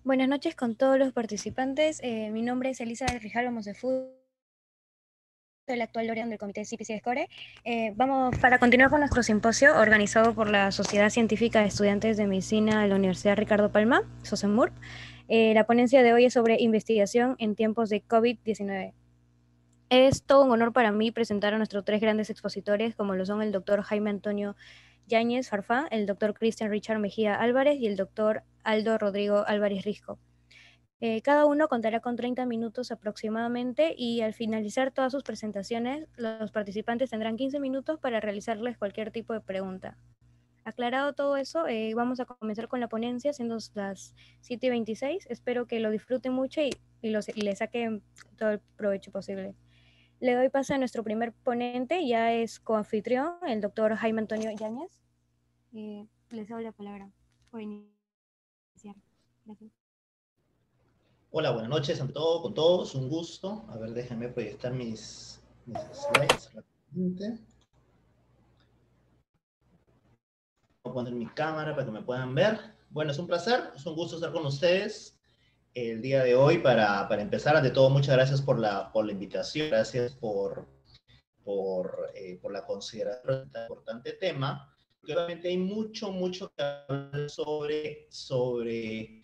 Buenas noches con todos los participantes. Mi nombre es Elisa Rijalo Mosefú, soy la actual Lorian del Comité CPC Score. Vamos para continuar con nuestro simposio organizado por la Sociedad Científica de Estudiantes de Medicina de la Universidad Ricardo Palma, SOCEMUR. La ponencia de hoy es sobre investigación en tiempos de COVID-19. Es todo un honor para mí presentar a nuestros tres grandes expositores, como lo son el doctor Jaime Antonio Yáñez Farfán, el doctor Cristian Richard Mejía Álvarez y el doctor Aldo Rodrigo Álvarez Risco. Cada uno contará con 30 minutos aproximadamente y al finalizar todas sus presentaciones, los participantes tendrán 15 minutos para realizarles cualquier tipo de pregunta. Aclarado todo eso, vamos a comenzar con la ponencia, siendo las 7:26. Espero que lo disfruten mucho y le saquen todo el provecho posible. Le doy paso a nuestro primer ponente, ya es coanfitrión, el doctor Jaime Antonio Yáñez. Les doy la palabra. Pueden iniciar. Gracias. Hola, buenas noches ante todo, con todos, un gusto. A ver, déjenme proyectar mis slides rápidamente. Voy a poner mi cámara para que me puedan ver. Bueno, es un placer, es un gusto estar con ustedes el día de hoy para empezar. Ante todo, muchas gracias por la invitación, gracias por la consideración de este importante tema. Obviamente hay mucho que hablar sobre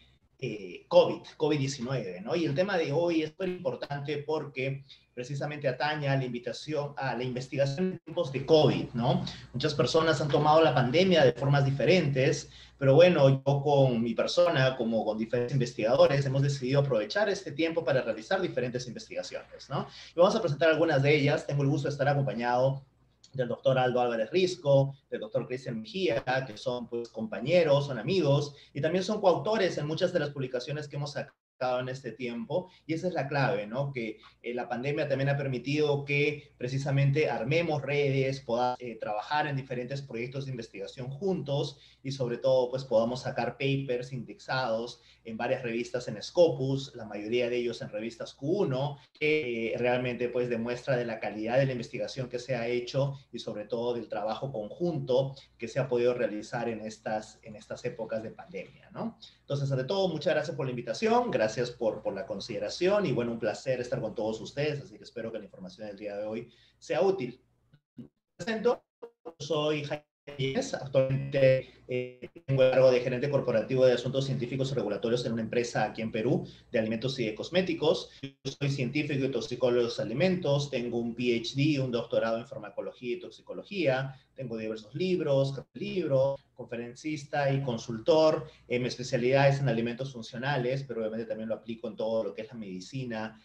COVID-19, ¿no? Y el tema de hoy es muy importante porque precisamente atañe a la investigación en tiempos de COVID, ¿no? Muchas personas han tomado la pandemia de formas diferentes, pero bueno, yo con mi persona, como con diferentes investigadores, hemos decidido aprovechar este tiempo para realizar diferentes investigaciones, ¿no? Y vamos a presentar algunas de ellas. Tengo el gusto de estar acompañado del doctor Aldo Álvarez Risco, del doctor Cristian Mejía, que son pues compañeros, son amigos, y también son coautores en muchas de las publicaciones que hemos sacado en este tiempo, y esa es la clave, ¿no? Que la pandemia también ha permitido que precisamente armemos redes, podamos trabajar en diferentes proyectos de investigación juntos, y sobre todo pues podamos sacar papers indexados en varias revistas en Scopus, la mayoría de ellos en revistas Q1, que realmente pues demuestra de la calidad de la investigación que se ha hecho y sobre todo del trabajo conjunto que se ha podido realizar en estas épocas de pandemia, ¿no? Entonces, ante todo, muchas gracias por la invitación, gracias por la consideración y bueno, un placer estar con todos ustedes, así que espero que la información del día de hoy sea útil. Me presento, soy Jaime Yáñez, actualmente tengo el cargo de gerente corporativo de asuntos científicos y regulatorios en una empresa aquí en Perú de alimentos y de cosméticos. Yo soy científico y toxicólogo de los alimentos, tengo un PhD, un doctorado en farmacología y toxicología, tengo diversos libros, conferencista y consultor. Mi especialidad es en alimentos funcionales, pero obviamente también lo aplico en todo lo que es la medicina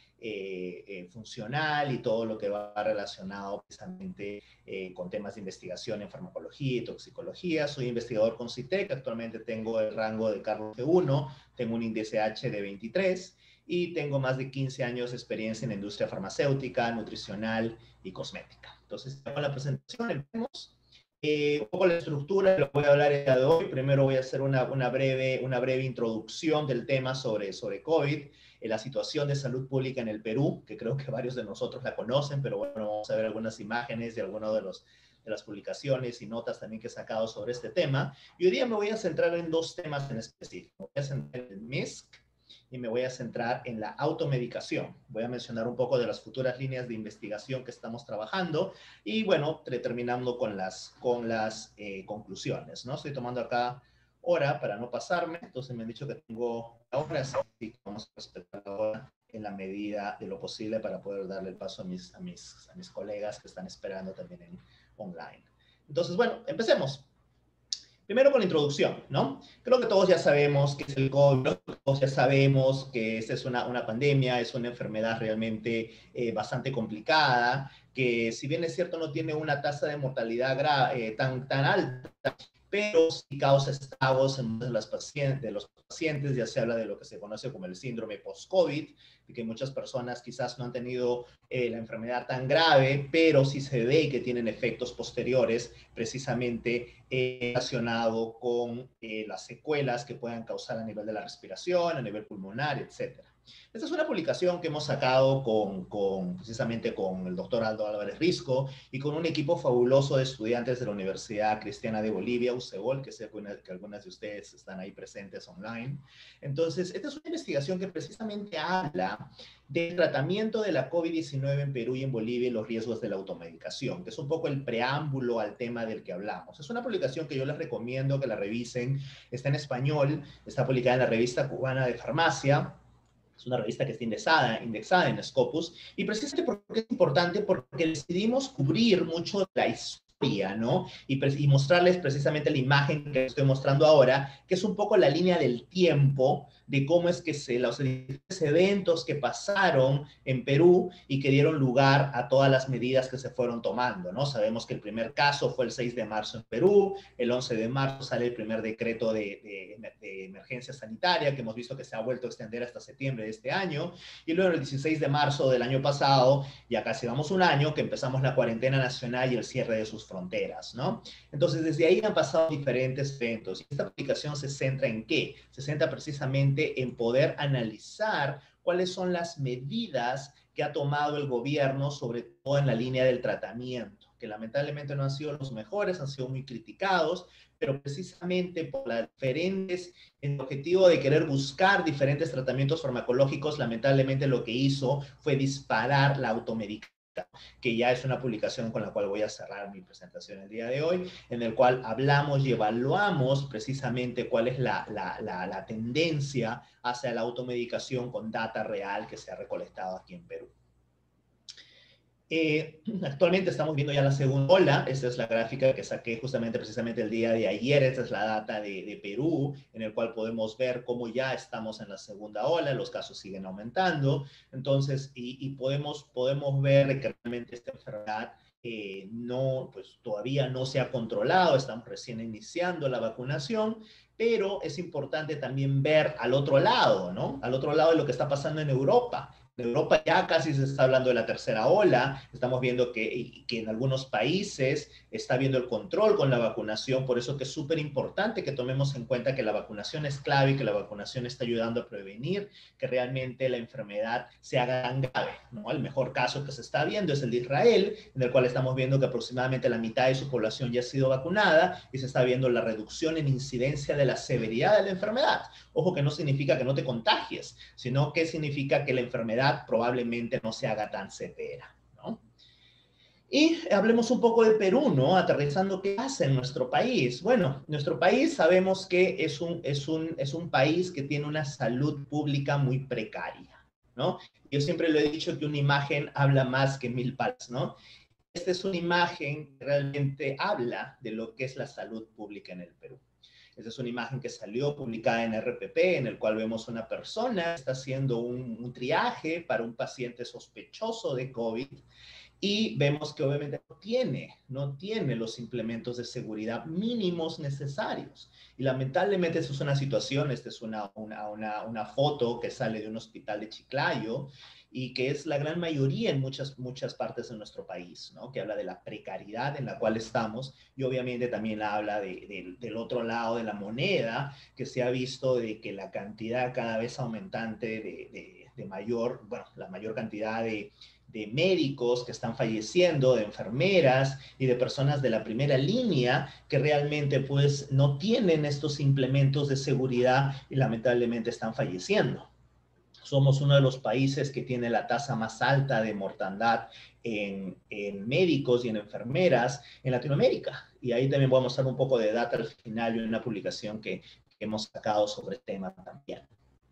funcional y todo lo que va relacionado precisamente con temas de investigación en farmacología y toxicología. Soy investigador con CITEC, actualmente tengo el rango de Carlos G1, tengo un índice H de 23 y tengo más de 15 años de experiencia en la industria farmacéutica, nutricional y cosmética. Entonces, con la presentación, vemos un poco la estructura, lo voy a hablar el día de hoy. Primero voy a hacer una breve introducción del tema sobre COVID, la situación de salud pública en el Perú, que creo que varios de nosotros la conocen, pero bueno, vamos a ver algunas imágenes de algunas de las publicaciones y notas también que he sacado sobre este tema. Y hoy día me voy a centrar en dos temas en específico. Me voy a centrar en el MISC y me voy a centrar en la automedicación. Voy a mencionar un poco de las futuras líneas de investigación que estamos trabajando y bueno, terminando con las conclusiones, ¿no? Estoy tomando acá hora para no pasarme, entonces me han dicho que tengo ahora, así que vamos a respetar la hora en la medida de lo posible para poder darle el paso a mis colegas que están esperando también online. Entonces, bueno, empecemos. Primero con la introducción, ¿no? Creo que todos ya sabemos que es el COVID, todos ya sabemos que esta es una pandemia, es una enfermedad realmente bastante complicada, que si bien es cierto no tiene una tasa de mortalidad tan alta, pero sí causa estragos en muchos de los pacientes, ya se habla de lo que se conoce como el síndrome post-COVID, de que muchas personas quizás no han tenido la enfermedad tan grave, pero sí se ve que tienen efectos posteriores precisamente relacionado con las secuelas que puedan causar a nivel de la respiración, a nivel pulmonar, etcétera. Esta es una publicación que hemos sacado precisamente con el doctor Aldo Álvarez Risco y con un equipo fabuloso de estudiantes de la Universidad Cristiana de Bolivia, UCEBOL, que sé que algunas de ustedes están ahí presentes online. Entonces, esta es una investigación que precisamente habla del tratamiento de la COVID-19 en Perú y en Bolivia y los riesgos de la automedicación, que es un poco el preámbulo al tema del que hablamos. Es una publicación que yo les recomiendo que la revisen. Está en español, está publicada en la Revista Cubana de Farmacia. Es una revista que está indexada en Scopus, y precisamente porque es importante, porque decidimos cubrir mucho de la historia, ¿no? Y mostrarles precisamente la imagen que estoy mostrando ahora, que es un poco la línea del tiempo de cómo es que los diferentes eventos que pasaron en Perú y que dieron lugar a todas las medidas que se fueron tomando, ¿no? Sabemos que el primer caso fue el 6 de marzo en Perú, el 11 de marzo sale el primer decreto de emergencia sanitaria, que hemos visto que se ha vuelto a extender hasta septiembre de este año, y luego el 16 de marzo del año pasado, ya casi vamos un año, que empezamos la cuarentena nacional y el cierre de sus fronteras, ¿no? Entonces, desde ahí han pasado diferentes eventos, y esta aplicación se centra en ¿qué? Se centra precisamente en poder analizar cuáles son las medidas que ha tomado el gobierno, sobre todo en la línea del tratamiento, que lamentablemente no han sido los mejores, han sido muy criticados, pero precisamente por las diferentes, el objetivo de querer buscar diferentes tratamientos farmacológicos, lamentablemente lo que hizo fue disparar la automedicación, que ya es una publicación con la cual voy a cerrar mi presentación el día de hoy, en el cual hablamos y evaluamos precisamente cuál es la tendencia hacia la automedicación con data real que se ha recolectado aquí en Perú. Actualmente estamos viendo ya la segunda ola. Esta es la gráfica que saqué justamente precisamente el día de ayer. Esta es la data de Perú, en el cual podemos ver cómo ya estamos en la segunda ola, los casos siguen aumentando. Entonces, podemos ver que realmente esta enfermedad no, pues todavía no se ha controlado, estamos recién iniciando la vacunación, pero es importante también ver al otro lado, ¿no? Al otro lado de lo que está pasando en Europa. En Europa ya casi se está hablando de la tercera ola, estamos viendo que en algunos países está habiendo el control con la vacunación, por eso que es súper importante que tomemos en cuenta que la vacunación es clave y que la vacunación está ayudando a prevenir que realmente la enfermedad se haga tan grave, ¿no? El mejor caso que se está viendo es el de Israel, en el cual estamos viendo que aproximadamente la mitad de su población ya ha sido vacunada y se está viendo la reducción en incidencia de la severidad de la enfermedad. Ojo, que no significa que no te contagies, sino que significa que la enfermedad probablemente no se haga tan severa, ¿no? Y hablemos un poco de Perú, ¿no? Aterrizando, ¿qué hace en nuestro país? Bueno, nuestro país sabemos que es un país que tiene una salud pública muy precaria, ¿no? Yo siempre lo he dicho que una imagen habla más que 1000 palabras, ¿no? Esta es una imagen que realmente habla de lo que es la salud pública en el Perú. Esta es una imagen que salió publicada en RPP, en el cual vemos una persona que está haciendo un triaje para un paciente sospechoso de COVID, y vemos que obviamente no tiene los implementos de seguridad mínimos necesarios. Y lamentablemente esta es una situación, esta es una foto que sale de un hospital de Chiclayo, y que es la gran mayoría en muchas partes de nuestro país, ¿no? Que habla de la precariedad en la cual estamos, y obviamente también habla del otro lado de la moneda, que se ha visto de que la cantidad cada vez aumentante la mayor cantidad de médicos que están falleciendo, de enfermeras y de personas de la primera línea que realmente pues no tienen estos implementos de seguridad y lamentablemente están falleciendo. Somos uno de los países que tiene la tasa más alta de mortandad en médicos y en enfermeras en Latinoamérica. Y ahí también voy a mostrar un poco de data al final y una publicación que hemos sacado sobre el tema también.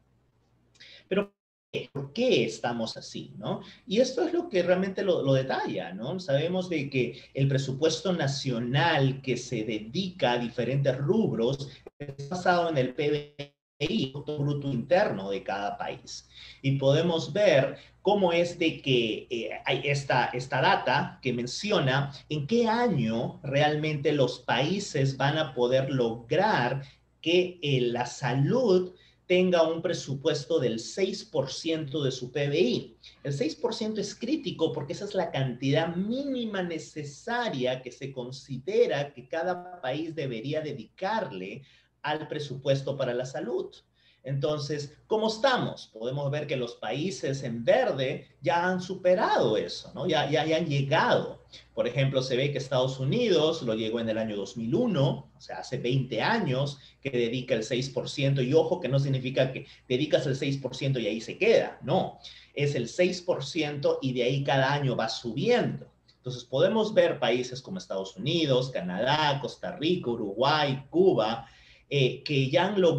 Pero ¿por qué estamos así, no? Y esto es lo que realmente lo detalla, ¿no? Sabemos de que el presupuesto nacional que se dedica a diferentes rubros es basado en el PBI, Producto Bruto Interno de cada país. Y podemos ver cómo es de que hay esta data que menciona en qué año realmente los países van a poder lograr que la salud tenga un presupuesto del 6% de su PBI. El 6% es crítico porque esa es la cantidad mínima necesaria que se considera que cada país debería dedicarle al presupuesto para la salud. Entonces, ¿cómo estamos? Podemos ver que los países en verde ya han superado eso, ¿no? Ya han llegado. Por ejemplo, se ve que Estados Unidos lo llegó en el año 2001, o sea, hace 20 años, que dedica el 6%, y ojo que no significa que dedicas el 6% y ahí se queda, no, es el 6% y de ahí cada año va subiendo. Entonces podemos ver países como Estados Unidos, Canadá, Costa Rica, Uruguay, Cuba, que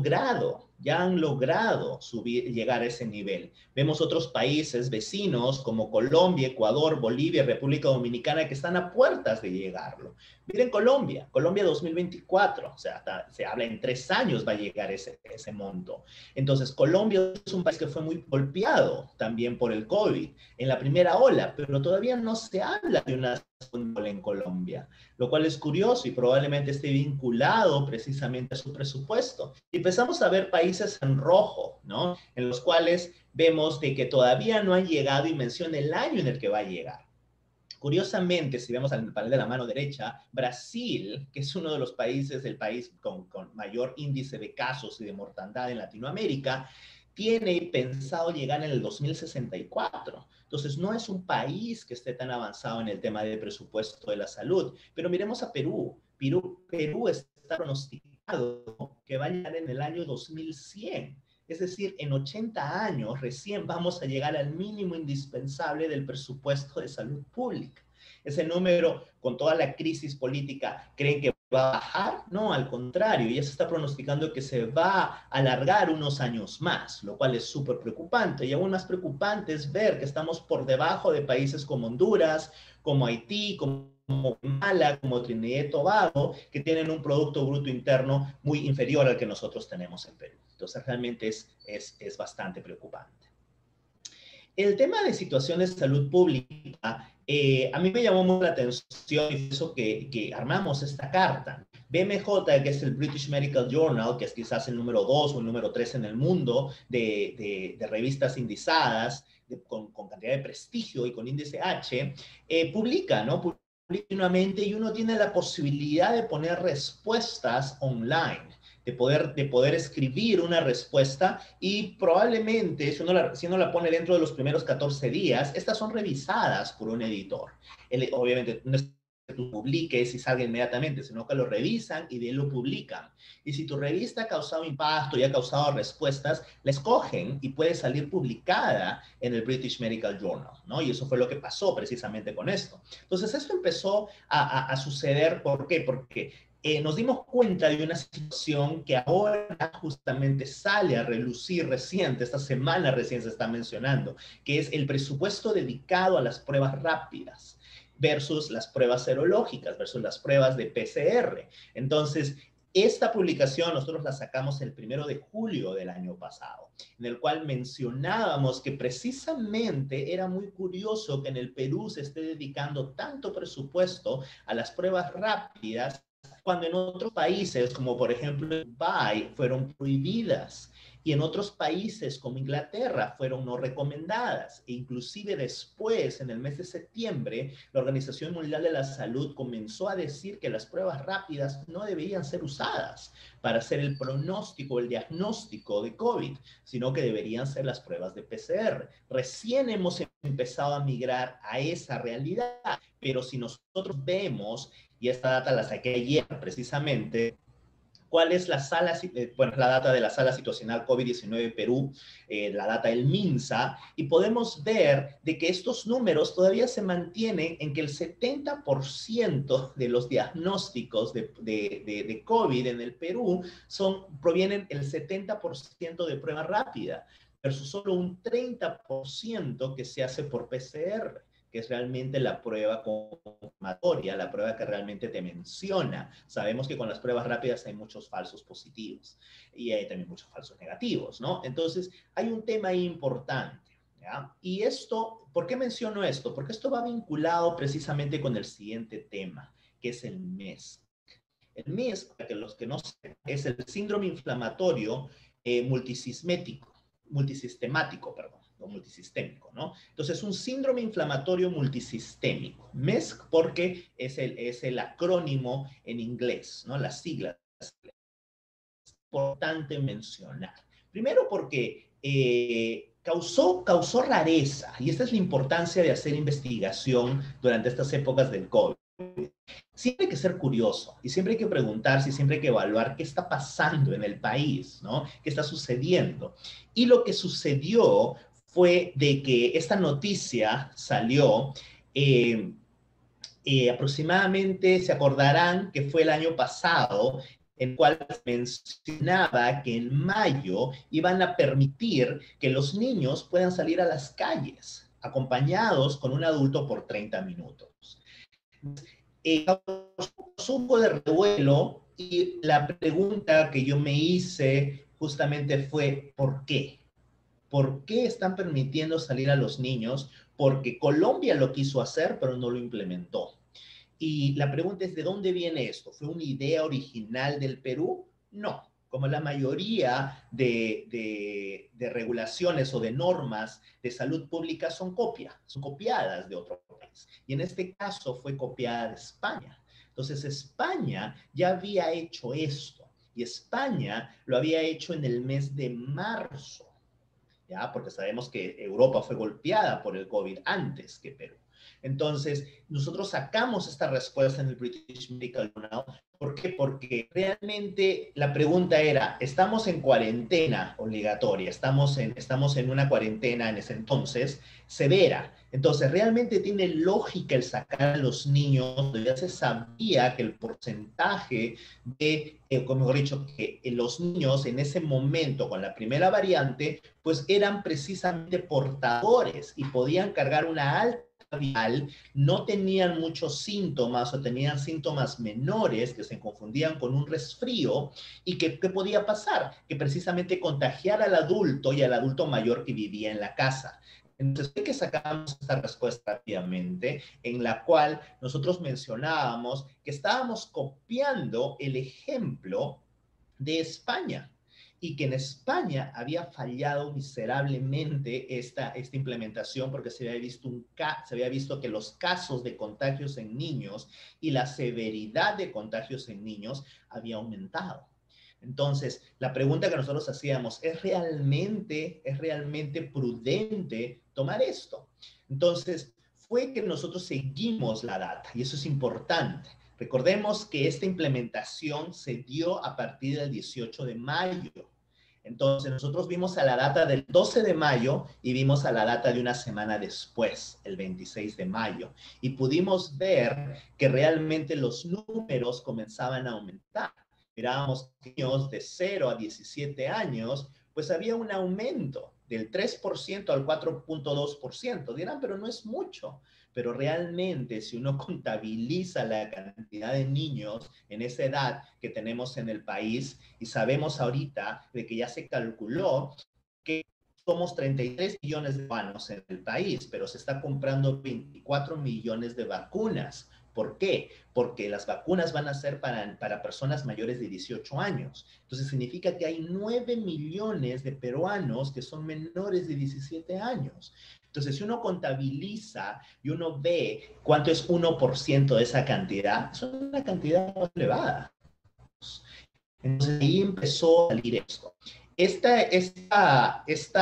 ya han logrado subir, llegar a ese nivel. Vemos otros países vecinos como Colombia, Ecuador, Bolivia, República Dominicana que están a puertas de llegarlo. Miren Colombia 2024, o sea, se habla en 3 años va a llegar ese monto. Entonces, Colombia es un país que fue muy golpeado también por el COVID en la primera ola, pero todavía no se habla de una segunda ola en Colombia, lo cual es curioso y probablemente esté vinculado precisamente a su presupuesto. Y empezamos a ver países en rojo, ¿no? En los cuales vemos de que todavía no han llegado y menciona el año en el que va a llegar. Curiosamente, si vemos al panel de la mano derecha, Brasil, que es uno de los países, el país con mayor índice de casos y de mortandad en Latinoamérica, tiene pensado llegar en el 2064. Entonces, no es un país que esté tan avanzado en el tema del presupuesto de la salud. Pero miremos a Perú. Perú está pronosticado que va a llegar en el año 2100. Es decir, en 80 años recién vamos a llegar al mínimo indispensable del presupuesto de salud pública. Ese número, con toda la crisis política, ¿creen que va a bajar? No, al contrario, ya se está pronosticando que se va a alargar unos años más, lo cual es súper preocupante. Y aún más preocupante es ver que estamos por debajo de países como Honduras, como Haití, como Guatemala, como Trinidad y Tobago, que tienen un Producto Bruto Interno muy inferior al que nosotros tenemos en Perú. Entonces, realmente es bastante preocupante. El tema de situaciones de salud pública, a mí me llamó mucho la atención y eso que armamos esta carta. BMJ, que es el British Medical Journal, que es quizás el número 2 o el número 3 en el mundo de revistas indizadas, con cantidad de prestigio y con índice H, publica, ¿no? Continuamente y uno tiene la posibilidad de poner respuestas online, de poder escribir una respuesta y probablemente si uno la pone dentro de los primeros 14 días, estas son revisadas por un editor. Obviamente no es que tú publiques y salga inmediatamente, sino que lo revisan y de ahí lo publican. Y si tu revista ha causado impacto y ha causado respuestas, la escogen y puede salir publicada en el British Medical Journal, ¿no? Y eso fue lo que pasó precisamente con esto. Entonces, esto empezó a suceder, ¿por qué? Porque nos dimos cuenta de una situación que ahora justamente sale a relucir reciente, esta semana recién se está mencionando, que es el presupuesto dedicado a las pruebas rápidas versus las pruebas serológicas, versus las pruebas de PCR. Entonces, esta publicación nosotros la sacamos el 1 de julio del año pasado, en el cual mencionábamos que precisamente era muy curioso que en el Perú se esté dedicando tanto presupuesto a las pruebas rápidas cuando en otros países, como por ejemplo Dubái, fueron prohibidas y en otros países como Inglaterra fueron no recomendadas. E inclusive después, en el mes de septiembre, la Organización Mundial de la Salud comenzó a decir que las pruebas rápidas no deberían ser usadas para hacer el pronóstico, el diagnóstico de COVID, sino que deberían ser las pruebas de PCR. Recién hemos empezado a migrar a esa realidad, pero si nosotros vemos, y esta data la saqué ayer precisamente, cuál es la la data de la sala situacional COVID-19 Perú, la data del MINSA, y podemos ver de que estos números todavía se mantienen en que el 70% de los diagnósticos de COVID en el Perú provienen el 70% de prueba rápida, versus solo un 30% que se hace por PCR, que es realmente la prueba confirmatoria, la prueba que realmente te menciona. Sabemos que con las pruebas rápidas hay muchos falsos positivos y hay también muchos falsos negativos, ¿no? Entonces, hay un tema ahí importante, ¿ya? Y esto, ¿por qué menciono esto? Porque esto va vinculado precisamente con el siguiente tema, que es el MESC. El MESC, para que los que no sepan, es el síndrome inflamatorio multisistemático, perdón, o multisistémico, ¿no? Entonces, un síndrome inflamatorio multisistémico. MESC porque es el acrónimo en inglés, ¿no? Las siglas. Es importante mencionar. Primero porque causó rareza, y esta es la importancia de hacer investigación durante estas épocas del COVID. Siempre hay que ser curioso y siempre hay que preguntarse y siempre hay que evaluar qué está pasando en el país, ¿no? ¿Qué está sucediendo? Y lo que sucedió fue de que esta noticia salió aproximadamente, se acordarán que fue el año pasado, en el cual mencionaba que en mayo iban a permitir que los niños puedan salir a las calles acompañados con un adulto por 30 minutos. Causó un poco de revuelo y la pregunta que yo me hice justamente fue, ¿por qué? ¿Por qué están permitiendo salir a los niños? Porque Colombia lo quiso hacer, pero no lo implementó. Y la pregunta es, ¿de dónde viene esto? ¿Fue una idea original del Perú? No. Como la mayoría de regulaciones o de normas de salud pública son copiadas de otro país. Y en este caso fue copiada de España. Entonces España ya había hecho esto. Y España lo había hecho en el mes de marzo. ¿Ya? Porque sabemos que Europa fue golpeada por el COVID antes que Perú. Entonces, nosotros sacamos esta respuesta en el British Medical Journal. ¿Por qué? Porque realmente la pregunta era, estamos en cuarentena obligatoria, estamos en una cuarentena en ese entonces severa. Entonces, realmente tiene lógica el sacar a los niños, ya se sabía que el porcentaje de, como mejor dicho, que los niños en ese momento con la primera variante, pues eran precisamente portadores y podían cargar una alta viral, no tenían muchos síntomas o tenían síntomas menores que se confundían con un resfrío y ¿qué podía pasar? Que precisamente contagiara al adulto y al adulto mayor que vivía en la casa. Entonces, hay que sacamos esta respuesta rápidamente, en la cual nosotros mencionábamos que estábamos copiando el ejemplo de España y que en España había fallado miserablemente esta implementación porque se había visto que los casos de contagios en niños y la severidad de contagios en niños había aumentado. Entonces, la pregunta que nosotros hacíamos, ¿es realmente prudente tomar esto? Entonces, fue que nosotros seguimos la data y eso es importante. Recordemos que esta implementación se dio a partir del 18 de mayo. Entonces, nosotros vimos a la data del 12 de mayo y vimos a la data de una semana después, el 26 de mayo. Y pudimos ver que realmente los números comenzaban a aumentar. Mirábamos niños de 0 a 17 años, pues había un aumento del 3% al 4.2%. Dirán, pero no es mucho. Pero realmente si uno contabiliza la cantidad de niños en esa edad que tenemos en el país, y sabemos ahorita de que ya se calculó que somos 33 millones de humanos en el país, pero se está comprando 24 millones de vacunas. ¿Por qué? Porque las vacunas van a ser para personas mayores de 18 años. Entonces significa que hay 9 millones de peruanos que son menores de 17 años. Entonces, si uno contabiliza y uno ve cuánto es 1% de esa cantidad, es una cantidad muy elevada. Entonces, ahí empezó a salir esto. Esta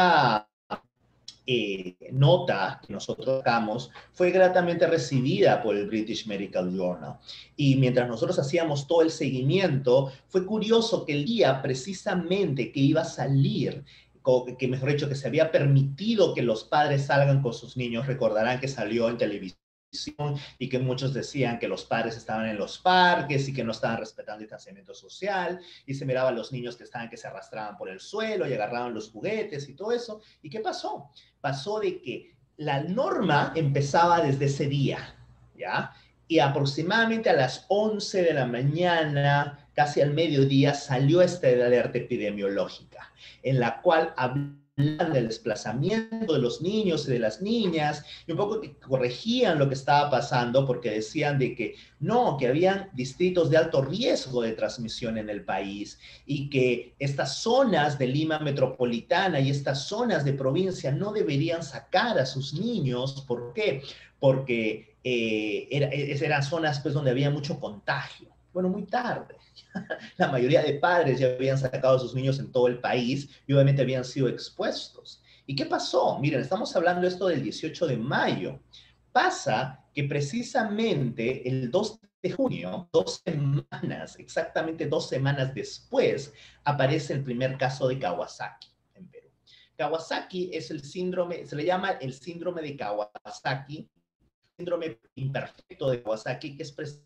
nota que nosotros sacamos fue gratamente recibida por el British Medical Journal. Y mientras nosotros hacíamos todo el seguimiento, fue curioso que el día precisamente que iba a salir, que mejor dicho, que se había permitido que los padres salgan con sus niños, recordarán que salió en televisión y que muchos decían que los padres estaban en los parques y que no estaban respetando el distanciamiento social y se miraban los niños que se arrastraban por el suelo y agarraban los juguetes y todo eso. ¿Y qué pasó? Pasó de que la norma empezaba desde ese día, ¿ya? Y aproximadamente a las 11 de la mañana, casi al mediodía, salió esta alerta epidemiológica, en la cual hablaban del desplazamiento de los niños y de las niñas, y un poco que corregían lo que estaba pasando, porque decían de que no, que habían distritos de alto riesgo de transmisión en el país, y que estas zonas de Lima metropolitana y estas zonas de provincia no deberían sacar a sus niños. ¿Por qué? Porque eran zonas pues donde había mucho contagio. Bueno, muy tarde. La mayoría de padres ya habían sacado a sus niños en todo el país y obviamente habían sido expuestos. ¿Y qué pasó? Miren, estamos hablando esto del 18 de mayo. Pasa que precisamente el 2 de junio, 2 semanas, exactamente 2 semanas después, aparece el primer caso de Kawasaki en Perú. Kawasaki es el síndrome, se le llama el síndrome de Kawasaki, síndrome imperfecto de Kawasaki, que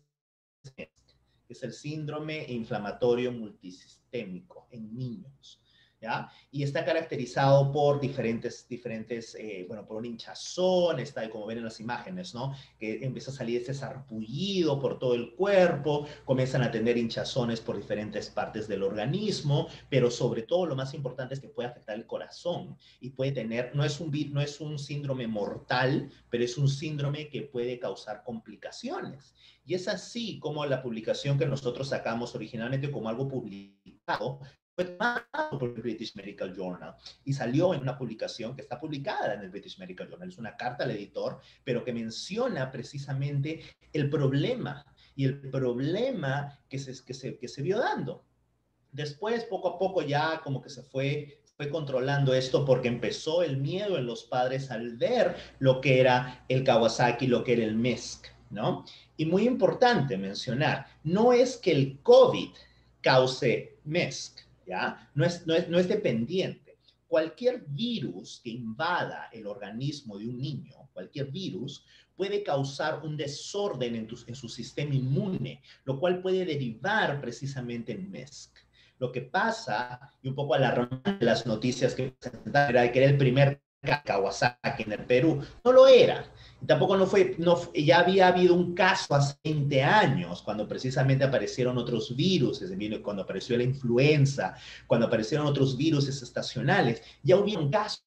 es el síndrome inflamatorio multisistémico en niños. ¿Ya? Y está caracterizado por diferentes bueno, por un hinchazón, está como ven en las imágenes, ¿no? Que empieza a salir ese sarpullido por todo el cuerpo, comienzan a tener hinchazones por diferentes partes del organismo, pero sobre todo lo más importante es que puede afectar el corazón y puede tener, no es un síndrome mortal, pero es un síndrome que puede causar complicaciones. Y es así como la publicación que nosotros sacamos originalmente como algo publicado, fue tomado por el British Medical Journal y salió en una publicación que está publicada en el British Medical Journal. Es una carta al editor, pero que menciona precisamente el problema y el problema que se vio dando. Después, poco a poco, ya como que se fue controlando esto porque empezó el miedo en los padres al ver lo que era el Kawasaki, lo que era el MESC, ¿no? Y muy importante mencionar, no es que el COVID cause MESC, ¿ya? No es dependiente. Cualquier virus que invada el organismo de un niño, cualquier virus, puede causar un desorden en su sistema inmune, lo cual puede derivar precisamente en MESC. Lo que pasa, y un poco alarmante de las noticias que presentaron, era que era el primer Kawasaki en el Perú. No lo era. Y tampoco ya había habido un caso hace 20 años, cuando precisamente aparecieron otros virus, cuando apareció la influenza, cuando aparecieron otros virus estacionales, ya hubieron casos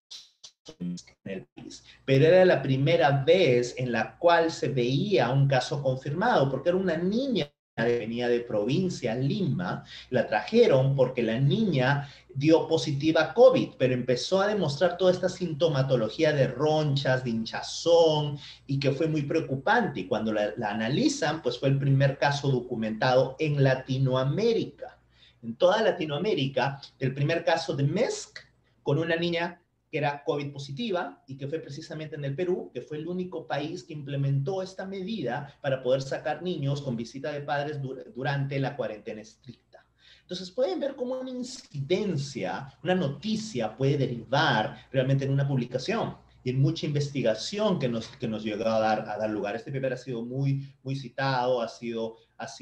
en el país, pero era la primera vez en la cual se veía un caso confirmado, porque era una niña que venía de provincia, Lima, la trajeron porque la niña dio positiva a COVID, pero empezó a demostrar toda esta sintomatología de ronchas, de hinchazón, y que fue muy preocupante. Y cuando la analizan, pues fue el primer caso documentado en Latinoamérica. En toda Latinoamérica, el primer caso de MESC con una niña que era COVID positiva y que fue precisamente en el Perú, que fue el único país que implementó esta medida para poder sacar niños con visita de padres durante la cuarentena estricta. Entonces pueden ver cómo una incidencia, una noticia puede derivar realmente en una publicación y en mucha investigación que nos llegó a dar lugar. Este paper ha sido muy citado, ha sido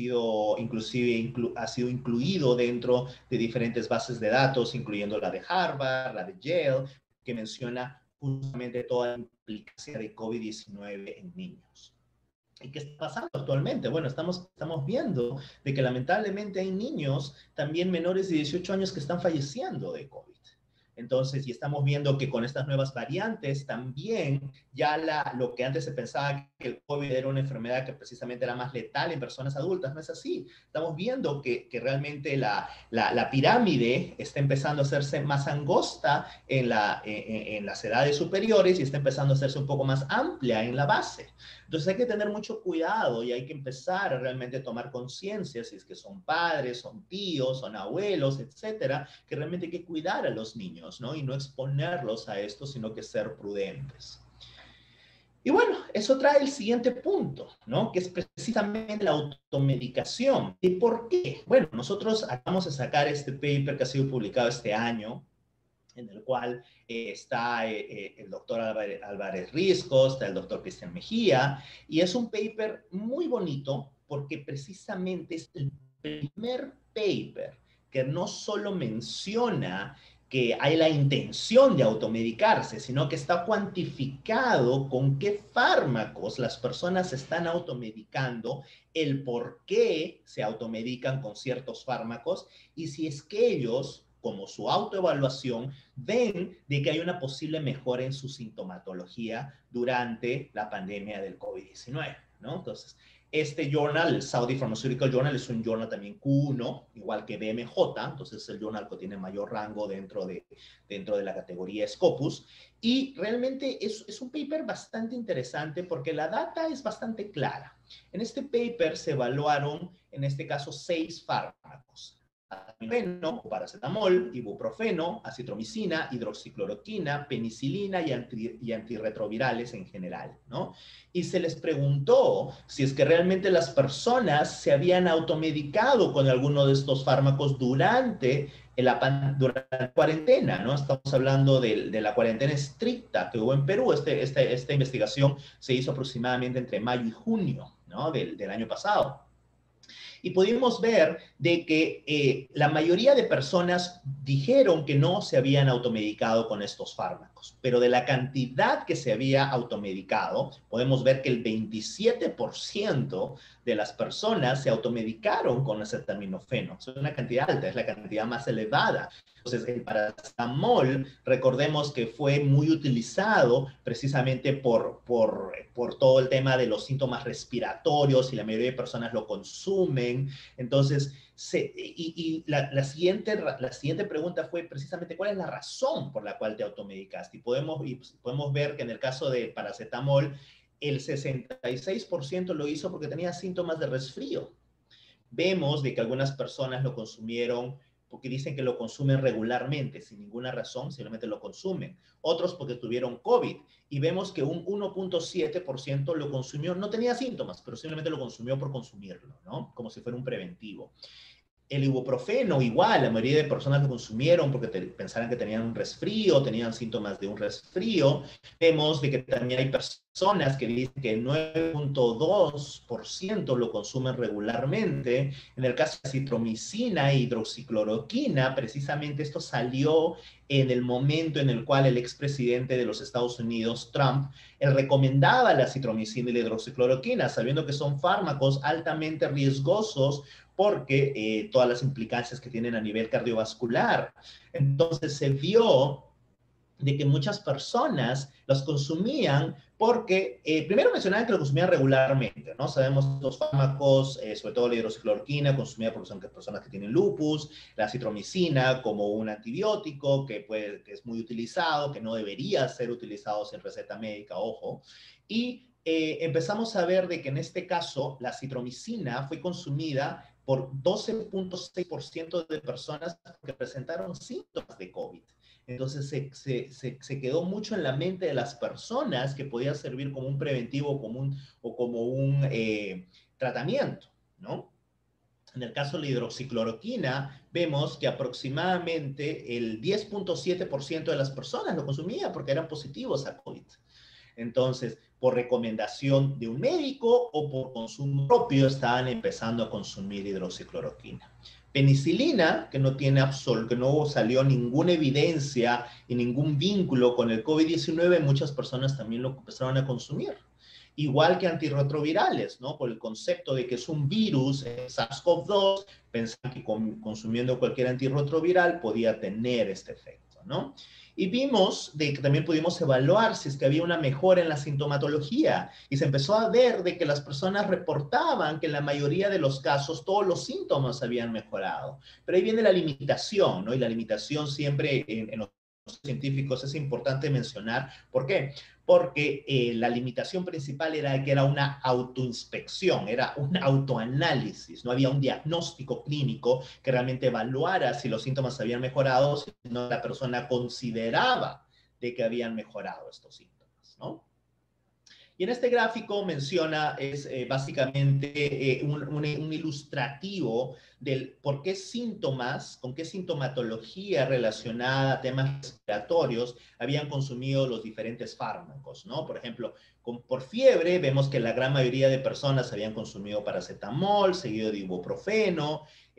incluido dentro de diferentes bases de datos, incluyendo la de Harvard, la de Yale, que menciona justamente toda la implicancia de COVID-19 en niños. ¿Y qué está pasando actualmente? Bueno, estamos viendo de que lamentablemente hay niños también menores de 18 años que están falleciendo de COVID. Entonces, y estamos viendo que con estas nuevas variantes también ya lo que antes se pensaba que el COVID era una enfermedad que precisamente era más letal en personas adultas, no es así. Estamos viendo que realmente la pirámide está empezando a hacerse más angosta en las edades superiores y está empezando a hacerse un poco más amplia en la base. Entonces hay que tener mucho cuidado y hay que empezar a realmente tomar conciencia, si es que son padres, son tíos, son abuelos, etcétera, que realmente hay que cuidar a los niños, ¿no? Y no exponerlos a esto, sino que ser prudentes. Y bueno, eso trae el siguiente punto, ¿no? Que es precisamente la automedicación. ¿Y por qué? Bueno, nosotros acabamos de sacar este paper que ha sido publicado este año, en el cual está el doctor Álvarez Risco, está el doctor Cristian Mejía, y es un paper muy bonito porque precisamente es el primer paper que no solo menciona que hay la intención de automedicarse, sino que está cuantificado con qué fármacos las personas están automedicando, el por qué se automedican con ciertos fármacos y si es que ellos, como su autoevaluación, ven de que hay una posible mejora en su sintomatología durante la pandemia del COVID-19, ¿no? Entonces, Este journal, el Saudi Pharmaceutical Journal, es un journal también Q1, igual que BMJ, entonces el journal que tiene mayor rango dentro de la categoría Scopus. Y realmente es un paper bastante interesante porque la data es bastante clara. En este paper se evaluaron, en este caso, 6 fármacos: acetaminofeno, paracetamol, ibuprofeno, acitromicina, hidroxicloroquina, penicilina y antirretrovirales en general, ¿no? Y se les preguntó si es que realmente las personas se habían automedicado con alguno de estos fármacos durante la cuarentena, ¿no? Estamos hablando de la cuarentena estricta que hubo en Perú. Esta investigación se hizo aproximadamente entre mayo y junio, ¿no? del año pasado. Y pudimos ver de que la mayoría de personas dijeron que no se habían automedicado con estos fármacos, pero de la cantidad que se había automedicado, podemos ver que el 27% de las personas se automedicaron con acetaminofeno. Es una cantidad alta, es la cantidad más elevada. Entonces, el paracetamol, recordemos que fue muy utilizado precisamente por todo el tema de los síntomas respiratorios, y la mayoría de personas lo consumen. Entonces, la siguiente pregunta fue precisamente cuál es la razón por la cual te automedicaste. Y podemos ver que en el caso del paracetamol, el 66% lo hizo porque tenía síntomas de resfrío. Vemos de que algunas personas lo consumieron porque dicen que lo consumen regularmente, sin ninguna razón, simplemente lo consumen. Otros porque tuvieron COVID. Y vemos que un 1.7% lo consumió, no tenía síntomas, pero simplemente lo consumió por consumirlo, ¿no? Como si fuera un preventivo. El ibuprofeno, igual, la mayoría de personas lo consumieron porque pensaran que tenían un resfrío, tenían síntomas de un resfrío. Vemos de que también hay personas que dicen que el 9.2% lo consumen regularmente. En el caso de citromicina e hidroxicloroquina, precisamente esto salió en el momento en el cual el expresidente de los Estados Unidos, Trump, él recomendaba la citromicina y la hidroxicloroquina, sabiendo que son fármacos altamente riesgosos porque todas las implicancias que tienen a nivel cardiovascular. Entonces se vio de que muchas personas los consumían porque, primero mencionaban que lo consumían regularmente, ¿no? Sabemos los fármacos, sobre todo la hidroxicloroquina, consumida por personas que tienen lupus, la citromicina como un antibiótico que es muy utilizado, que no debería ser utilizado sin receta médica, ojo. Y empezamos a ver de que en este caso la citromicina fue consumida por 12.6% de personas que presentaron síntomas de COVID. Entonces se quedó mucho en la mente de las personas que podía servir como un preventivo o como un tratamiento, ¿no? En el caso de la hidroxicloroquina, vemos que aproximadamente el 10.7% de las personas lo consumía porque eran positivos a COVID. Entonces, por recomendación de un médico o por consumo propio, estaban empezando a consumir hidroxicloroquina. Penicilina, que que no salió ninguna evidencia y ningún vínculo con el COVID-19, muchas personas también lo empezaron a consumir. Igual que antirretrovirales, ¿no? Por el concepto de que es un virus, SARS-CoV-2, pensaban que consumiendo cualquier antirretroviral podía tener este efecto, ¿no? Y vimos de que también pudimos evaluar si es que había una mejora en la sintomatología, y se empezó a ver de que las personas reportaban que en la mayoría de los casos todos los síntomas habían mejorado. Pero ahí viene la limitación, ¿no? Y la limitación siempre en los científicos es importante mencionar. ¿Por qué? Porque la limitación principal era que era una autoinspección, era un autoanálisis, no había un diagnóstico clínico que realmente evaluara si los síntomas habían mejorado, sino la persona consideraba de que habían mejorado estos síntomas, ¿no? Y en este gráfico menciona, es básicamente un ilustrativo del por qué síntomas, con qué sintomatología relacionada a temas respiratorios habían consumido los diferentes fármacos, ¿no? Por ejemplo, por fiebre, vemos que la gran mayoría de personas habían consumido paracetamol, seguido de ibuprofeno.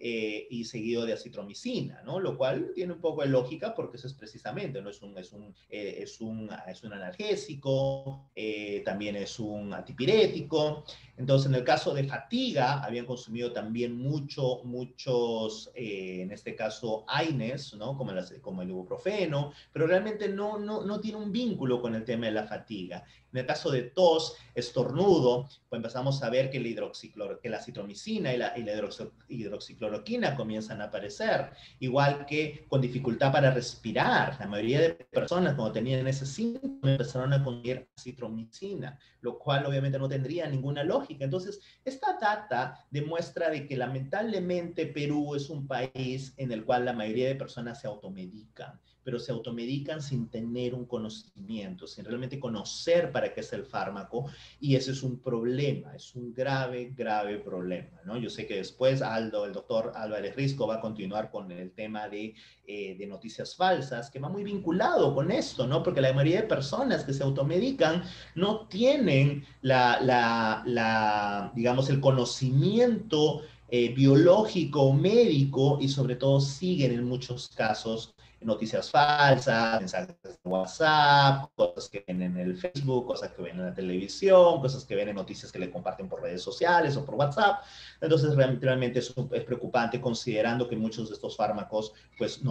y seguido de acitromicina, ¿no? Lo cual tiene un poco de lógica porque eso es precisamente, ¿no? Es un analgésico, también es un antipirético. Entonces, en el caso de fatiga, habían consumido también muchos, en este caso, AINES, ¿no? Como el ibuprofeno, pero realmente no tiene un vínculo con el tema de la fatiga. En el caso de tos, estornudo, pues empezamos a ver que la citromicina y la hidroxicloroquina comienzan a aparecer, igual que con dificultad para respirar. La mayoría de personas cuando tenían ese síntoma empezaron a consumir citromicina, lo cual obviamente no tendría ninguna lógica. Entonces, esta data demuestra de que lamentablemente Perú es un país en el cual la mayoría de personas se automedican, pero se automedican sin tener un conocimiento, sin realmente conocer para qué es el fármaco, y ese es un problema, es un grave, grave problema, ¿no? Yo sé que después el doctor Álvarez Risco va a continuar con el tema de noticias falsas, que va muy vinculado con esto, ¿no? Porque la mayoría de personas que se automedican no tienen digamos, el conocimiento biológico, médico, y sobre todo siguen en muchos casos noticias falsas, mensajes de WhatsApp, cosas que ven en el Facebook, cosas que ven en la televisión, cosas que ven en noticias que le comparten por redes sociales o por WhatsApp. Entonces, realmente es preocupante, considerando que muchos de estos fármacos pues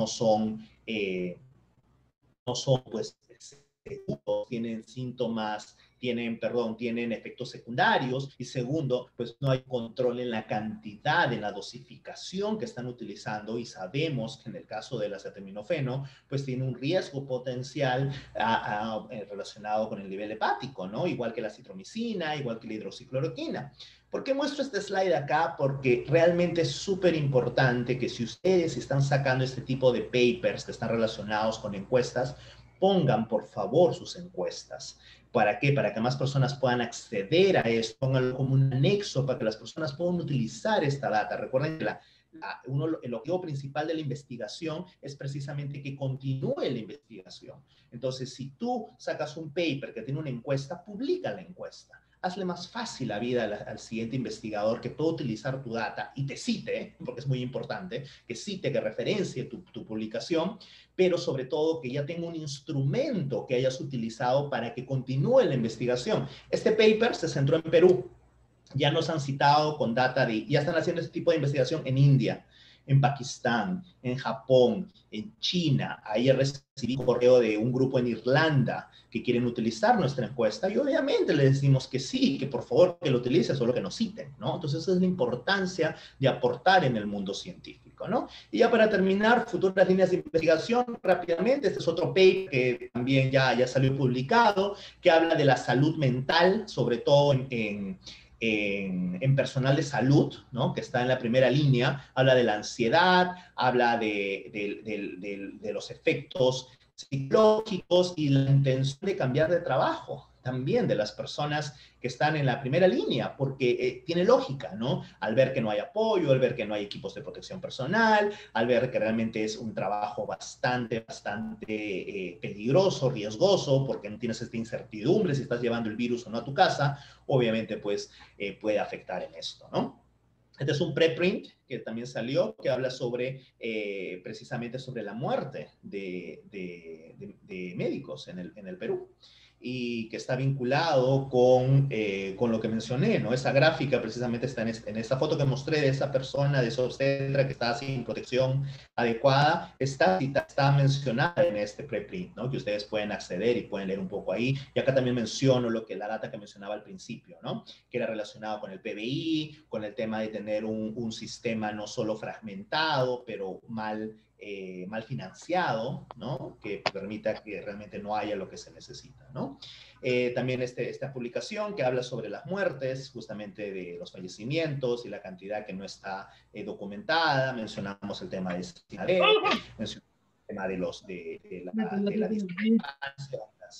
no son pues seguros, tienen síntomas, tienen efectos secundarios, y segundo, pues no hay control en la cantidad, en la dosificación que están utilizando, y sabemos que en el caso del acetaminofeno, pues tiene un riesgo potencial relacionado con el nivel hepático, ¿no? Igual que la citromicina, igual que la hidroxicloroquina. ¿Por qué muestro este slide acá? Porque realmente es súper importante que si ustedes están sacando este tipo de papers que están relacionados con encuestas, pongan por favor sus encuestas. ¿Para qué? Para que más personas puedan acceder a esto, pónganlo como un anexo para que las personas puedan utilizar esta data. Recuerden que el objetivo principal de la investigación es precisamente que continúe la investigación. Entonces, si tú sacas un paper que tiene una encuesta, publica la encuesta. Hazle más fácil la vida al siguiente investigador que pueda utilizar tu data y te cite, porque es muy importante, que cite, que referencie tu publicación, pero sobre todo que ya tenga un instrumento que hayas utilizado para que continúe la investigación. Este paper se centró en Perú. Ya nos han citado con data ya están haciendo este tipo de investigación en India, en Pakistán, en Japón, en China. Ayer recibí un correo de un grupo en Irlanda que quieren utilizar nuestra encuesta, y obviamente le decimos que sí, que por favor que lo utilice, solo que nos citen, ¿no? Entonces esa es la importancia de aportar en el mundo científico, ¿no? Y ya para terminar, futuras líneas de investigación, rápidamente, este es otro paper que también ya salió publicado, que habla de la salud mental, sobre todo en personal de salud, ¿no? Que está en la primera línea, habla de la ansiedad, habla de los efectos psicológicos y la intención de cambiar de trabajo también de las personas que están en la primera línea, porque tiene lógica, ¿no? Al ver que no hay apoyo, al ver que no hay equipos de protección personal, al ver que realmente es un trabajo bastante peligroso, riesgoso, porque no tienes esta incertidumbre si estás llevando el virus o no a tu casa, obviamente pues puede afectar en esto, ¿no? Este es un preprint que también salió, que habla precisamente sobre la muerte de médicos en el Perú, y que está vinculado con lo que mencioné, ¿no? Esa gráfica precisamente está en esta foto que mostré de esa persona, de esa obstetra que está sin protección adecuada, está mencionada en este preprint, ¿no? Que ustedes pueden acceder y pueden leer un poco ahí. Y acá también menciono la data que mencionaba al principio, ¿no? Que era relacionado con el PBI, con el tema de tener un sistema no solo fragmentado, pero mal financiado, ¿no? Que permita que realmente no haya lo que se necesita, ¿no? También esta publicación que habla sobre las muertes, justamente de los fallecimientos y la cantidad que no está documentada. Mencionamos el tema de Sinaré, mencionamos el tema de la discrepancia.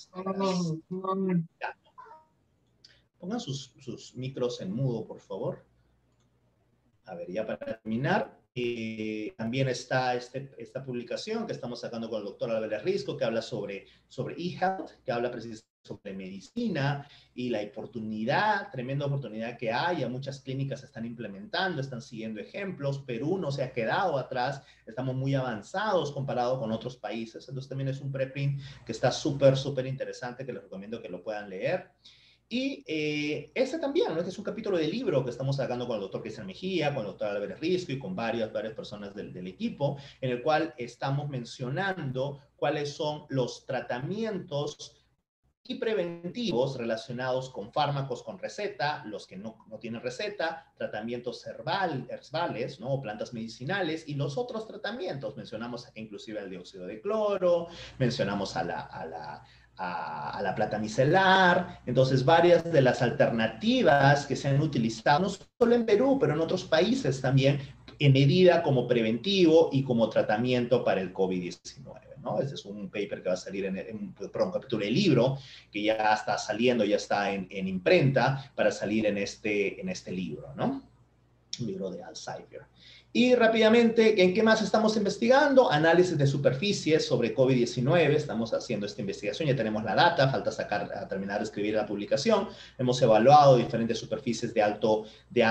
Pongan sus micros en mudo, por favor. A ver, ya para terminar, también está esta publicación que estamos sacando con el doctor Álvarez Risco, que habla sobre eHealth, que habla precisamente sobre medicina y la oportunidad, tremenda oportunidad que hay. Muchas clínicas se están implementando, están siguiendo ejemplos. Perú no se ha quedado atrás, estamos muy avanzados comparado con otros países. Entonces también es un preprint que está súper, súper interesante, que les recomiendo que lo puedan leer. Y ese también, ¿no? Este es un capítulo de libro que estamos sacando con el doctor Cristian Mejía, con el doctor Álvarez Risco y con varias personas del equipo, en el cual estamos mencionando cuáles son los tratamientos y preventivos relacionados con fármacos con receta, los que no tienen receta, tratamientos herbales, ¿no? O plantas medicinales, y los otros tratamientos. Mencionamos inclusive el dióxido de cloro, mencionamos a la plata micelar. Entonces, varias de las alternativas que se han utilizado, no solo en Perú, pero en otros países también, en medida como preventivo y como tratamiento para el COVID-19, ¿no? Este es un paper que va a salir un capítulo de libro que ya está saliendo, ya está en imprenta para salir en este libro, ¿no? Un libro de Alzheimer. Y rápidamente, ¿en qué más estamos investigando? Análisis de superficies sobre COVID-19. Estamos haciendo esta investigación, ya tenemos la data, falta terminar de escribir la publicación. Hemos evaluado diferentes superficies de alto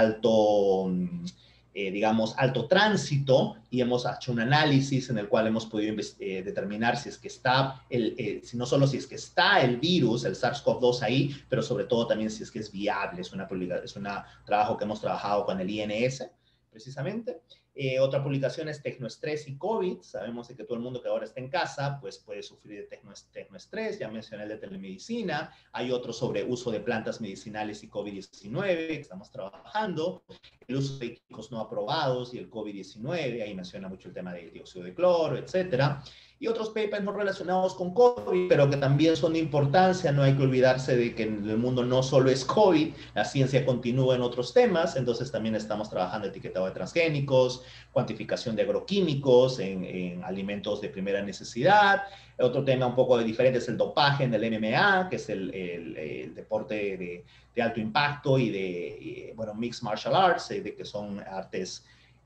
digamos, alto tránsito, y hemos hecho un análisis en el cual hemos podido determinar si es que está, si no solo si es que está el virus, el SARS-CoV-2 ahí, pero sobre todo también si es que es viable. Es un trabajo que hemos trabajado con el INS, precisamente. Otra publicación es Tecnoestrés y COVID. Sabemos que todo el mundo que ahora está en casa, pues puede sufrir de tecnoestrés. Ya mencioné el de telemedicina. Hay otro sobre uso de plantas medicinales y COVID-19 que estamos trabajando. El uso de químicos no aprobados y el COVID-19. Ahí menciona mucho el tema del dióxido de cloro, etcétera. Y otros papers no relacionados con COVID, pero que también son de importancia. No hay que olvidarse de que en el mundo no solo es COVID, la ciencia continúa en otros temas. Entonces también estamos trabajando etiquetado de transgénicos, cuantificación de agroquímicos en alimentos de primera necesidad. Otro tema un poco diferente es el dopaje en el MMA, que es el deporte de alto impacto y bueno, mixed martial arts, de que son artes,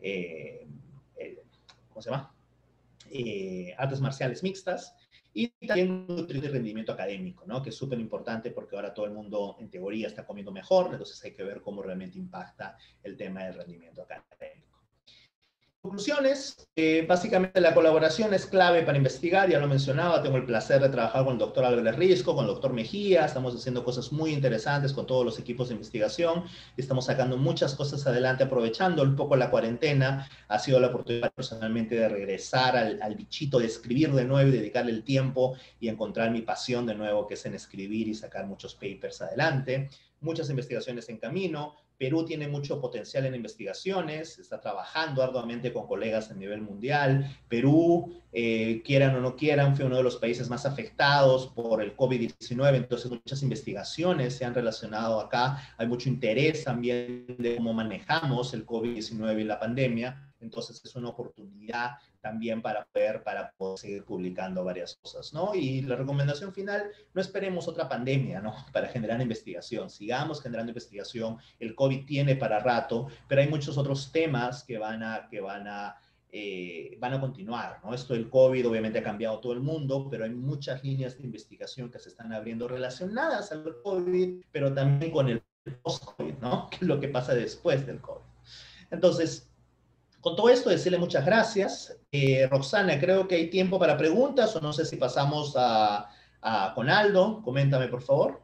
¿cómo se llama? Artes marciales mixtas. Y también nutrición y rendimiento académico, ¿no? Que es súper importante porque ahora todo el mundo en teoría está comiendo mejor, entonces hay que ver cómo realmente impacta el tema del rendimiento académico. Conclusiones, básicamente la colaboración es clave para investigar, ya lo mencionaba. Tengo el placer de trabajar con el doctor Álvarez Risco, con el doctor Mejía. Estamos haciendo cosas muy interesantes con todos los equipos de investigación, estamos sacando muchas cosas adelante, aprovechando un poco la cuarentena. Ha sido la oportunidad personalmente de regresar al bichito de escribir de nuevo y dedicarle el tiempo y encontrar mi pasión de nuevo, que es en escribir y sacar muchos papers adelante. Muchas investigaciones en camino. Perú tiene mucho potencial en investigaciones, está trabajando arduamente con colegas a nivel mundial. Perú, quieran o no quieran, fue uno de los países más afectados por el COVID-19, entonces muchas investigaciones se han relacionado acá. Hay mucho interés también de cómo manejamos el COVID-19 y la pandemia. Entonces es una oportunidad también para poder seguir publicando varias cosas, ¿no? Y la recomendación final, no esperemos otra pandemia, ¿no? Para generar investigación. Sigamos generando investigación. El COVID tiene para rato, pero hay muchos otros temas que van a continuar, ¿no? Esto del COVID obviamente ha cambiado todo el mundo, pero hay muchas líneas de investigación que se están abriendo relacionadas al COVID, pero también con el post-COVID, ¿no? ¿Qué es lo que pasa después del COVID? Entonces, con todo esto, decirle muchas gracias. Roxana, creo que hay tiempo para preguntas, o no sé si pasamos con Aldo. Coméntame, por favor.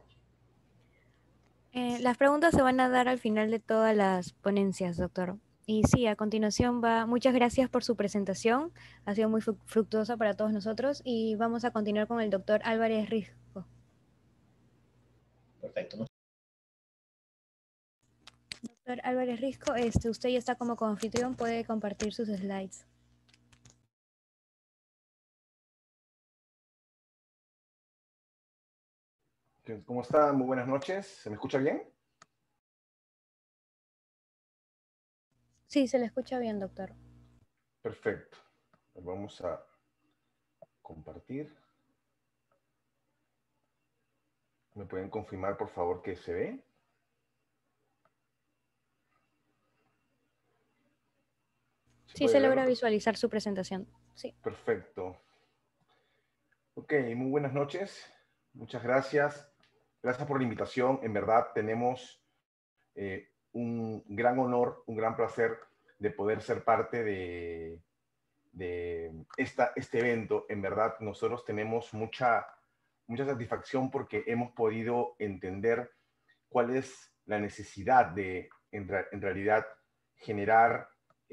Las preguntas se van a dar al final de todas las ponencias, doctor. Y sí, a continuación va. Muchas gracias por su presentación. Ha sido muy fructuosa para todos nosotros y vamos a continuar con el doctor Álvarez Risco. Perfecto. Doctor Álvarez Risco, usted ya está como anfitrión, puede compartir sus slides. ¿Cómo está? Muy buenas noches. ¿Se me escucha bien? Sí, se le escucha bien, doctor. Perfecto. Vamos a compartir. ¿Me pueden confirmar, por favor, que se ve? Sí, se logra visualizar su presentación. Sí. Perfecto. Ok, muy buenas noches. Muchas gracias Gracias por la invitación. En verdad tenemos un gran honor, un gran placer de poder ser parte de este evento. En verdad nosotros tenemos mucha satisfacción porque hemos podido entender cuál es la necesidad de, en realidad, generar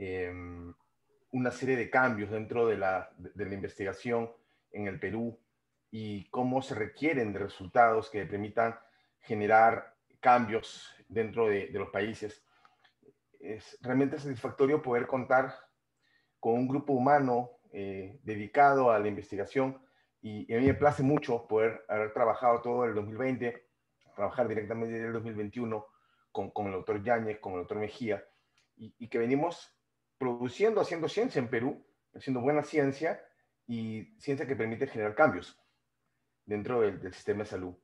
una serie de cambios dentro de la investigación en el Perú y cómo se requieren de resultados que permitan generar cambios dentro de los países. Es realmente satisfactorio poder contar con un grupo humano dedicado a la investigación y a mí me place mucho poder haber trabajado todo el 2020, trabajar directamente en el 2021 con el doctor Yáñez, con el doctor Mejía, y que venimos produciendo, haciendo ciencia en Perú, haciendo buena ciencia y ciencia que permite generar cambios dentro del sistema de salud.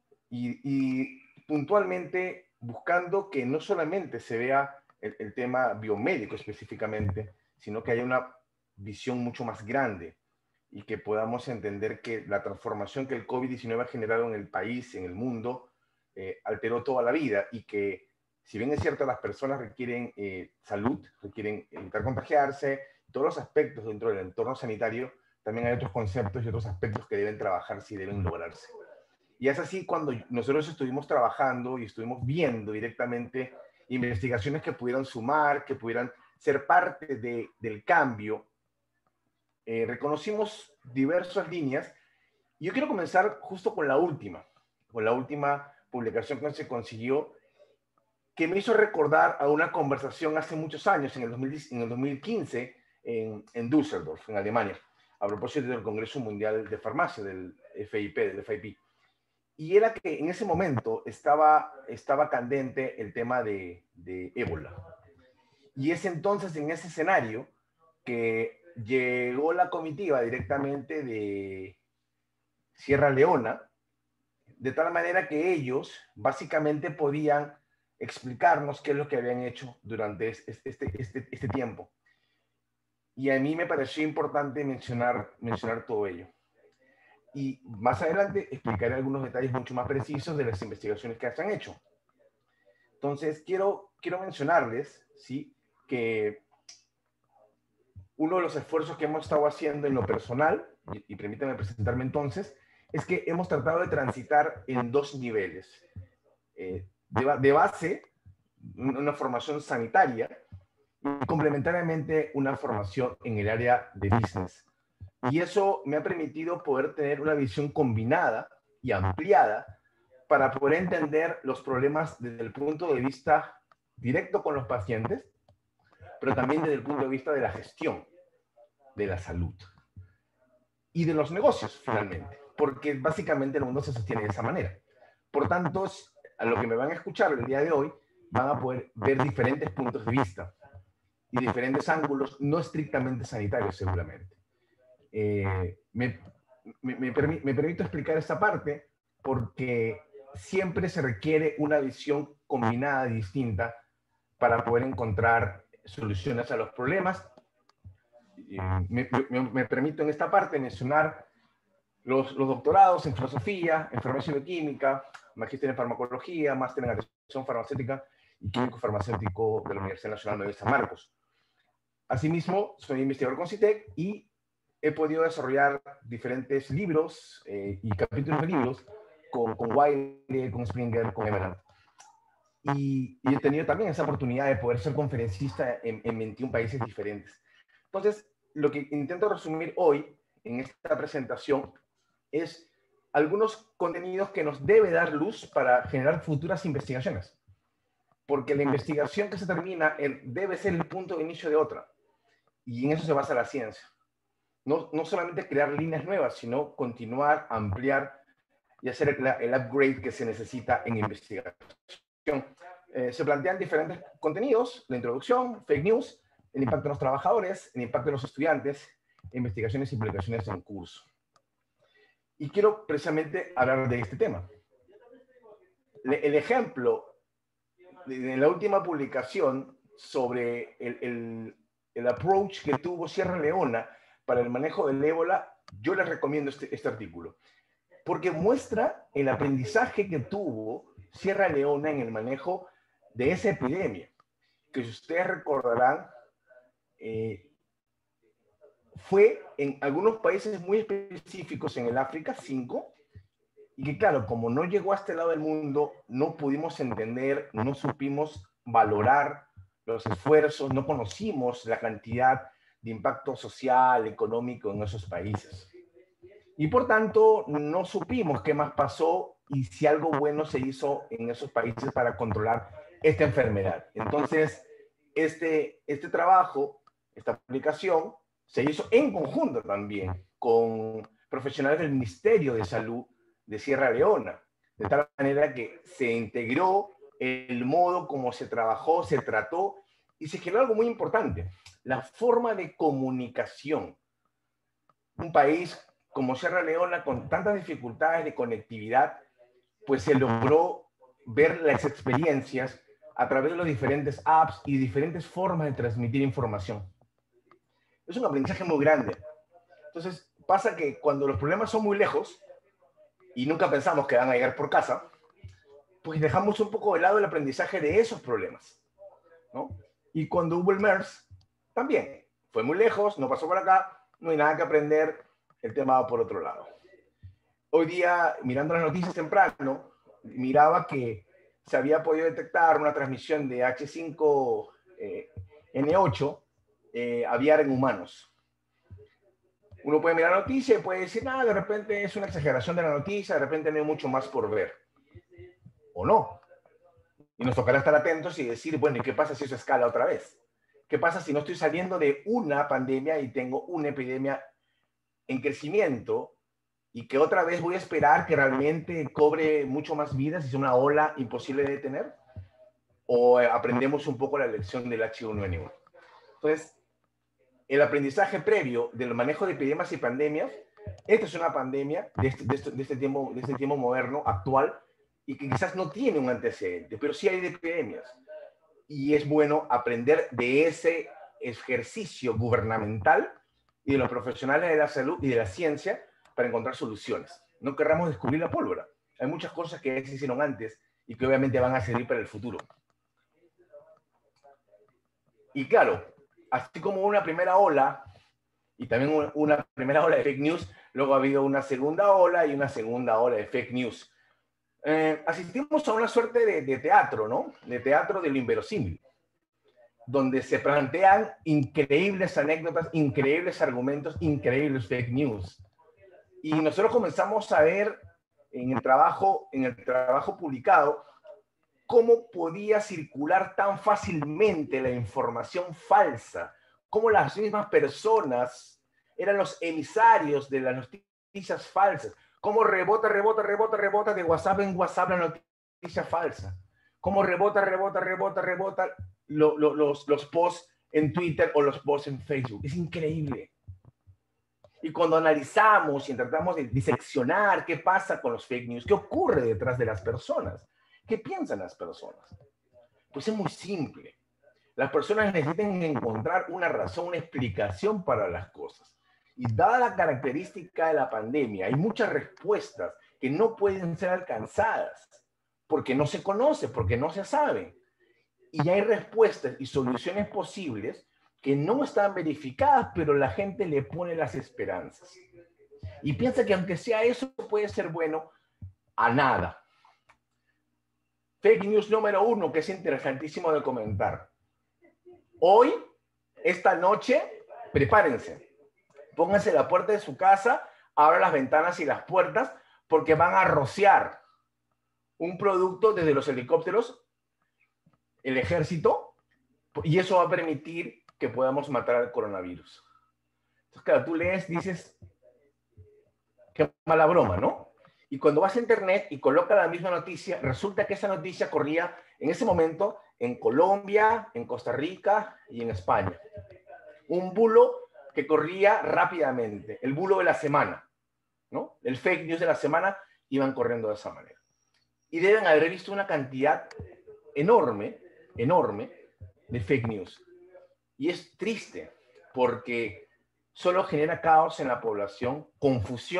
Y puntualmente buscando que no solamente se vea el tema biomédico específicamente, sino que haya una visión mucho más grande y que podamos entender que la transformación que el COVID-19 ha generado en el país, en el mundo, alteró toda la vida y que, si bien es cierto, las personas requieren salud, requieren evitar contagiarse, todos los aspectos dentro del entorno sanitario, también hay otros conceptos y otros aspectos que deben trabajarse y deben lograrse. Y es así cuando nosotros estuvimos trabajando y estuvimos viendo directamente investigaciones que pudieran sumar, que pudieran ser parte del cambio, reconocimos diversas líneas. Y yo quiero comenzar justo con la última publicación que se consiguió, que me hizo recordar a una conversación hace muchos años, en el 2015, en Düsseldorf, en Alemania, a propósito del Congreso Mundial de Farmacia, del FIP. Y era que en ese momento estaba candente el tema de ébola. Y es entonces en ese escenario que llegó la comitiva directamente de Sierra Leona, de tal manera que ellos básicamente podían explicarnos qué es lo que habían hecho durante este tiempo. Y a mí me pareció importante mencionar todo ello. Y más adelante explicaré algunos detalles mucho más precisos de las investigaciones que se han hecho. Entonces, quiero mencionarles, ¿sí?, que uno de los esfuerzos que hemos estado haciendo en lo personal, y permítanme presentarme entonces, es que hemos tratado de transitar en dos niveles. De base, una formación sanitaria y complementariamente una formación en el área de business. Y eso me ha permitido poder tener una visión combinada y ampliada para poder entender los problemas desde el punto de vista directo con los pacientes, pero también desde el punto de vista de la gestión de la salud y de los negocios, finalmente, porque básicamente el mundo se sostiene de esa manera. Por tanto, a lo que me van a escuchar el día de hoy, van a poder ver diferentes puntos de vista y diferentes ángulos no estrictamente sanitarios, seguramente. Me permito explicar esta parte porque siempre se requiere una visión combinada distinta para poder encontrar soluciones a los problemas. Me permito en esta parte mencionar los doctorados en filosofía, en farmacia bioquímica, magíster en farmacología, máster en atención farmacéutica y químico farmacéutico de la Universidad Nacional de San Marcos. Asimismo, soy investigador con CITEC y he podido desarrollar diferentes libros y capítulos de libros con Wiley, con Springer, con Emerald. Y he tenido también esa oportunidad de poder ser conferencista en 21 países diferentes. Entonces, lo que intento resumir hoy en esta presentación es algunos contenidos que nos debe dar luz para generar futuras investigaciones. Porque la investigación que se termina debe ser el punto de inicio de otra. Y en eso se basa la ciencia. No solamente crear líneas nuevas, sino continuar, ampliar y hacer el upgrade que se necesita en investigación. Se plantean diferentes contenidos: la introducción, fake news, el impacto de los trabajadores, el impacto de los estudiantes, investigaciones y publicaciones en curso. Y quiero precisamente hablar de este tema. El ejemplo de la última publicación sobre el approach que tuvo Sierra Leona para el manejo del ébola, yo les recomiendo este artículo. porque muestra el aprendizaje que tuvo Sierra Leona en el manejo de esa epidemia, que si ustedes recordarán, fue en algunos países muy específicos en el África, 5, y que claro, como no llegó a este lado del mundo, no pudimos entender, no supimos valorar los esfuerzos, no conocimos la cantidad de impacto social, económico en esos países. Y por tanto, no supimos qué más pasó y si algo bueno se hizo en esos países para controlar esta enfermedad. Entonces, este trabajo, esta publicación, se hizo en conjunto también con profesionales del Ministerio de Salud de Sierra Leona, de tal manera que se integró el modo como se trabajó, se trató, y se generó algo muy importante, la forma de comunicación. Un país como Sierra Leona, con tantas dificultades de conectividad, pues se logró ver las experiencias a través de los diferentes apps y diferentes formas de transmitir información. Es un aprendizaje muy grande. Entonces, pasa que cuando los problemas son muy lejos y nunca pensamos que van a llegar por casa, pues dejamos un poco de lado el aprendizaje de esos problemas, ¿no? Y cuando hubo el MERS, también fue muy lejos, no pasó por acá, no hay nada que aprender, el tema va por otro lado. Hoy día, mirando las noticias temprano, miraba que se había podido detectar una transmisión de H5N8 aviar en humanos. Uno puede mirar la noticia y puede decir, nada, de repente es una exageración de la noticia, de repente no hay mucho más por ver. O no. Y nos tocará estar atentos y decir, bueno, ¿y qué pasa si eso escala otra vez? ¿Qué pasa si no estoy saliendo de una pandemia y tengo una epidemia en crecimiento y que otra vez voy a esperar que realmente cobre mucho más vidas y sea una ola imposible de detener? ¿O aprendemos un poco la lección del H1N1? Entonces, el aprendizaje previo del manejo de epidemias y pandemias, esta es una pandemia de este tiempo moderno, actual, y que quizás no tiene un antecedente, pero sí hay de epidemias. Y es bueno aprender de ese ejercicio gubernamental y de los profesionales de la salud y de la ciencia para encontrar soluciones. No querramos descubrir la pólvora. Hay muchas cosas que se hicieron antes y que obviamente van a servir para el futuro. Y claro, así como una primera ola, y también una primera ola de fake news, luego ha habido una segunda ola y una segunda ola de fake news. Asistimos a una suerte de teatro, ¿no? De teatro de lo inverosímil, donde se plantean increíbles anécdotas, increíbles argumentos, increíbles fake news. Y nosotros comenzamos a ver en el trabajo publicado cómo podía circular tan fácilmente la información falsa, cómo las mismas personas eran los emisarios de las noticias falsas, cómo rebota de WhatsApp en WhatsApp la noticia falsa, cómo rebota los posts en Twitter o los posts en Facebook. Es increíble. Y cuando analizamos y tratamos de diseccionar qué pasa con los fake news, qué ocurre detrás de las personas, ¿qué piensan las personas? Pues es muy simple. Las personas necesitan encontrar una razón, una explicación para las cosas. Y dada la característica de la pandemia, hay muchas respuestas que no pueden ser alcanzadas porque no se conoce, porque no se sabe. Y hay respuestas y soluciones posibles que no están verificadas, pero la gente le pone las esperanzas. Y piensa que aunque sea eso, puede ser bueno a nada. Fake news número 1, que es interesantísimo de comentar. Hoy, esta noche, prepárense. Pónganse a la puerta de su casa, abran las ventanas y las puertas, porque van a rociar un producto desde los helicópteros, el ejército, y eso va a permitir que podamos matar al coronavirus. Entonces, claro, tú lees, dices, qué mala broma, ¿no? Y cuando vas a internet y colocas la misma noticia, resulta que esa noticia corría en ese momento en Colombia, en Costa Rica y en España. Un bulo que corría rápidamente, el bulo de la semana, ¿no? El fake news de la semana iban corriendo de esa manera. Y deben haber visto una cantidad enorme de fake news. Y es triste porque solo genera caos en la población, confusión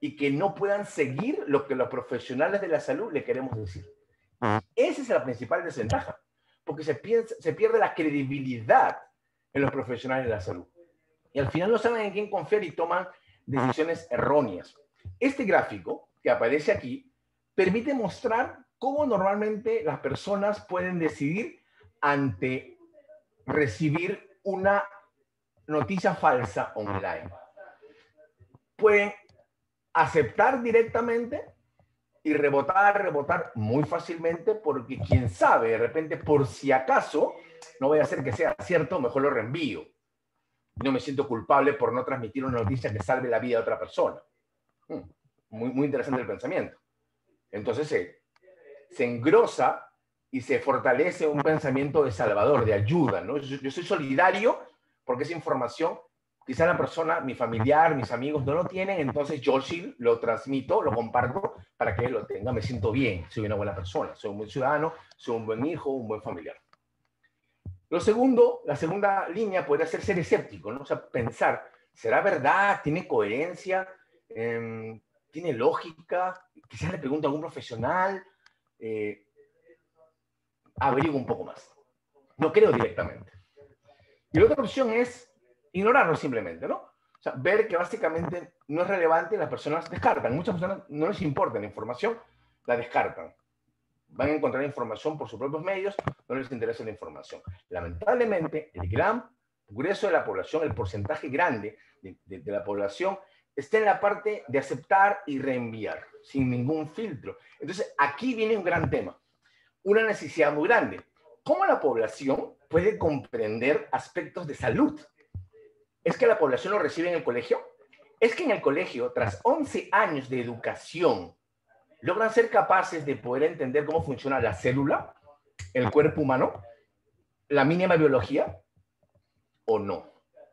y que no puedan seguir lo que los profesionales de la salud le queremos decir. Esa es la principal desventaja, porque se pierde la credibilidad en los profesionales de la salud. Y al final no saben en quién confiar y toman decisiones erróneas. Este gráfico que aparece aquí permite mostrar cómo normalmente las personas pueden decidir ante recibir una noticia falsa online. Pueden aceptar directamente y rebotar muy fácilmente, porque quién sabe, de repente, por si acaso, no voy a hacer que sea cierto, mejor lo reenvío. No me siento culpable por no transmitir una noticia que salve la vida de otra persona. Muy interesante el pensamiento. Entonces se engrosa y se fortalece un pensamiento de salvador, de ayuda, ¿no? Yo soy solidario porque esa información, quizá la persona, mi familiar, mis amigos no lo tienen, entonces yo sí lo transmito, lo comparto para que él lo tenga. Me siento bien, soy una buena persona, soy un buen ciudadano, soy un buen hijo, un buen familiar. Lo segundo, la segunda línea podría ser escéptico, ¿no? O sea, pensar, ¿será verdad? ¿Tiene coherencia? ¿Tiene lógica? Quizás le pregunto a algún profesional. Averiguo un poco más. No creo directamente. Y la otra opción es ignorarlo simplemente, ¿no? O sea, ver que básicamente no es relevante y las personas descartan. Muchas personas no les importa la información, la descartan. Van a encontrar información por sus propios medios, no les interesa la información. Lamentablemente, el gran grueso de la población, el porcentaje grande de la población, está en la parte de aceptar y reenviar, sin ningún filtro. Entonces, aquí viene un gran tema, una necesidad muy grande. ¿Cómo la población puede comprender aspectos de salud? ¿Es que la población lo recibe en el colegio? Es que en el colegio, tras 11 años de educación, logran ser capaces de poder entender cómo funciona la célula, el cuerpo humano, la mínima biología, o no.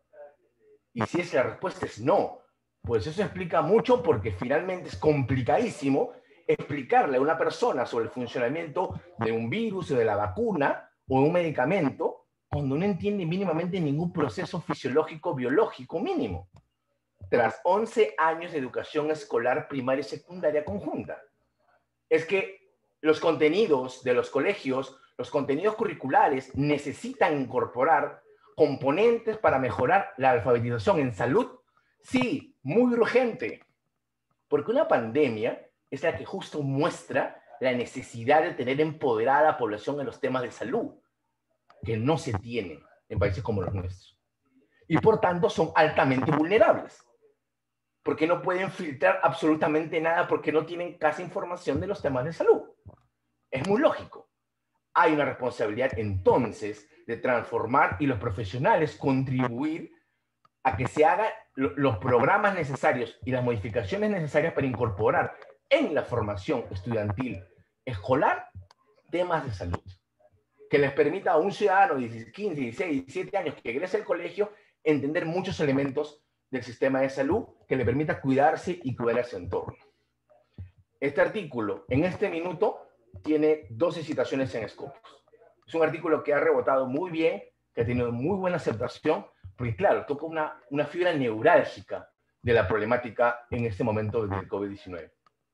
Y si es la respuesta es no, pues eso explica mucho, porque finalmente es complicadísimo explicarle a una persona sobre el funcionamiento de un virus o de la vacuna o de un medicamento cuando no entiende mínimamente ningún proceso fisiológico biológico mínimo. Tras 11 años de educación escolar primaria y secundaria conjunta. Es que los contenidos de los colegios, los contenidos curriculares, necesitan incorporar componentes para mejorar la alfabetización en salud. Sí, muy urgente, porque una pandemia es la que justo muestra la necesidad de tener empoderada a la población en los temas de salud, que no se tiene en países como los nuestros. Y por tanto son altamente vulnerables, porque no pueden filtrar absolutamente nada, porque no tienen casi información de los temas de salud. Es muy lógico. Hay una responsabilidad entonces de transformar y los profesionales contribuir a que se hagan los programas necesarios y las modificaciones necesarias para incorporar en la formación estudiantil escolar temas de salud, que les permita a un ciudadano de 15, 16, 17 años que egrese al colegio entender muchos elementos del sistema de salud que le permita cuidarse y cuidar a su entorno. Este artículo, en este minuto, tiene 12 citaciones en Scopus. Es un artículo que ha rebotado muy bien, que ha tenido muy buena aceptación, porque claro, toca una fibra neurálgica de la problemática en este momento del COVID-19.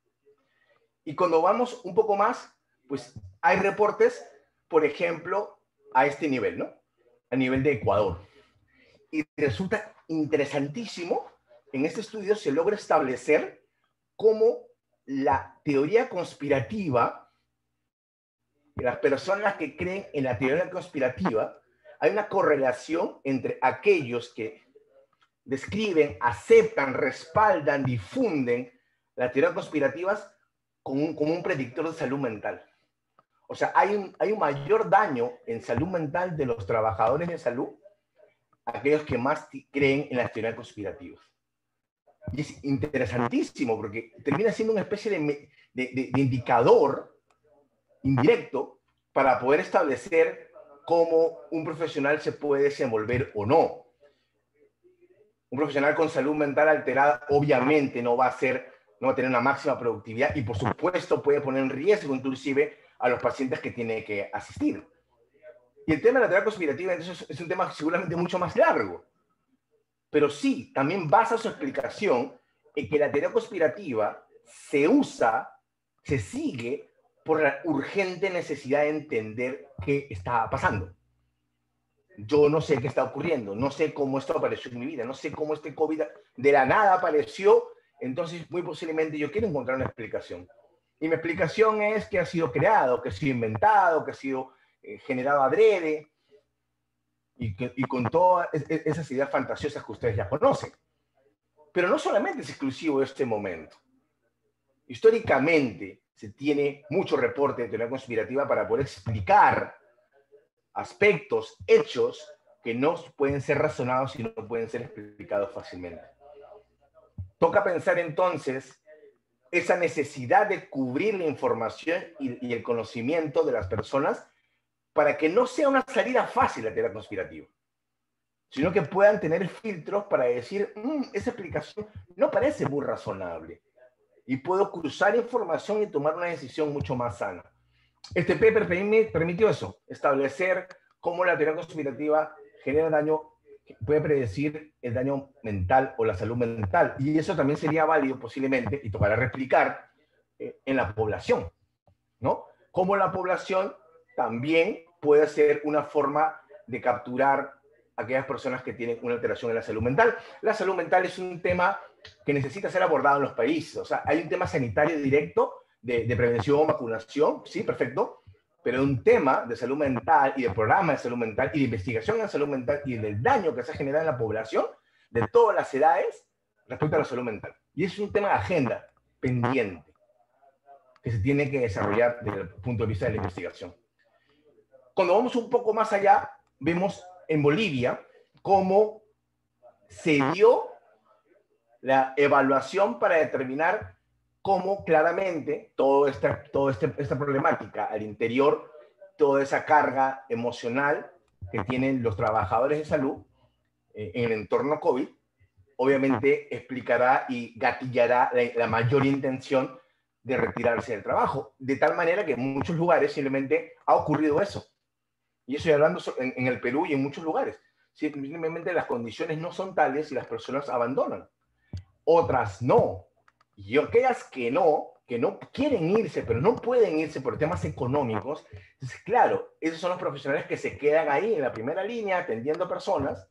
Y cuando vamos un poco más, pues hay reportes, por ejemplo, a este nivel, ¿no? A nivel de Ecuador. Y resulta interesantísimo, en este estudio se logra establecer cómo la teoría conspirativa, las personas que creen en la teoría conspirativa, hay una correlación entre aquellos que describen, aceptan, respaldan, difunden las teorías conspirativas como un predictor de salud mental. O sea, hay un mayor daño en salud mental de los trabajadores de salud, aquellos que más creen en las teorías conspirativas. Y es interesantísimo porque termina siendo una especie de indicador indirecto para poder establecer cómo un profesional se puede desenvolver o no. Un profesional con salud mental alterada obviamente no va a tener una máxima productividad y por supuesto puede poner en riesgo inclusive a los pacientes que tiene que asistir. Y el tema de la teoría conspirativa entonces es un tema seguramente mucho más largo. Pero sí, también basa su explicación en que la teoría conspirativa se usa, se sigue por la urgente necesidad de entender qué está pasando. Yo no sé qué está ocurriendo, no sé cómo esto apareció en mi vida, no sé cómo este COVID de la nada apareció, entonces muy posiblemente yo quiero encontrar una explicación. Y mi explicación es que ha sido creado, que ha sido inventado, que ha sido generado adrede, y con todas esas ideas fantasiosas que ustedes ya conocen. Pero no solamente es exclusivo de este momento. Históricamente se tiene mucho reporte de teoría conspirativa para poder explicar aspectos, hechos que no pueden ser razonados y no pueden ser explicados fácilmente. Toca pensar entonces esa necesidad de cubrir la información y el conocimiento de las personas para que no sea una salida fácil la teoría conspirativa, sino que puedan tener filtros para decir, esa explicación no parece muy razonable y puedo cruzar información y tomar una decisión mucho más sana. Este paper permitió eso, establecer cómo la teoría conspirativa genera daño, puede predecir el daño mental o la salud mental. Y eso también sería válido posiblemente, y tocará replicar, en la población, ¿no? Cómo la población también puede ser una forma de capturar a aquellas personas que tienen una alteración en la salud mental. La salud mental es un tema que necesita ser abordado en los países. O sea, hay un tema sanitario directo de prevención, vacunación, sí, perfecto, pero un tema de salud mental y de programa de salud mental y de investigación en salud mental y del daño que se ha generado en la población de todas las edades respecto a la salud mental. Y es un tema de agenda pendiente que se tiene que desarrollar desde el punto de vista de la investigación. Cuando vamos un poco más allá, vemos en Bolivia cómo se dio la evaluación para determinar cómo claramente toda esta problemática al interior, toda esa carga emocional que tienen los trabajadores de salud en el entorno COVID, obviamente explicará y gatillará la mayor intención de retirarse del trabajo, de tal manera que en muchos lugares simplemente ha ocurrido eso. Y estoy hablando en el Perú y en muchos lugares. Simplemente las condiciones no son tales y las personas abandonan. Otras no. Y aquellas que no quieren irse, pero no pueden irse por temas económicos, entonces, claro, esos son los profesionales que se quedan ahí en la primera línea atendiendo a personas.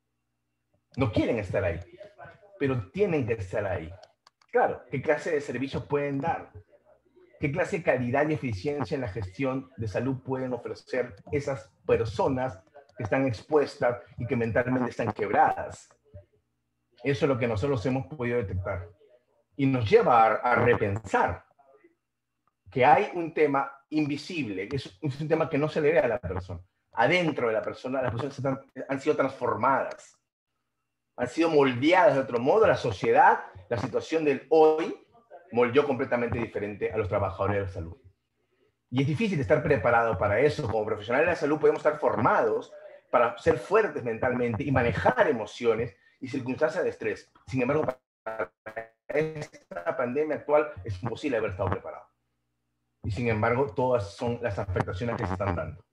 No quieren estar ahí, pero tienen que estar ahí. Claro, ¿qué clase de servicios pueden dar? ¿Qué clase de calidad y eficiencia en la gestión de salud pueden ofrecer esas personas que están expuestas y que mentalmente están quebradas? Eso es lo que nosotros hemos podido detectar. Y nos lleva a repensar que hay un tema invisible, que es un tema que no se le ve a la persona. Adentro de la persona, las personas han sido transformadas, han sido moldeadas de otro modo. La sociedad, la situación del hoy, moldeó completamente diferente a los trabajadores de la salud. Y es difícil estar preparado para eso. Como profesionales de la salud podemos estar formados para ser fuertes mentalmente y manejar emociones y circunstancias de estrés. Sin embargo, para esta pandemia actual es imposible haber estado preparado. Y sin embargo, todas son las afectaciones que se están dando.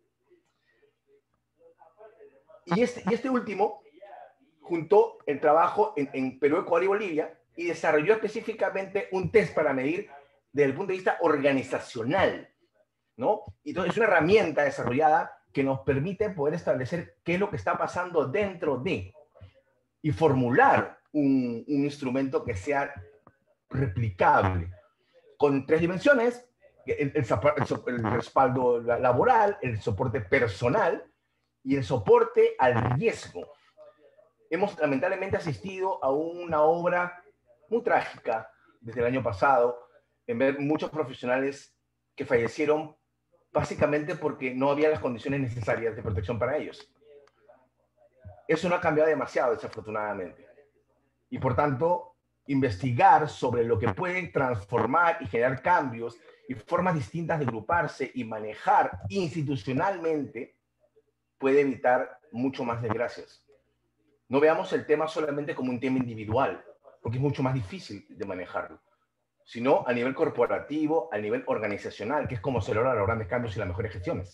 Y este último juntó el trabajo en Perú, Ecuador y Bolivia y desarrolló específicamente un test para medir desde el punto de vista organizacional, ¿no? Entonces es una herramienta desarrollada que nos permite poder establecer qué es lo que está pasando dentro de y formular un instrumento que sea replicable con 3 dimensiones: el respaldo laboral, el soporte personal y el soporte al riesgo. Hemos lamentablemente asistido a una obra muy trágica desde el año pasado, en ver muchos profesionales que fallecieron básicamente porque no había las condiciones necesarias de protección para ellos. Eso no ha cambiado demasiado, desafortunadamente. Y por tanto, investigar sobre lo que puede transformar y generar cambios y formas distintas de agruparse y manejar institucionalmente puede evitar mucho más desgracias. No veamos el tema solamente como un tema individual, porque es mucho más difícil de manejarlo, sino a nivel corporativo, a nivel organizacional, que es como se logran los grandes cambios y las mejores gestiones.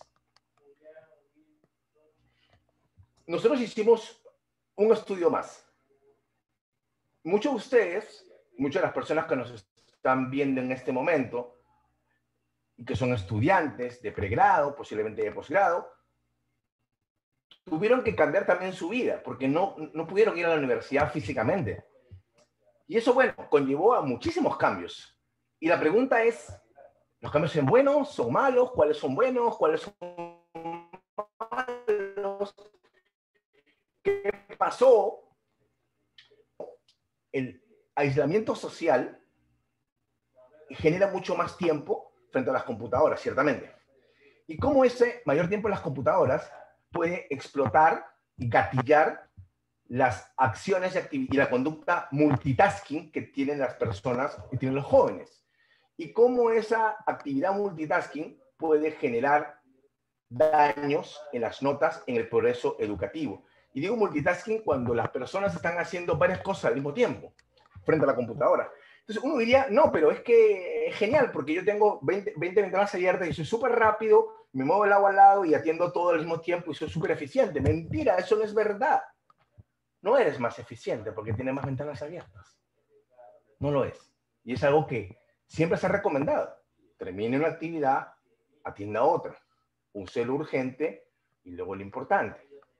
Nosotros hicimos un estudio más. Muchos de ustedes muchas de las personas que nos están viendo en este momento y que son estudiantes de pregrado, posiblemente de posgrado, tuvieron que cambiar también su vida porque no pudieron ir a la universidad físicamente. Y eso, bueno, conllevó a muchísimos cambios. Y la pregunta es, ¿los cambios son buenos, son malos? ¿Cuáles son buenos? ¿Cuáles son malos? ¿Qué pasó? El aislamiento social genera mucho más tiempo frente a las computadoras, ciertamente. Y cómo ese mayor tiempo en las computadoras puede explotar y gatillar las acciones y la conducta multitasking que tienen las personas y tienen los jóvenes. Y cómo esa actividad multitasking puede generar daños en las notas en el progreso educativo. Y digo multitasking cuando las personas están haciendo varias cosas al mismo tiempo frente a la computadora. Entonces uno diría, no, pero es que es genial porque yo tengo 20 ventanas abiertas y soy súper rápido, me muevo el agua al lado y atiendo todo al mismo tiempo y soy súper eficiente. Mentira, eso no es verdad. No eres más eficiente porque tienes más ventanas abiertas. No lo es. Y es algo que siempre se ha recomendado. Termine una actividad, atienda otra. Use lo urgente y luego lo importante.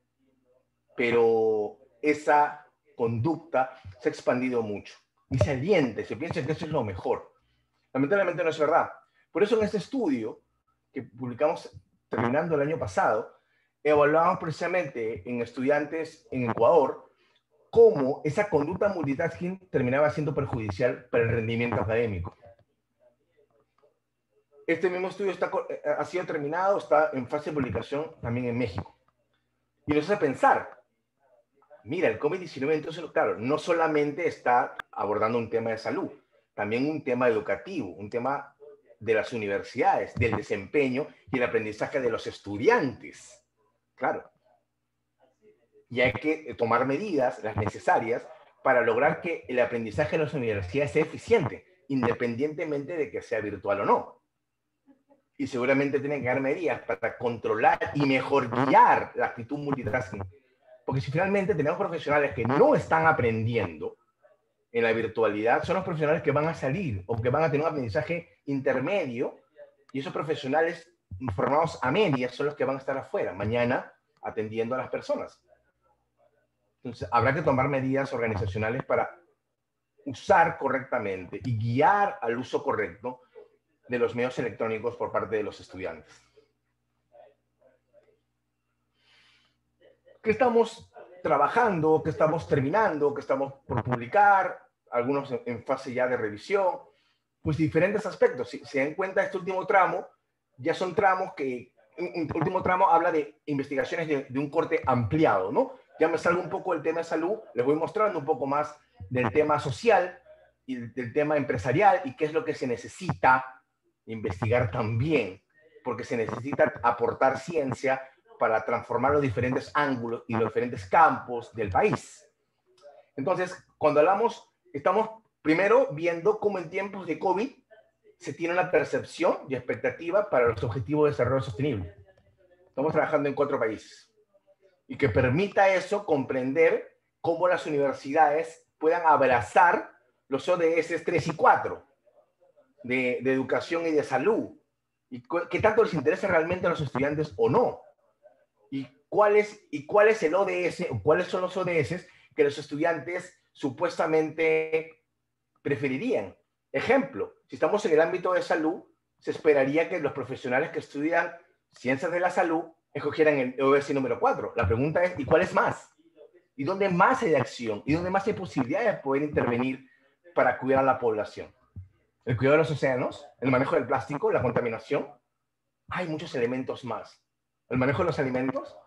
Pero esa conducta se ha expandido mucho. Y se aliente, se piensa que eso es lo mejor. Lamentablemente no es verdad. Por eso en este estudio que publicamos terminando el año pasado, evaluamos precisamente en estudiantes en Ecuador cómo esa conducta multitasking terminaba siendo perjudicial para el rendimiento académico. Este mismo estudio ha sido terminado, está en fase de publicación también en México. Y nos hace pensar, mira, el COVID-19 entonces, claro, no solamente está abordando un tema de salud, también un tema educativo, un tema de las universidades, del desempeño y el aprendizaje de los estudiantes. Claro. Y hay que tomar medidas, las necesarias, para lograr que el aprendizaje en las universidades sea eficiente, independientemente de que sea virtual o no. Y seguramente tienen que dar medidas para controlar y mejor guiar la actitud multitasking. Porque si finalmente tenemos profesionales que no están aprendiendo en la virtualidad, son los profesionales que van a salir o que van a tener un aprendizaje intermedio, y esos profesionales formados a medias son los que van a estar afuera mañana atendiendo a las personas. Entonces, habrá que tomar medidas organizacionales para usar correctamente y guiar al uso correcto de los medios electrónicos por parte de los estudiantes. ¿Qué estamos trabajando? ¿Qué estamos terminando? ¿Qué estamos por publicar? Algunos en fase ya de revisión. Pues diferentes aspectos. Si se dan cuenta, este último tramo ya son tramos que... Un último tramo habla de investigaciones de un corte ampliado, ¿no? Ya me salgo un poco del tema de salud, les voy mostrando un poco más del tema social y del tema empresarial y qué es lo que se necesita investigar también, porque se necesita aportar ciencia para transformar los diferentes ángulos y los diferentes campos del país. Entonces, cuando hablamos, estamos primero viendo cómo en tiempos de COVID se tiene una percepción y expectativa para los objetivos de desarrollo sostenible. Estamos trabajando en 4 países. Y que permita eso comprender cómo las universidades puedan abrazar los ODS 3 y 4 de educación y de salud. Y qué tanto les interesa realmente a los estudiantes o no. Y cuál es el ODS, o cuáles son los ODS que los estudiantes supuestamente preferirían. Ejemplo, si estamos en el ámbito de salud, se esperaría que los profesionales que estudian ciencias de la salud escogieran el ODS número 4. La pregunta es, ¿y cuál es más? ¿Y dónde más hay acción? ¿Y dónde más hay posibilidades de poder intervenir para cuidar a la población? El cuidado de los océanos, el manejo del plástico, la contaminación. Hay muchos elementos más. El manejo de los alimentos.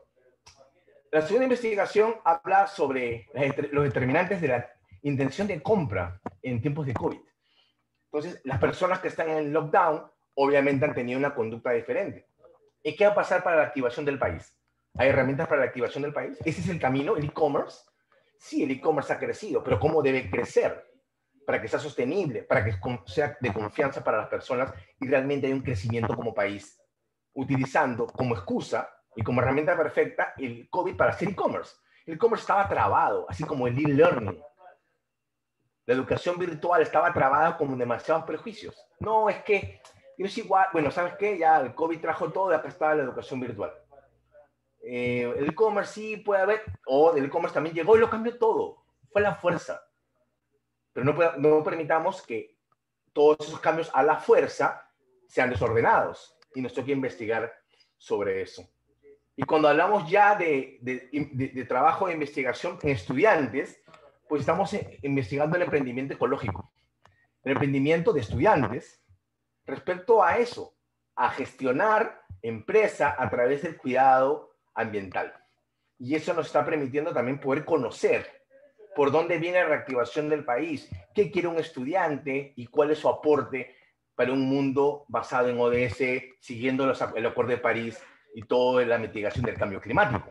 La segunda investigación habla sobre los determinantes de la intención de compra en tiempos de COVID. Entonces, las personas que están en el lockdown obviamente han tenido una conducta diferente. ¿Y qué va a pasar para la activación del país? ¿Hay herramientas para la activación del país? ¿Ese es el camino, el e-commerce? Sí, el e-commerce ha crecido, pero ¿cómo debe crecer? Para que sea sostenible, para que sea de confianza para las personas y realmente haya un crecimiento como país, utilizando como excusa y como herramienta perfecta el COVID para hacer e-commerce. El e-commerce estaba trabado, así como el e-learning. la educación virtual estaba trabada con demasiados prejuicios. No, es que no es igual. Bueno, ¿sabes qué? Ya el COVID trajo todo y acá está la educación virtual. El e-commerce sí puede haber, o el e-commerce también llegó y lo cambió todo. Fue la fuerza. Pero no permitamos que todos esos cambios a la fuerza sean desordenados y nos toque investigar sobre eso. Y cuando hablamos ya de trabajo de investigación en estudiantes, pues estamos investigando el emprendimiento ecológico, el emprendimiento de estudiantes respecto a eso, a gestionar empresa a través del cuidado ambiental. Y eso nos está permitiendo también poder conocer por dónde viene la reactivación del país, qué quiere un estudiante y cuál es su aporte para un mundo basado en ODS, siguiendo el Acuerdo de París y toda la mitigación del cambio climático.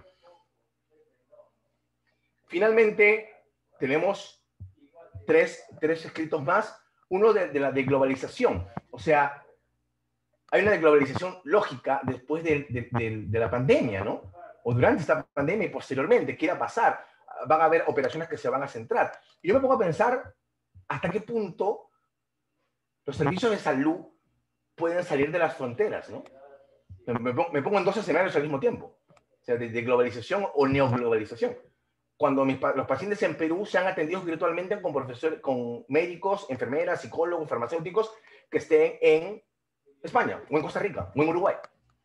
Finalmente, tenemos tres escritos más. Uno de la deglobalización. O sea, hay una deglobalización lógica después de la pandemia, ¿no? O durante esta pandemia y posteriormente. ¿Qué irá a pasar? Van a haber operaciones que se van a centrar. Y yo me pongo a pensar hasta qué punto los servicios de salud pueden salir de las fronteras, ¿no? Me pongo en dos escenarios al mismo tiempo. O sea, de globalización o neoglobalización. Cuando los pacientes en Perú sean atendidos virtualmente con profesores, con médicos, enfermeras, psicólogos, farmacéuticos que estén en España, o en Costa Rica, o en Uruguay.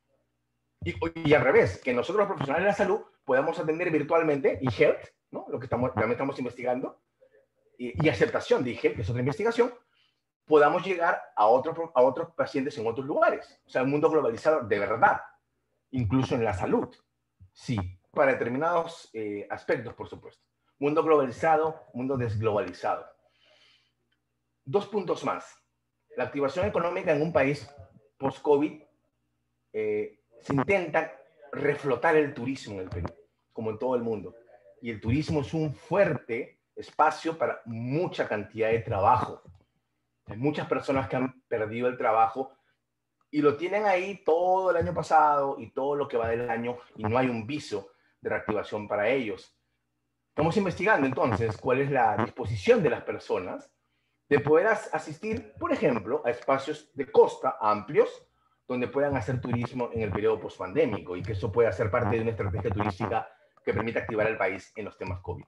Y al revés, que nosotros los profesionales de la salud podamos atender virtualmente eHealth, ¿no? Lo que también estamos investigando, y aceptación de eHealth, que es otra investigación, podamos llegar a otros pacientes en otros lugares. O sea, un mundo globalizado de verdad, incluso en la salud. Sí, para determinados aspectos, por supuesto. Mundo globalizado, mundo desglobalizado. 2 puntos más. La activación económica en un país post-COVID se intenta reflotar el turismo en el Perú, como en todo el mundo. Y el turismo es un fuerte espacio para mucha cantidad de trabajo. Hay muchas personas que han perdido el trabajo y lo tienen ahí todo el año pasado y todo lo que va del año y no hay un viso de reactivación para ellos. Estamos investigando entonces cuál es la disposición de las personas de poder asistir, por ejemplo, a espacios de costa amplios donde puedan hacer turismo en el periodo pospandémico y que eso pueda ser parte de una estrategia turística que permita activar el país en los temas COVID.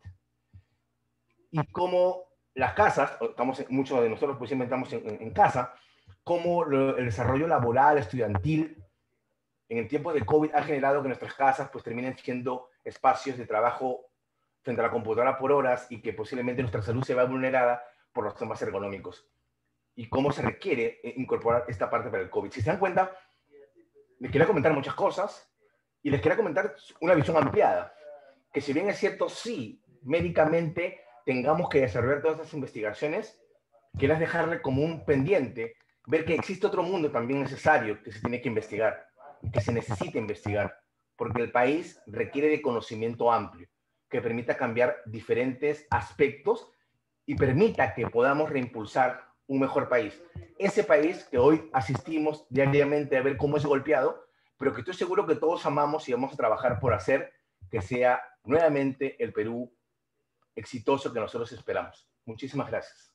Y como las casas, muchos de nosotros pues inventamos en casa, como el desarrollo laboral, estudiantil, en el tiempo de COVID ha generado que nuestras casas pues terminen siendo espacios de trabajo frente a la computadora por horas y que posiblemente nuestra salud se vea vulnerada por los temas ergonómicos. Y cómo se requiere incorporar esta parte para el COVID. Si se dan cuenta, les quería comentar muchas cosas y les quería comentar una visión ampliada. Que si bien es cierto, sí, médicamente tengamos que desarrollar todas estas investigaciones, quieras dejarle como un pendiente, ver que existe otro mundo también necesario que se tiene que investigar, que se necesita investigar, porque el país requiere de conocimiento amplio, que permita cambiar diferentes aspectos y permita que podamos reimpulsar un mejor país. Ese país que hoy asistimos diariamente a ver cómo es golpeado, pero que estoy seguro que todos amamos y vamos a trabajar por hacer que sea nuevamente el Perú exitoso que nosotros esperamos. Muchísimas gracias.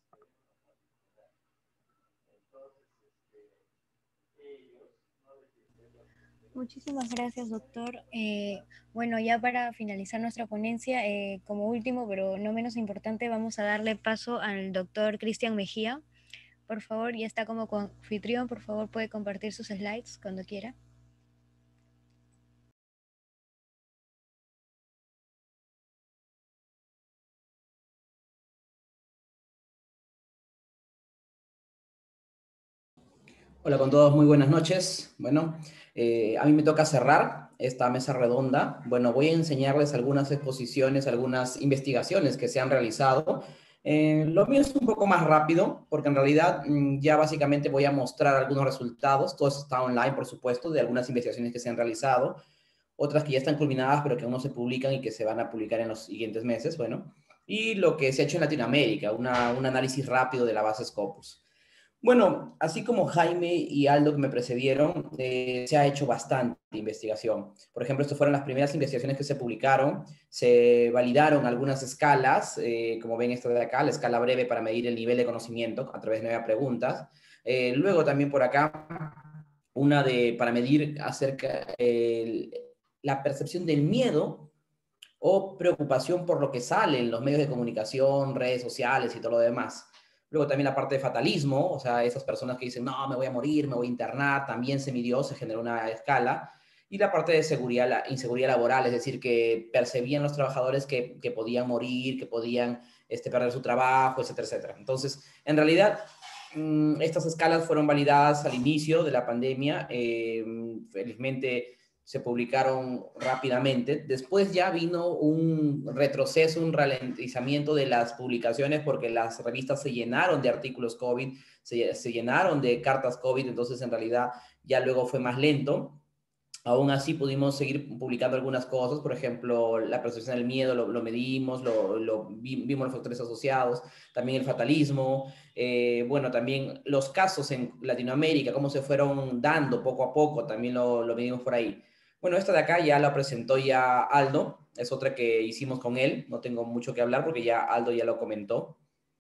Muchísimas gracias, doctor. Bueno, ya para finalizar nuestra ponencia, como último, pero no menos importante, vamos a darle paso al doctor Cristian Mejía. Por favor, ya está como anfitrión, por favor puede compartir sus slides cuando quiera. Hola con todos, muy buenas noches. Bueno, a mí me toca cerrar esta mesa redonda. Bueno, voy a enseñarles algunas exposiciones, algunas investigaciones que se han realizado. Lo mío es un poco más rápido, porque en realidad ya básicamente voy a mostrar algunos resultados. Todo eso está online, por supuesto, de algunas investigaciones que se han realizado. Otras que ya están culminadas, pero que aún no se publican y que se van a publicar en los siguientes meses. Bueno, y lo que se ha hecho en Latinoamérica, un análisis rápido de la base Scopus. Bueno, así como Jaime y Aldo que me precedieron, se ha hecho bastante investigación. Por ejemplo, estas fueron las primeras investigaciones que se publicaron. Se validaron algunas escalas, como ven esta de acá, la escala breve para medir el nivel de conocimiento a través de 9 preguntas. Luego también por acá, para medir acerca la percepción del miedo o preocupación por lo que sale en los medios de comunicación, redes sociales y todo lo demás. Luego también la parte de fatalismo, o sea, esas personas que dicen, no, me voy a morir, me voy a internar, también se midió, se generó una escala. Y la parte de seguridad, la inseguridad laboral, es decir, que percibían los trabajadores que podían morir, que podían perder su trabajo, etcétera, etcétera. Entonces, en realidad, estas escalas fueron validadas al inicio de la pandemia. Felizmente se publicaron rápidamente. Después ya vino un retroceso, un ralentizamiento de las publicaciones porque las revistas se llenaron de artículos COVID, se llenaron de cartas COVID, entonces en realidad ya luego fue más lento. Aún así pudimos seguir publicando algunas cosas, por ejemplo, la percepción del miedo lo medimos, vimos los factores asociados, también el fatalismo, bueno, también los casos en Latinoamérica, cómo se fueron dando poco a poco, también lo medimos por ahí. Bueno, esta de acá ya la presentó ya Aldo, es otra que hicimos con él, no tengo mucho que hablar porque ya Aldo ya lo comentó.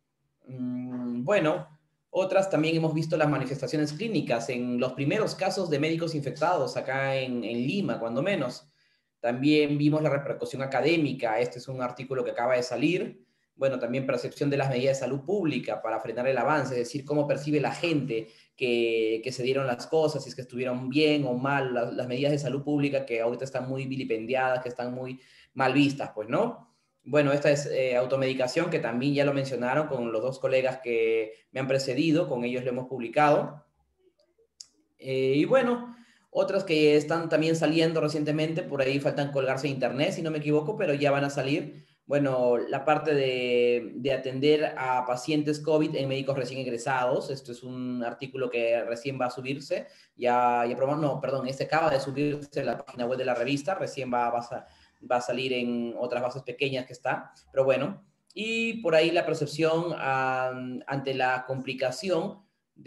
Bueno, otras también hemos visto las manifestaciones clínicas en los primeros casos de médicos infectados acá en Lima, cuando menos. También vimos la repercusión académica, este es un artículo que acaba de salir. Bueno, también percepción de las medidas de salud pública para frenar el avance, es decir, cómo percibe la gente que se dieron las cosas, si es que estuvieron bien o mal, las medidas de salud pública que ahorita están muy vilipendiadas, que están muy mal vistas, pues, ¿no? Bueno, esta es automedicación, que también ya lo mencionaron con los dos colegas que me han precedido, con ellos lo hemos publicado. Y bueno, otras que están también saliendo recientemente, por ahí faltan colgarse a internet, si no me equivoco, pero ya van a salir. Bueno, la parte de atender a pacientes COVID en médicos recién egresados. Esto es un artículo que recién va a subirse. No, perdón, este acaba de subirse en la página web de la revista, recién va a salir en otras bases pequeñas que está, pero bueno. Y por ahí la percepción ante la complicación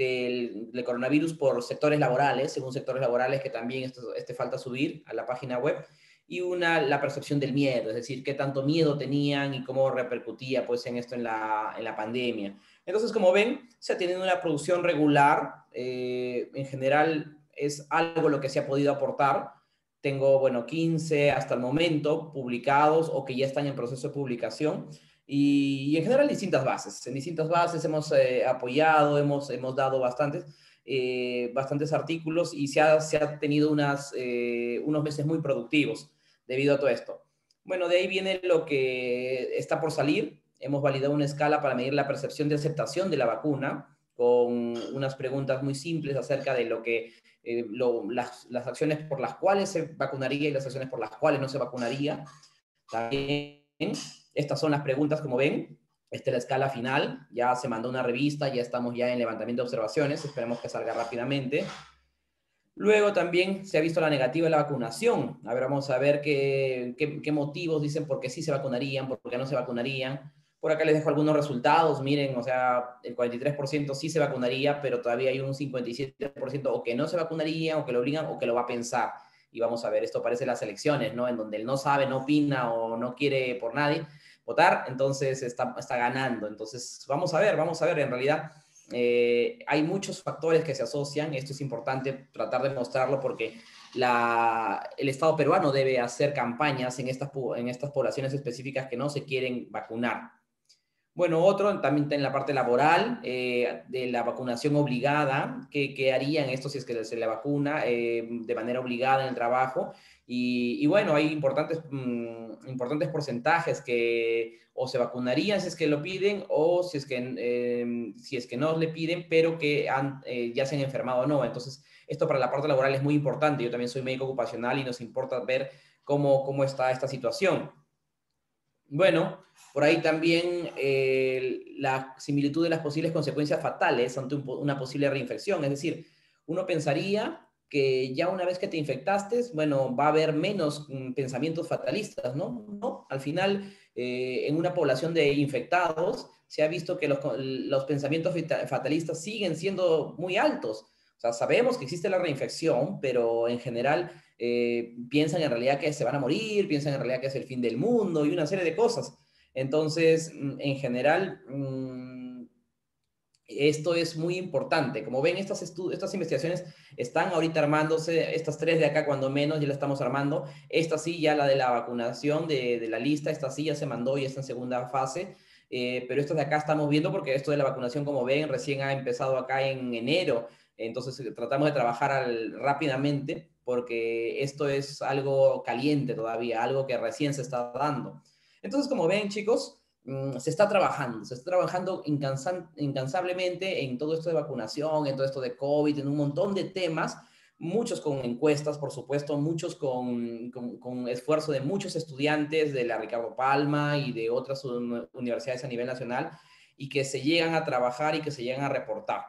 del coronavirus por sectores laborales, según sectores laborales, que también falta subir a la página web, y la percepción del miedo, es decir, qué tanto miedo tenían y cómo repercutía pues en esto en la pandemia. Entonces, como ven, se ha tenido una producción regular, en general es algo lo que se ha podido aportar. Tengo, bueno, 15 hasta el momento publicados o que ya están en proceso de publicación. Y en general distintas bases. En distintas bases hemos apoyado, hemos dado bastantes artículos y se ha tenido unos meses muy productivos debido a todo esto. Bueno, de ahí viene lo que está por salir. Hemos validado una escala para medir la percepción de aceptación de la vacuna con unas preguntas muy simples acerca de lo que las acciones por las cuales se vacunaría y las acciones por las cuales no se vacunaría. También estas son las preguntas, como ven. Esta es la escala final. Ya se mandó una revista, ya estamos ya en levantamiento de observaciones. Esperemos que salga rápidamente. Luego también se ha visto la negativa de la vacunación. A ver, vamos a ver qué motivos dicen por qué sí se vacunarían, por qué no se vacunarían. Por acá les dejo algunos resultados. Miren, o sea, el 43% sí se vacunaría, pero todavía hay un 57% o que no se vacunaría, o que lo obligan, o que lo va a pensar. Y vamos a ver, esto parece las elecciones, ¿no? En donde él no sabe, no opina o no quiere por nadie votar, entonces está ganando. Entonces, vamos a ver, en realidad hay muchos factores que se asocian. Esto es importante tratar de mostrarlo porque el Estado peruano debe hacer campañas en estas poblaciones específicas que no se quieren vacunar. Bueno, otro también en la parte laboral, de la vacunación obligada, ¿qué harían esto si es que se le vacuna de manera obligada en el trabajo? Y bueno, hay importantes porcentajes que o se vacunarían si es que lo piden o si es que no le piden, pero que ya se han enfermado o no. Entonces, esto para la parte laboral es muy importante. Yo también soy médico ocupacional y nos importa ver cómo está esta situación. Bueno, por ahí también la similitud de las posibles consecuencias fatales ante una posible reinfección. Es decir, uno pensaría que ya una vez que te infectaste, bueno, va a haber menos pensamientos fatalistas, ¿no? No, al final en una población de infectados, se ha visto que los pensamientos fatalistas siguen siendo muy altos. O sea, sabemos que existe la reinfección, pero en general piensan en realidad que se van a morir, piensan en realidad que es el fin del mundo y una serie de cosas. Entonces, en general, esto es muy importante. Como ven, estas investigaciones están ahorita armándose, estas 3 de acá cuando menos ya la estamos armando. Esta sí, ya la de la vacunación de la lista, esta sí ya se mandó y está en segunda fase. Pero estas de acá estamos viendo porque esto de la vacunación, como ven, recién ha empezado acá en enero. Entonces tratamos de trabajar rápidamente porque esto es algo caliente todavía, algo que recién se está dando. Entonces, como ven, chicos, se está trabajando incansablemente en todo esto de vacunación, en todo esto de COVID, en un montón de temas, muchos con encuestas, por supuesto, muchos con esfuerzo de muchos estudiantes de la Ricardo Palma y de otras universidades a nivel nacional, y que se llegan a trabajar y que se llegan a reportar.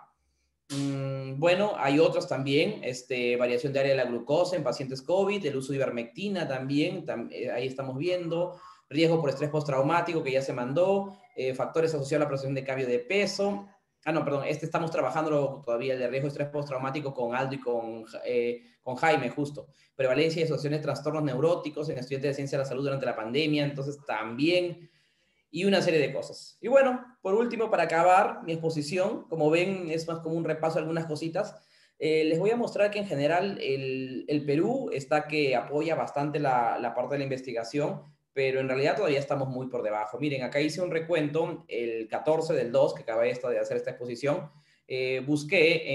Bueno, hay otros también, variación de área de la glucosa en pacientes COVID, el uso de ivermectina también, ahí estamos viendo, riesgo por estrés postraumático que ya se mandó, factores asociados a la procesión de cambio de peso. No, perdón, estamos trabajando todavía el de riesgo de estrés postraumático con Aldo y con Jaime, justo. Prevalencia y asociaciones de trastornos neuróticos en estudiantes de ciencia de la salud durante la pandemia, entonces también, y una serie de cosas. Y bueno, por último, para acabar mi exposición, como ven, es más como un repaso de algunas cositas. Les voy a mostrar que en general el Perú está que apoya bastante la parte de la investigación, pero en realidad todavía estamos muy por debajo. Miren, acá hice un recuento el 14 del 2, que acabé de hacer esta exposición. Busqué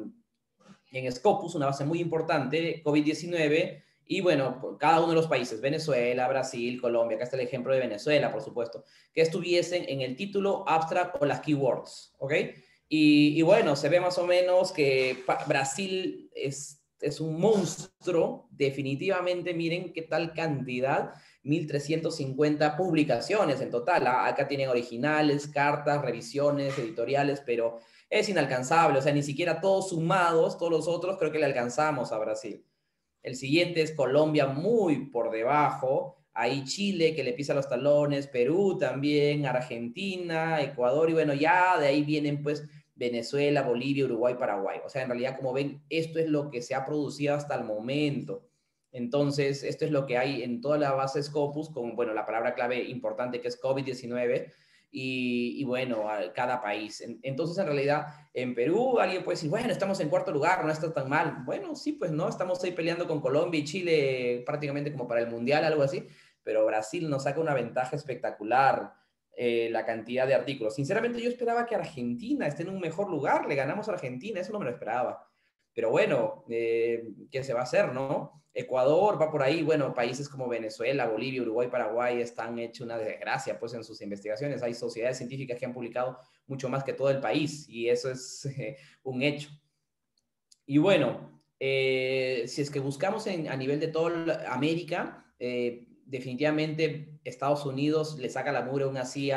en Scopus, una base muy importante, COVID-19, y bueno, cada uno de los países, Venezuela, Brasil, Colombia, acá está el ejemplo de Venezuela, por supuesto, que estuviesen en el título abstract o las keywords, ¿ok? Y bueno, se ve más o menos que Brasil es un monstruo, definitivamente, miren qué tal cantidad, 1.350 publicaciones en total. Acá tienen originales, cartas, revisiones, editoriales, pero es inalcanzable, o sea, ni siquiera todos sumados, todos los otros, creo que le alcanzamos a Brasil. El siguiente es Colombia, muy por debajo. Ahí Chile, que le pisa los talones, Perú también, Argentina, Ecuador, y bueno, ya de ahí vienen pues Venezuela, Bolivia, Uruguay, Paraguay. O sea, en realidad, como ven, esto es lo que se ha producido hasta el momento. Entonces, esto es lo que hay en toda la base Scopus, con, bueno, la palabra clave importante que es COVID-19, y bueno, a cada país. Entonces, en realidad, en Perú alguien puede decir, bueno, estamos en cuarto lugar, no está tan mal. Bueno, sí, pues no, estamos ahí peleando con Colombia y Chile prácticamente como para el Mundial, algo así, pero Brasil nos saca una ventaja espectacular, la cantidad de artículos. Sinceramente, yo esperaba que Argentina esté en un mejor lugar, le ganamos a Argentina, eso no me lo esperaba. Pero bueno, ¿qué se va a hacer, no? Ecuador va por ahí, bueno, países como Venezuela, Bolivia, Uruguay, Paraguay están hechos una desgracia pues en sus investigaciones. Hay sociedades científicas que han publicado mucho más que todo el país y eso es un hecho. Y bueno, si es que buscamos a nivel de toda América, definitivamente Estados Unidos le saca la mugre aún así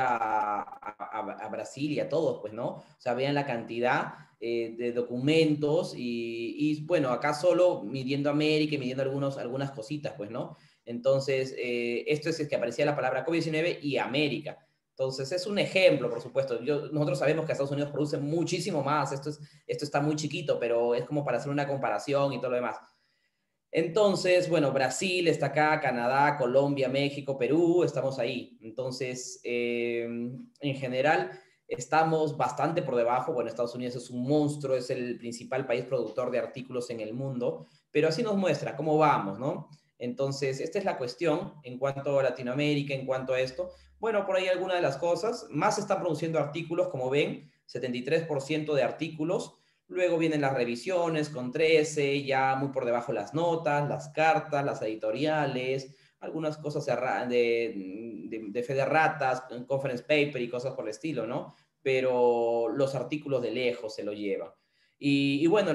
a Brasil y a todos, pues, ¿no? O sea, vean la cantidad de documentos y, bueno, acá solo midiendo América y midiendo algunas cositas, pues, ¿no? Entonces, esto es que aparecía la palabra COVID-19 y América. Entonces, es un ejemplo, por supuesto. Nosotros sabemos que Estados Unidos produce muchísimo más. Esto está muy chiquito, pero es como para hacer una comparación y todo lo demás. Entonces, bueno, Brasil está acá, Canadá, Colombia, México, Perú, estamos ahí. Entonces, en general, estamos bastante por debajo. Bueno, Estados Unidos es un monstruo, es el principal país productor de artículos en el mundo, pero así nos muestra cómo vamos, ¿no? Entonces, esta es la cuestión en cuanto a Latinoamérica, en cuanto a esto. Bueno, por ahí algunas de las cosas. Más se están produciendo artículos, como ven, 73% de artículos. Luego vienen las revisiones con 13, ya muy por debajo las notas, las cartas, las editoriales, algunas cosas de fe de ratas, conference paper y cosas por el estilo, ¿no? Pero los artículos de lejos se lo llevan. Y bueno,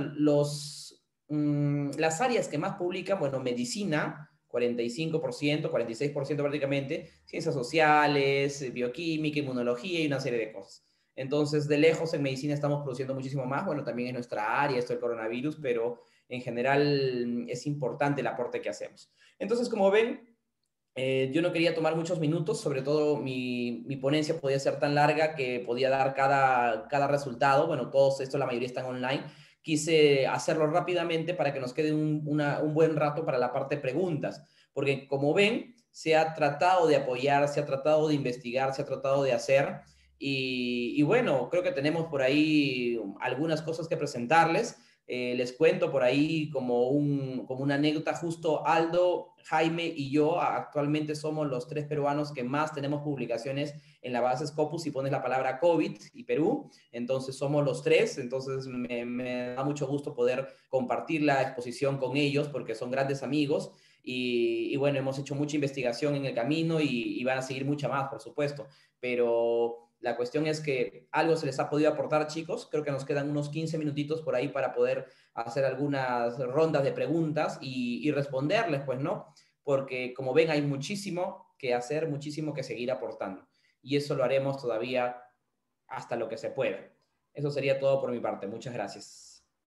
las áreas que más publican, bueno, medicina, 45%, 46% prácticamente, ciencias sociales, bioquímica, inmunología y una serie de cosas. Entonces, de lejos en medicina estamos produciendo muchísimo más. Bueno, también es nuestra área, esto del coronavirus, pero en general es importante el aporte que hacemos. Entonces, como ven, Yo no quería tomar muchos minutos, sobre todo mi ponencia podía ser tan larga que podía dar cada resultado. Bueno, todos estos, la mayoría están online. Quise hacerlo rápidamente para que nos quede un buen rato para la parte de preguntas, porque como ven, se ha tratado de apoyar, se ha tratado de investigar, se ha tratado de hacer, y bueno, creo que tenemos por ahí algunas cosas que presentarles. Les cuento por ahí como una anécdota, justo Aldo, Jaime y yo actualmente somos los 3 peruanos que más tenemos publicaciones en la base Scopus. Si pones la palabra COVID y Perú, entonces somos los 3, entonces me da mucho gusto poder compartir la exposición con ellos porque son grandes amigos y bueno, hemos hecho mucha investigación en el camino y van a seguir mucha más, por supuesto, pero la cuestión es que algo se les ha podido aportar, chicos. Creo que nos quedan unos 15 minutitos por ahí para poder hacer algunas rondas de preguntas y responderles, pues, ¿no? Porque como ven, hay muchísimo que hacer, muchísimo que seguir aportando. Y eso lo haremos todavía hasta lo que se pueda. Eso sería todo por mi parte. Muchas gracias.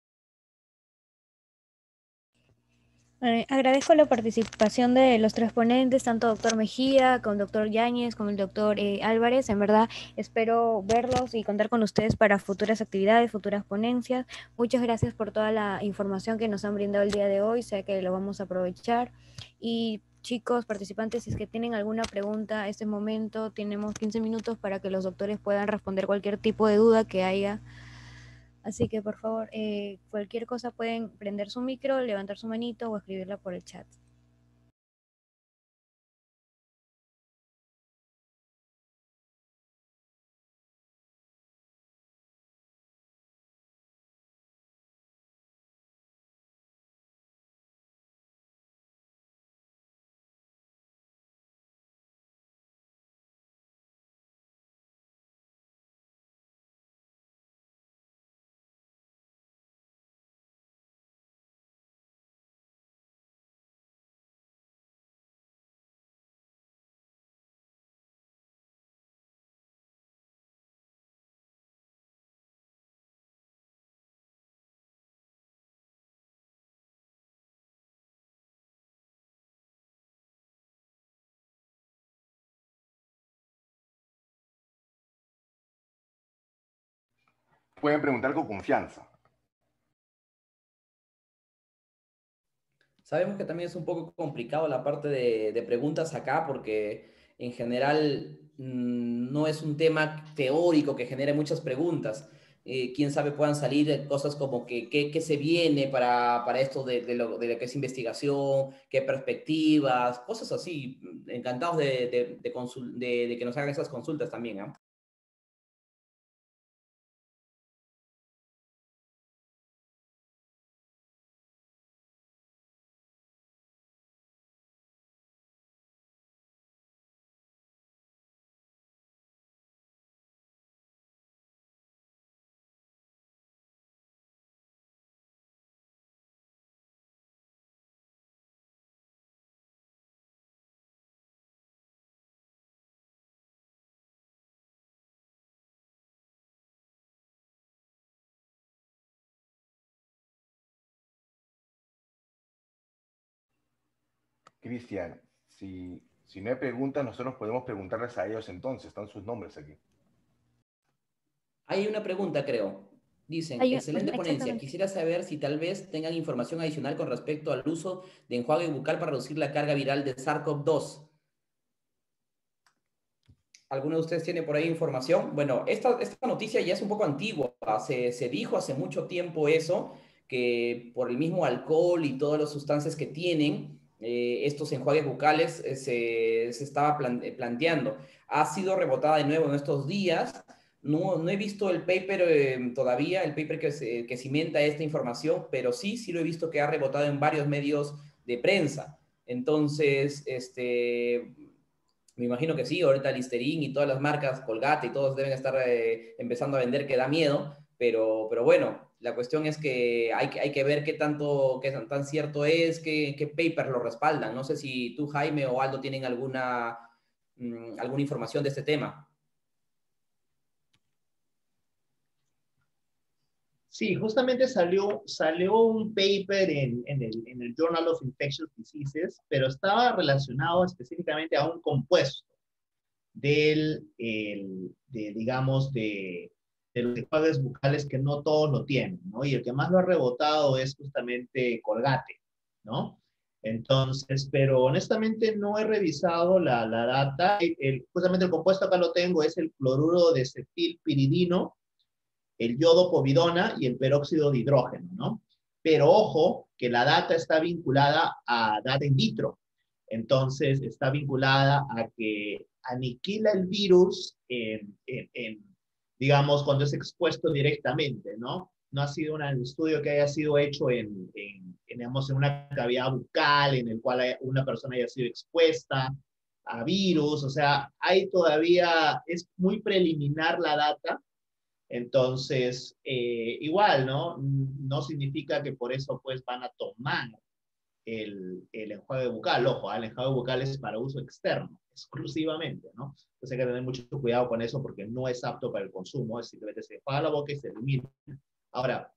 Agradezco la participación de los 3 ponentes, tanto doctor Mejía, con el doctor Yáñez, con el doctor Álvarez. En verdad, espero verlos y contar con ustedes para futuras actividades, futuras ponencias. Muchas gracias por toda la información que nos han brindado el día de hoy. Sé que lo vamos a aprovechar. Y chicos, participantes, si es que tienen alguna pregunta a este momento, tenemos 15 minutos para que los doctores puedan responder cualquier tipo de duda que haya. Así que por favor, cualquier cosa pueden prender su micro, levantar su manito o escribirla por el chat. Pueden preguntar con confianza. Sabemos que también es un poco complicado la parte de preguntas acá porque en general no es un tema teórico que genere muchas preguntas. Quién sabe, puedan salir cosas como qué se viene para esto de lo que es investigación, qué perspectivas, cosas así. Encantados de que nos hagan esas consultas también, ¿eh? Cristian, si no hay preguntas, nosotros podemos preguntarles a ellos entonces. Están sus nombres aquí. Hay una pregunta, creo. Dicen, excelente ponencia. Exactamente. Quisiera saber si tal vez tengan información adicional con respecto al uso de enjuague bucal para reducir la carga viral de SARS-CoV-2. ¿Alguno de ustedes tiene por ahí información? Bueno, esta noticia ya es un poco antigua. Se dijo hace mucho tiempo eso, que por el mismo alcohol y todas las sustancias que tienen, estos enjuagues bucales se estaba planteando. Ha sido rebotada de nuevo en estos días. No he visto el paper todavía, el paper que cimenta esta información, pero sí lo he visto que ha rebotado en varios medios de prensa. Entonces, me imagino que sí, ahorita Listerine y todas las marcas, Colgate y todos deben estar empezando a vender, que da miedo, pero bueno, la cuestión es que hay que ver qué tan cierto es, qué paper lo respaldan. No sé si tú, Jaime o Aldo, tienen alguna información de este tema. Sí, justamente salió un paper en el Journal of Infectious Diseases, pero estaba relacionado específicamente a un compuesto digamos, de los enjuagues bucales que no todos lo tienen, ¿no? Y el que más lo ha rebotado es justamente Colgate, ¿no? Entonces, pero honestamente no he revisado la data. Justamente el compuesto acá lo tengo, es el cloruro de cetilpiridino, el yodo povidona y el peróxido de hidrógeno, ¿no? Pero ojo, que la data está vinculada a data in vitro. Entonces, está vinculada a que aniquila el virus digamos, cuando es expuesto directamente, ¿no? No ha sido un estudio que haya sido hecho digamos, en una cavidad bucal en el cual una persona haya sido expuesta a virus. O sea, hay todavía, es muy preliminar la data. Entonces, igual, ¿no? No significa que por eso pues van a tomar el enjuague bucal. Ojo, el enjuague bucal es para uso externo, exclusivamente, ¿no? Entonces hay que tener mucho cuidado con eso porque no es apto para el consumo, es simplemente se enjuaga la boca y se elimina. Ahora,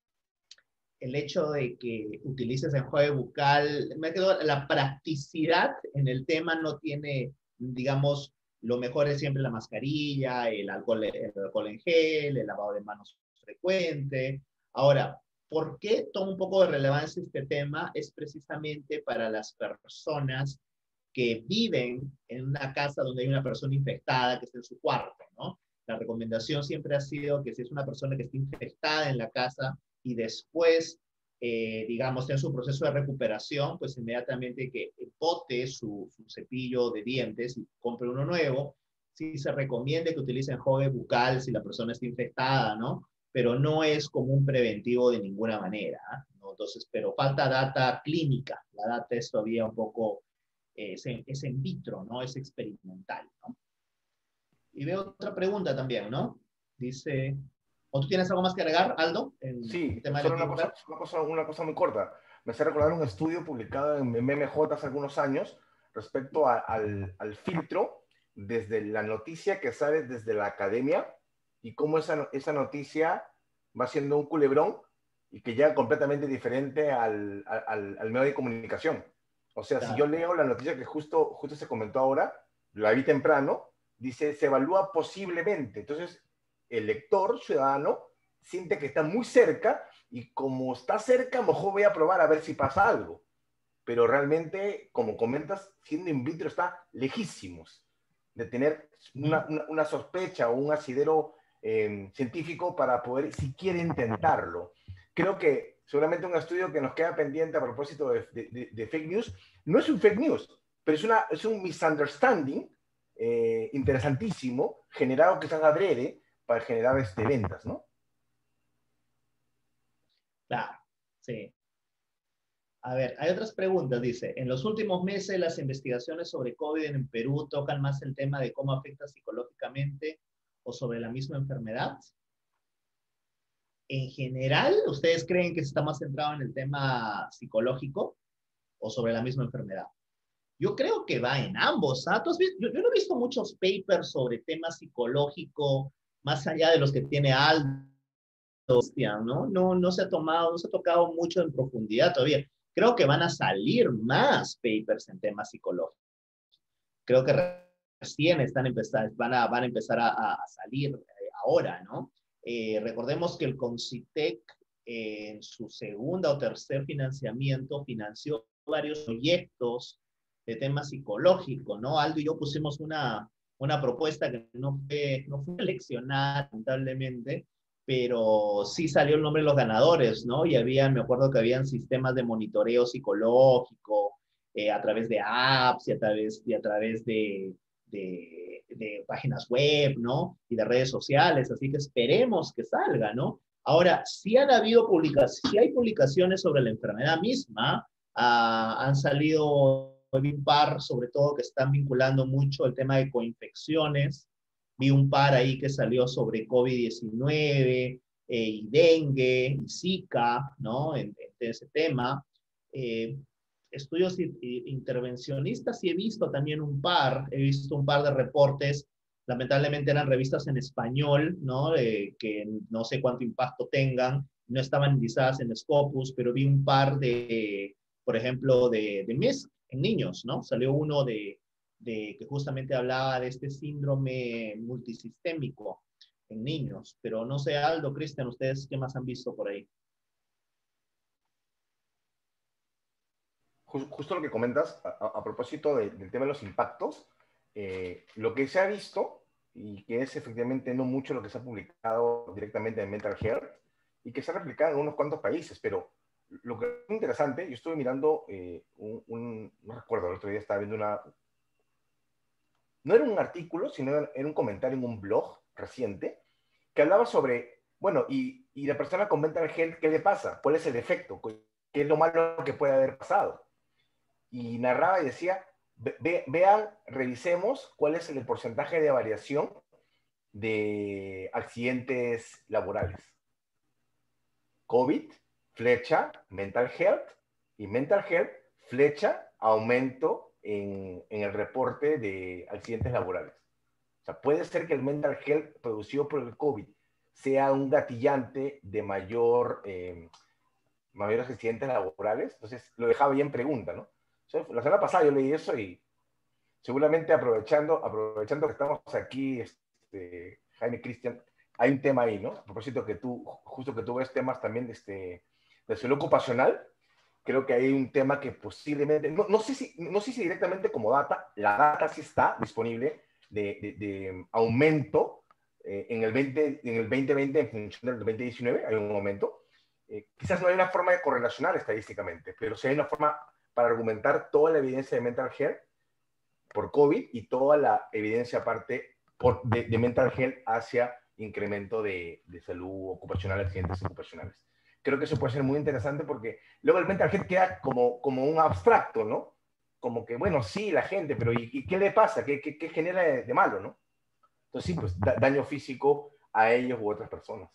el hecho de que utilices enjuague bucal, me quedo, la practicidad en el tema no tiene, digamos, lo mejor es siempre la mascarilla, el alcohol en gel, el lavado de manos frecuente. Ahora, ¿por qué toma un poco de relevancia este tema? Es precisamente para las personas que viven en una casa donde hay una persona infectada que está en su cuarto, ¿no? La recomendación siempre ha sido que si es una persona que está infectada en la casa y después, digamos, en su proceso de recuperación, pues inmediatamente que bote su cepillo de dientes y compre uno nuevo. Sí se recomienda que utilice enjuague bucal si la persona está infectada, ¿no? Pero no es como un preventivo de ninguna manera, ¿no? Entonces, pero falta data clínica. La data es todavía un poco, es en vitro, ¿no? Es experimental, ¿no? Y veo otra pregunta también, ¿no? Dice, ¿o tú tienes algo más que agregar, Aldo, en el Sí, tema del solo equilibrio? una cosa muy corta. Me hace recordar un estudio publicado en MMJ hace algunos años respecto al filtro desde la noticia que sale desde la academia y cómo esa noticia va siendo un culebrón y que llega completamente diferente al medio de comunicación. O sea, si yo Claro. leo la noticia que justo se comentó ahora, la vi temprano, dice, se evalúa posiblemente. Entonces, el lector ciudadano siente que está muy cerca y como está cerca, mejor voy a probar a ver si pasa algo. Pero realmente, como comentas, siendo in vitro está lejísimos de tener una sospecha o un asidero científico para poder siquiera intentarlo. Creo que seguramente un estudio que nos queda pendiente a propósito de fake news, no es un fake news, pero es un misunderstanding interesantísimo, generado quizás adrede para generar ventas, ¿no? Claro, sí. A ver, hay otras preguntas. Dice, en los últimos meses las investigaciones sobre COVID en Perú tocan más el tema de cómo afecta psicológicamente o sobre la misma enfermedad. En general, ¿ustedes creen que se está más centrado en el tema psicológico o sobre la misma enfermedad? Yo creo que va en ambos. ¿Ah? Yo no he visto muchos papers sobre tema psicológico, más allá de los que tiene Aldo, ¿no? No se ha tomado, no se ha tocado mucho en profundidad todavía. Creo que van a salir más papers en temas psicológicos. Creo que recién van a empezar a salir ahora, ¿no? Recordemos que el CONCITEC en su segunda o tercer financiamiento financió varios proyectos de temas psicológicos, ¿no? Aldo y yo pusimos una propuesta que no fue seleccionada, lamentablemente, pero sí salió el nombre de los ganadores, ¿no? Y me acuerdo que habían sistemas de monitoreo psicológico, a través de apps y a través de páginas web, ¿no? Y de redes sociales, así que esperemos que salga, ¿no? Ahora, sí sí hay publicaciones sobre la enfermedad misma, han salido vi un par, sobre todo, que están vinculando mucho el tema de coinfecciones. Vi un par ahí que salió sobre COVID-19 y dengue y Zika, ¿no? En ese tema. Eh, Estudios intervencionistas sí he visto también he visto un par de reportes, lamentablemente eran revistas en español, ¿no? Que no sé cuánto impacto tengan, no estaban listadas en Scopus, pero vi un par de, por ejemplo, de MISC en niños, ¿no? Salió uno que justamente hablaba de este síndrome multisistémico en niños, pero no sé, Aldo, Cristian, ¿ustedes qué más han visto por ahí? Justo lo que comentas, a propósito del tema de los impactos, lo que se ha visto, y que es efectivamente no mucho lo que se ha publicado directamente en Mental Health, y que se ha replicado en unos cuantos países, pero lo que es interesante, yo estuve mirando no recuerdo, el otro día estaba viendo no era un artículo, sino era un comentario en un blog reciente, que hablaba sobre, bueno, y la persona con Mental Health, ¿qué le pasa? ¿Cuál es el efecto? ¿Qué es lo malo que puede haber pasado? Y narraba y decía, vean, revisemos cuál es el porcentaje de variación de accidentes laborales. COVID, flecha, mental health, y mental health, flecha, aumento en el reporte de accidentes laborales. O sea, puede ser que el mental health producido por el COVID sea un gatillante de mayores accidentes laborales. Entonces, lo dejaba bien en pregunta, ¿no? O sea, la semana pasada yo leí eso y seguramente aprovechando que estamos aquí, Jaime, Cristian, hay un tema ahí, ¿no? A propósito justo que tú ves temas también de salud ocupacional, creo que hay un tema que posiblemente, no sé si directamente como data, la data sí está disponible de aumento en el 2020 en función del 2019, hay un aumento. Quizás no hay una forma de correlacionar estadísticamente, pero sí hay una forma para argumentar toda la evidencia de mental health por COVID y toda la evidencia aparte de mental health hacia incremento de salud ocupacional, accidentes ocupacionales. Creo que eso puede ser muy interesante porque luego el mental health queda como un abstracto, ¿no? Como que, bueno, sí, la gente, pero ¿y qué le pasa? ¿Qué genera de malo, no? Entonces, sí, pues daño físico a ellos u otras personas.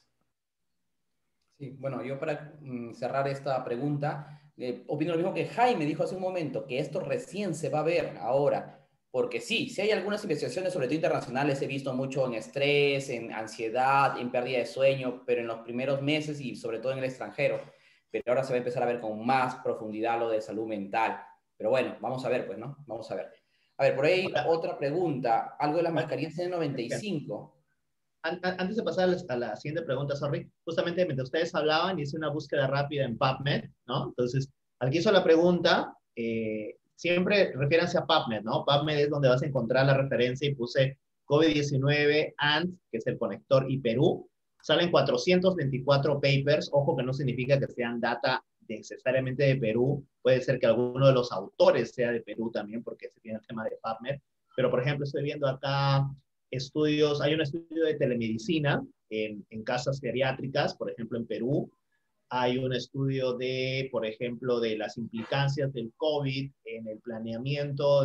Sí, bueno, yo para cerrar esta pregunta, opino lo mismo que Jaime dijo hace un momento, que esto recién se va a ver ahora, porque sí hay algunas investigaciones, sobre todo internacionales, he visto mucho en estrés, en ansiedad, en pérdida de sueño, pero en los primeros meses y sobre todo en el extranjero, pero ahora se va a empezar a ver con más profundidad lo de salud mental. Pero bueno, vamos a ver, pues, ¿no? Vamos a ver. A ver, por ahí Ahora, otra pregunta, algo de las mascarillas N95. antes de pasar a la siguiente pregunta, sorry, justamente mientras ustedes hablaban, hice una búsqueda rápida en PubMed, ¿no? Entonces, al que hizo la pregunta, siempre refiéranse a PubMed, ¿no? PubMed es donde vas a encontrar la referencia y puse COVID-19 ANT, que es el conector, y Perú. Salen 424 papers, ojo que no significa que sean data necesariamente de Perú, puede ser que alguno de los autores sea de Perú también, porque se tiene el tema de PubMed, pero por ejemplo estoy viendo acá estudios, hay un estudio de telemedicina en casas geriátricas, por ejemplo en Perú, hay un estudio de, por ejemplo, de las implicancias del COVID en el planeamiento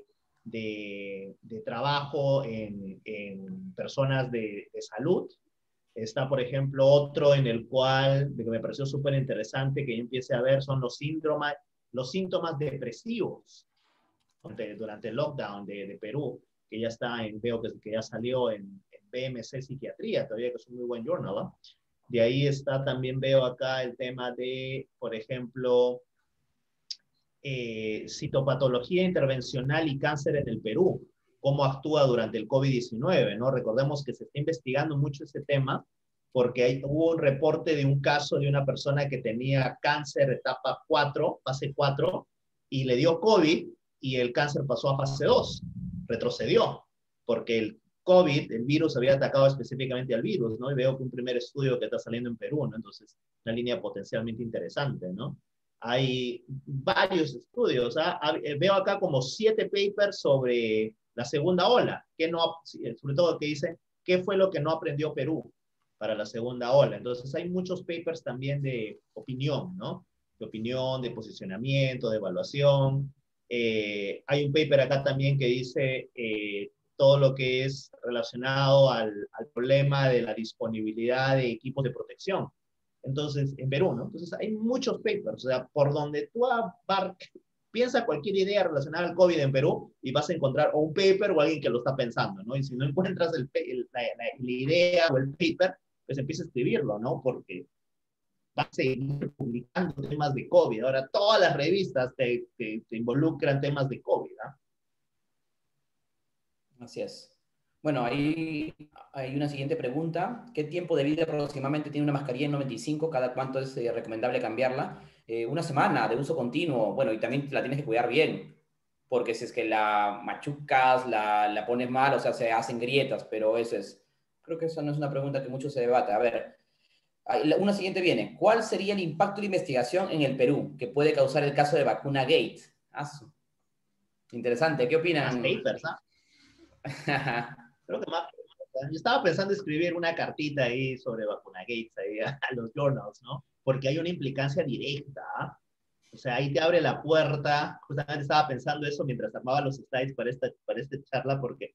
de trabajo en personas de salud. Está, por ejemplo, otro en el cual, que me pareció súper interesante que yo empiece a ver, son los síntomas depresivos durante el lockdown de Perú, que ya está veo que ya salió en BMC Psiquiatría, todavía que es un muy buen journal, ¿no? De ahí está, también veo acá el tema de, por ejemplo, citopatología intervencional y cáncer en el Perú, cómo actúa durante el COVID-19, ¿no? Recordemos que se está investigando mucho ese tema porque hubo un reporte de un caso de una persona que tenía cáncer etapa 4, fase 4, y le dio COVID y el cáncer pasó a fase 2, retrocedió, porque el COVID, el virus había atacado específicamente al virus, ¿no? Y veo que un primer estudio que está saliendo en Perú, ¿no? Entonces, una línea potencialmente interesante, ¿no? Hay varios estudios, veo acá como 7 papers sobre la segunda ola, sobre todo que dice qué fue lo que no aprendió Perú para la segunda ola. Entonces hay muchos papers también de opinión, ¿no? De opinión, de posicionamiento, de evaluación. Hay un paper acá también que dice todo lo que es relacionado al problema de la disponibilidad de equipos de protección. Entonces, en Perú, ¿no? Entonces hay muchos papers, o sea, por donde tú piensa cualquier idea relacionada al COVID en Perú y vas a encontrar o un paper o alguien que lo está pensando, ¿no? Y si no encuentras la idea o el paper, pues empieza a escribirlo, ¿no? Porque va a seguir publicando temas de COVID. Ahora, todas las revistas te involucran temas de COVID, ¿no? Así es. Bueno, ahí hay una siguiente pregunta. ¿Qué tiempo de vida aproximadamente tiene una mascarilla N95? ¿Cada cuánto es recomendable cambiarla? Una semana de uso continuo. Bueno, y también la tienes que cuidar bien, porque si es que la machucas, la pones mal, o sea, se hacen grietas, pero eso es, creo que eso no es una pregunta que mucho se debate. A ver, una siguiente viene. ¿Cuál sería el impacto de investigación en el Perú que puede causar el caso de vacuna Gate? Interesante, ¿qué Más opinan? papers, ¿no? Creo que más. Yo estaba pensando escribir una cartita ahí sobre vacunagates ahí a los journals, ¿no? Porque hay una implicancia directa, ¿ah? O sea, ahí te abre la puerta. Justamente estaba pensando eso mientras armaba los slides para esta charla, porque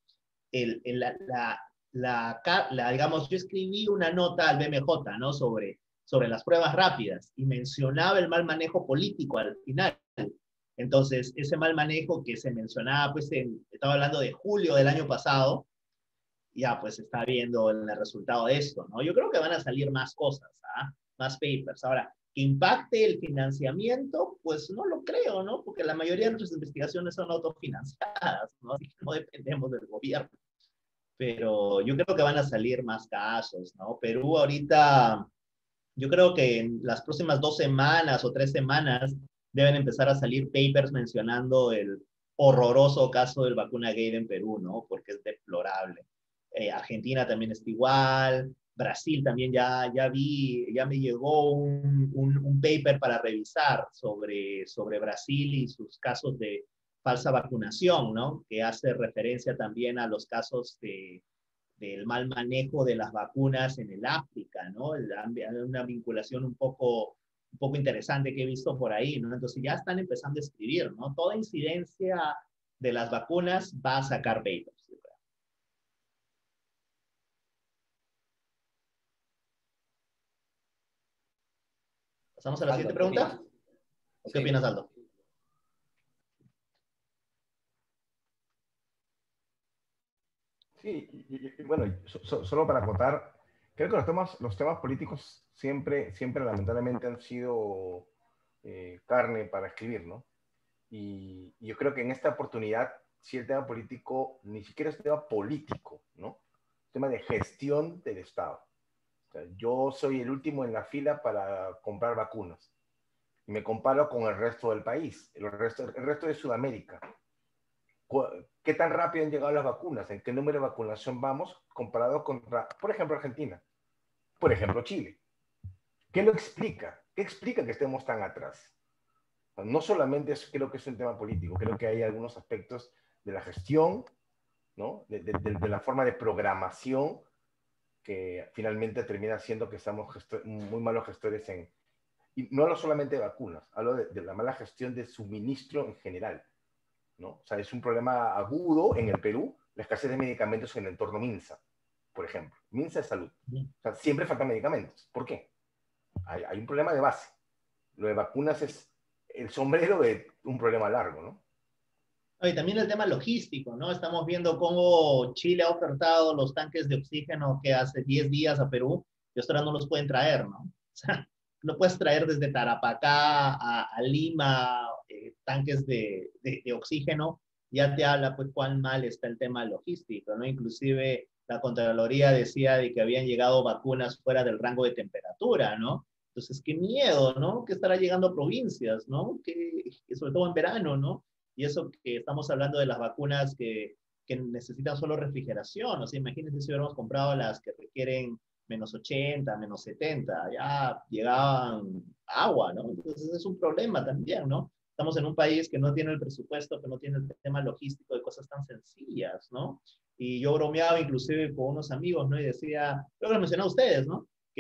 digamos, yo escribí una nota al BMJ, ¿no? Sobre las pruebas rápidas y mencionaba el mal manejo político al final. Entonces, ese mal manejo que se mencionaba, pues, estaba hablando de julio del año pasado, ya pues está viendo el resultado de esto, ¿no? Yo creo que van a salir más cosas, ¿ah? Más papers. Ahora, que impacte el financiamiento, pues no lo creo, ¿no? Porque la mayoría de nuestras investigaciones son autofinanciadas, ¿no? Así que no dependemos del gobierno. Pero yo creo que van a salir más casos, ¿no? Perú ahorita, yo creo que en las próximas 2 semanas o 3 semanas deben empezar a salir papers mencionando el horroroso caso del vacuna gay en Perú, ¿no? Porque es deplorable. Argentina también está igual, Brasil también ya me llegó un paper para revisar sobre Brasil y sus casos de falsa vacunación, ¿no? Que hace referencia también a los casos del mal manejo de las vacunas en el África, ¿no? Una vinculación un poco interesante que he visto por ahí, ¿no? Entonces ya están empezando a escribir, ¿no? Toda incidencia de las vacunas va a sacar papers. ¿Pasamos a la siguiente Aldo, ¿qué opinas? pregunta? ¿O qué Sí. opinas, Aldo? Sí, bueno, solo para acotar, creo que los temas políticos siempre lamentablemente han sido carne para escribir, ¿no? Y yo creo que en esta oportunidad, sí el tema político ni siquiera es tema político, ¿no? Es tema de gestión del Estado. O sea, yo soy el último en la fila para comprar vacunas. Y me comparo con el resto del país, el resto de Sudamérica. ¿Qué tan rápido han llegado las vacunas? ¿En qué número de vacunación vamos comparado contra, por ejemplo, Argentina? Por ejemplo, Chile. ¿Qué lo explica? ¿Qué explica que estemos tan atrás? No solamente creo que es un tema político, creo que hay algunos aspectos de la gestión, ¿no? de la forma de programación que finalmente termina siendo que estamos muy malos gestores y no hablo solamente de vacunas, hablo de la mala gestión de suministro en general, ¿no? O sea, es un problema agudo en el Perú, la escasez de medicamentos en el entorno MINSA, por ejemplo. MINSA de salud. O sea, siempre faltan medicamentos. ¿Por qué? Hay un problema de base. Lo de vacunas es el sombrero de un problema largo, ¿no? Y también el tema logístico, ¿no? Estamos viendo cómo Chile ha ofertado los tanques de oxígeno que hace 10 días a Perú y hasta ahora no los pueden traer, ¿no? O sea, no puedes traer desde Tarapacá a Lima tanques de oxígeno, ya te habla pues cuán mal está el tema logístico, ¿no? Inclusive la Contraloría decía de que habían llegado vacunas fuera del rango de temperatura, ¿no? Entonces, qué miedo, ¿no? Que estará llegando a provincias, ¿no? Que sobre todo en verano, ¿no? Y eso que estamos hablando de las vacunas que necesitan solo refrigeración. O sea, imagínense si hubiéramos comprado las que requieren -80, -70, ya llegaban agua, ¿no? Entonces es un problema también, ¿no? Estamos en un país que no tiene el presupuesto, que no tiene el tema logístico de cosas tan sencillas, ¿no? Y yo bromeaba inclusive con unos amigos, ¿no? Y decía, creo que lo mencioné a ustedes, ¿no? Que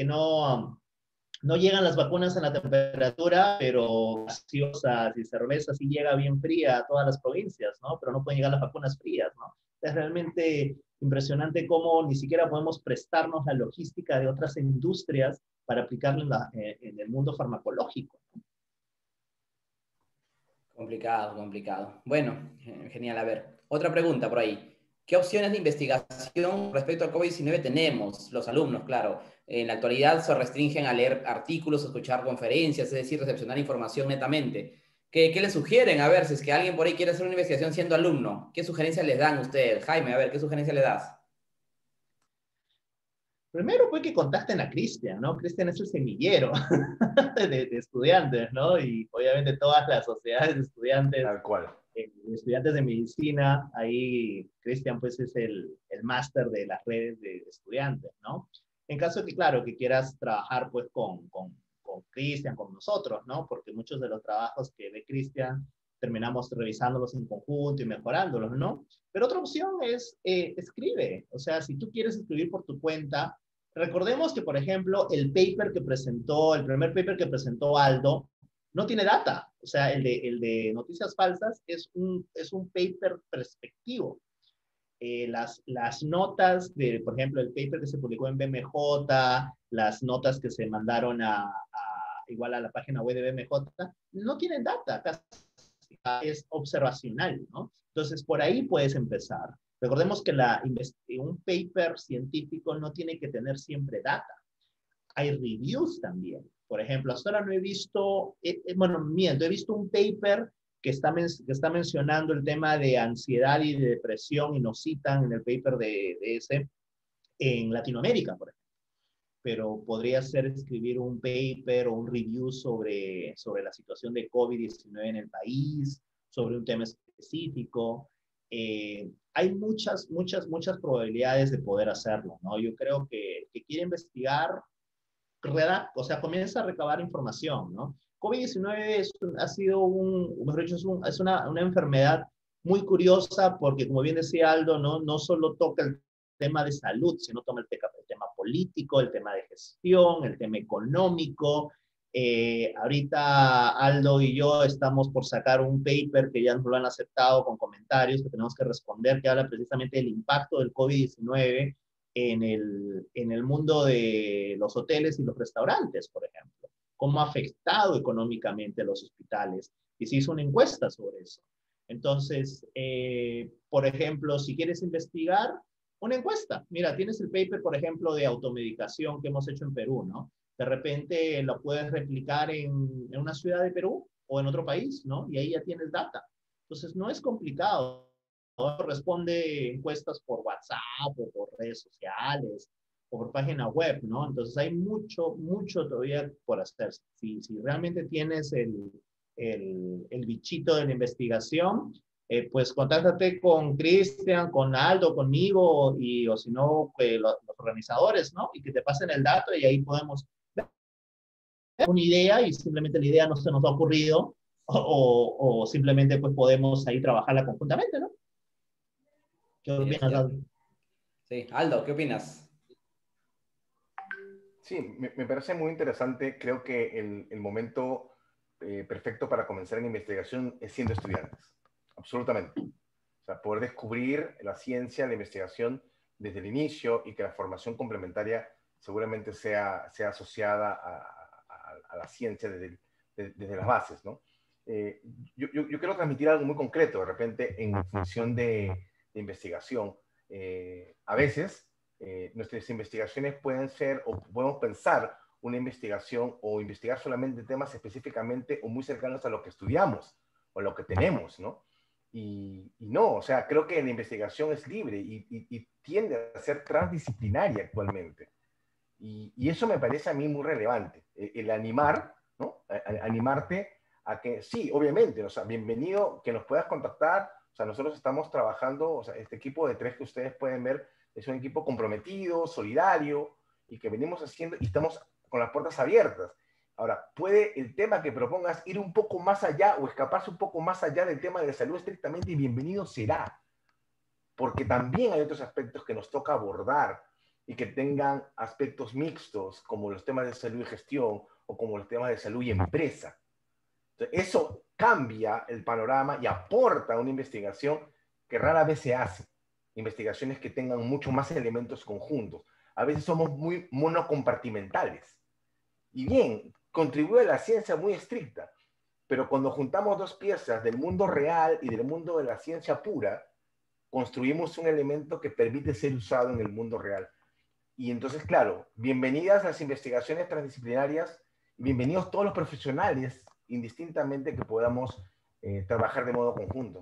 no llegan las vacunas en la temperatura, pero gaseosas y cerveza sí llega bien fría a todas las provincias, ¿no? Pero no pueden llegar las vacunas frías, ¿no? Es realmente impresionante cómo ni siquiera podemos prestarnos la logística de otras industrias para aplicarla en el mundo farmacológico, ¿no? Complicado, complicado. Bueno, genial. A ver, otra pregunta por ahí. ¿Qué opciones de investigación respecto al COVID-19 tenemos? Los alumnos, claro. En la actualidad se restringen a leer artículos, a escuchar conferencias, es decir, recepcionar información netamente. ¿Qué les sugieren? A ver, si es que alguien por ahí quiere hacer una investigación siendo alumno, ¿qué sugerencias les dan ustedes? Jaime, a ver, ¿qué sugerencias le das? Primero fue que contacten a Cristian, ¿no? Cristian es el semillero de estudiantes, ¿no? Y obviamente todas las sociedades de estudiantes, Tal cual. estudiantes de medicina, ahí Cristian pues es el máster de las redes de estudiantes, ¿no? En caso de que, claro, que quieras trabajar pues con Cristian, con nosotros, ¿no? Porque muchos de los trabajos que ve Cristian terminamos revisándolos en conjunto y mejorándolos, ¿no? Pero otra opción es escribe, o sea, si tú quieres escribir por tu cuenta, recordemos que, por ejemplo, el primer paper que presentó Aldo, no tiene data. O sea, el de noticias falsas es un paper perspectivo. Las notas de, por ejemplo, el paper que se publicó en BMJ, las notas que se mandaron igual a la página web de BMJ, no tienen data, casi es observacional, ¿no? Entonces, por ahí puedes empezar. Recordemos que un paper científico no tiene que tener siempre data. Hay reviews también. Por ejemplo, hasta ahora no he visto, bueno, miento, he visto un paper que está mencionando el tema de ansiedad y de depresión y nos citan en el paper de ese en Latinoamérica, por ejemplo. Pero podría ser escribir un paper o un review sobre la situación de COVID-19 en el país, sobre un tema específico. Hay muchas probabilidades de poder hacerlo, ¿no? Yo creo que quiere investigar, o sea, comienza a recabar información, ¿no? COVID-19 ha sido mejor dicho, es una enfermedad muy curiosa porque, como bien decía Aldo, no solo toca el tema de salud, sino toma el tema político, el tema de gestión, el tema económico. Ahorita Aldo y yo estamos por sacar un paper que ya nos lo han aceptado con comentarios que tenemos que responder, que habla precisamente del impacto del COVID-19 en el mundo de los hoteles y los restaurantes, por ejemplo. Cómo ha afectado económicamente a los hospitales. Y se hizo una encuesta sobre eso. Entonces, por ejemplo, si quieres investigar, una encuesta. Mira, tienes el paper, por ejemplo, de automedicación que hemos hecho en Perú, ¿no? De repente lo puedes replicar en una ciudad de Perú o en otro país, ¿no? Y ahí ya tienes data. Entonces, no es complicado. Responde encuestas por WhatsApp o por redes sociales o por página web, ¿no? Entonces hay mucho todavía por hacer. Si realmente tienes el bichito de la investigación, pues contáctate con Cristian, con Aldo, conmigo, o si no, los organizadores, ¿no? Y que te pasen el dato y ahí podemos ver una idea y simplemente la idea no se nos ha ocurrido o simplemente pues podemos ahí trabajarla conjuntamente, ¿no? ¿Qué Sí, es opinas, cierto. Aldo? Sí, Aldo, ¿qué opinas? Sí, me parece muy interesante. Creo que el momento perfecto para comenzar en investigación es siendo estudiantes. Absolutamente. O sea, poder descubrir la ciencia, la investigación desde el inicio y que la formación complementaria seguramente sea asociada a la ciencia desde las bases, ¿no? Yo quiero transmitir algo muy concreto, de repente, en función de investigación. A veces nuestras investigaciones pueden ser, o podemos pensar una investigación o investigar solamente temas específicamente o muy cercanos a lo que estudiamos o a lo que tenemos, ¿no? Y no, o sea, creo que la investigación es libre y tiende a ser transdisciplinaria actualmente. Y eso me parece a mí muy relevante, el animar, ¿no? Animarte a que, sí, obviamente, o sea, bienvenido que nos puedas contactar, o sea, nosotros estamos trabajando, o sea, este equipo de tres que ustedes pueden ver es un equipo comprometido, solidario, y que venimos haciendo, y estamos con las puertas abiertas. Ahora, ¿puede el tema que propongas ir un poco más allá o escaparse un poco más allá del tema de salud estrictamente? Y bienvenido será, porque también hay otros aspectos que nos toca abordar y que tengan aspectos mixtos, como los temas de salud y gestión o como los temas de salud y empresa. Entonces, eso cambia el panorama y aporta una investigación que rara vez se hace. Investigaciones que tengan mucho más elementos conjuntos. A veces somos muy monocompartimentales. Y bien, contribuye a la ciencia muy estricta, pero cuando juntamos dos piezas del mundo real y del mundo de la ciencia pura, construimos un elemento que permite ser usado en el mundo real. Y entonces, claro, bienvenidas las investigaciones transdisciplinarias y bienvenidos todos los profesionales, indistintamente que podamos trabajar de modo conjunto.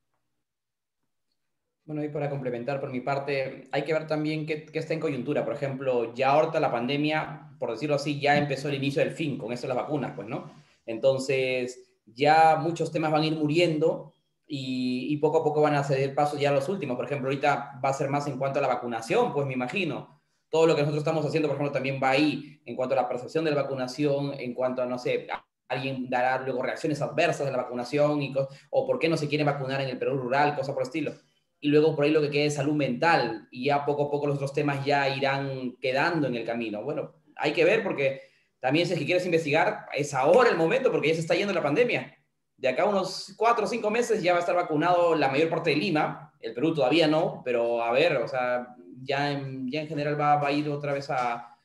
Bueno, y para complementar por mi parte, hay que ver también qué está en coyuntura. Por ejemplo, ya ahorita la pandemia, por decirlo así, ya empezó el inicio del fin, con esto de las vacunas, pues, ¿no? Entonces, ya muchos temas van a ir muriendo y poco a poco van a ceder paso ya a los últimos. Por ejemplo, ahorita va a ser más en cuanto a la vacunación, pues me imagino. Todo lo que nosotros estamos haciendo, por ejemplo, también va ahí en cuanto a la percepción de la vacunación, en cuanto a, no sé, alguien dará luego reacciones adversas de la vacunación o por qué no se quiere vacunar en el Perú rural, cosas por el estilo. Y luego por ahí lo que queda es salud mental y ya poco a poco los otros temas ya irán quedando en el camino. Bueno, hay que ver porque también si es que quieres investigar, es ahora el momento porque ya se está yendo la pandemia. De acá a unos 4 o 5 meses ya va a estar vacunado la mayor parte de Lima, el Perú todavía no, pero a ver, o sea, ya en general va a ir otra vez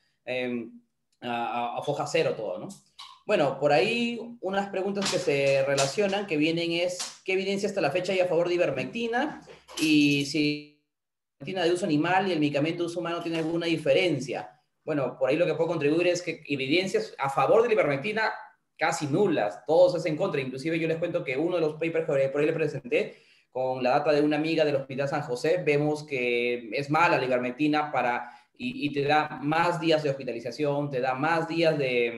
a foja cero todo, ¿no? Bueno, por ahí unas preguntas que se relacionan, que vienen es, ¿qué evidencia hasta la fecha hay a favor de ivermectina? Y si la ivermectina de uso animal y el medicamento de uso humano tiene alguna diferencia. Bueno, por ahí lo que puedo contribuir es que evidencias a favor de la ivermectina casi nulas, todos es en contra. Inclusive yo les cuento que uno de los papers que por ahí le presenté, con la data de una amiga del Hospital San José, vemos que es mala la ivermectina y te da más días de hospitalización, te da más días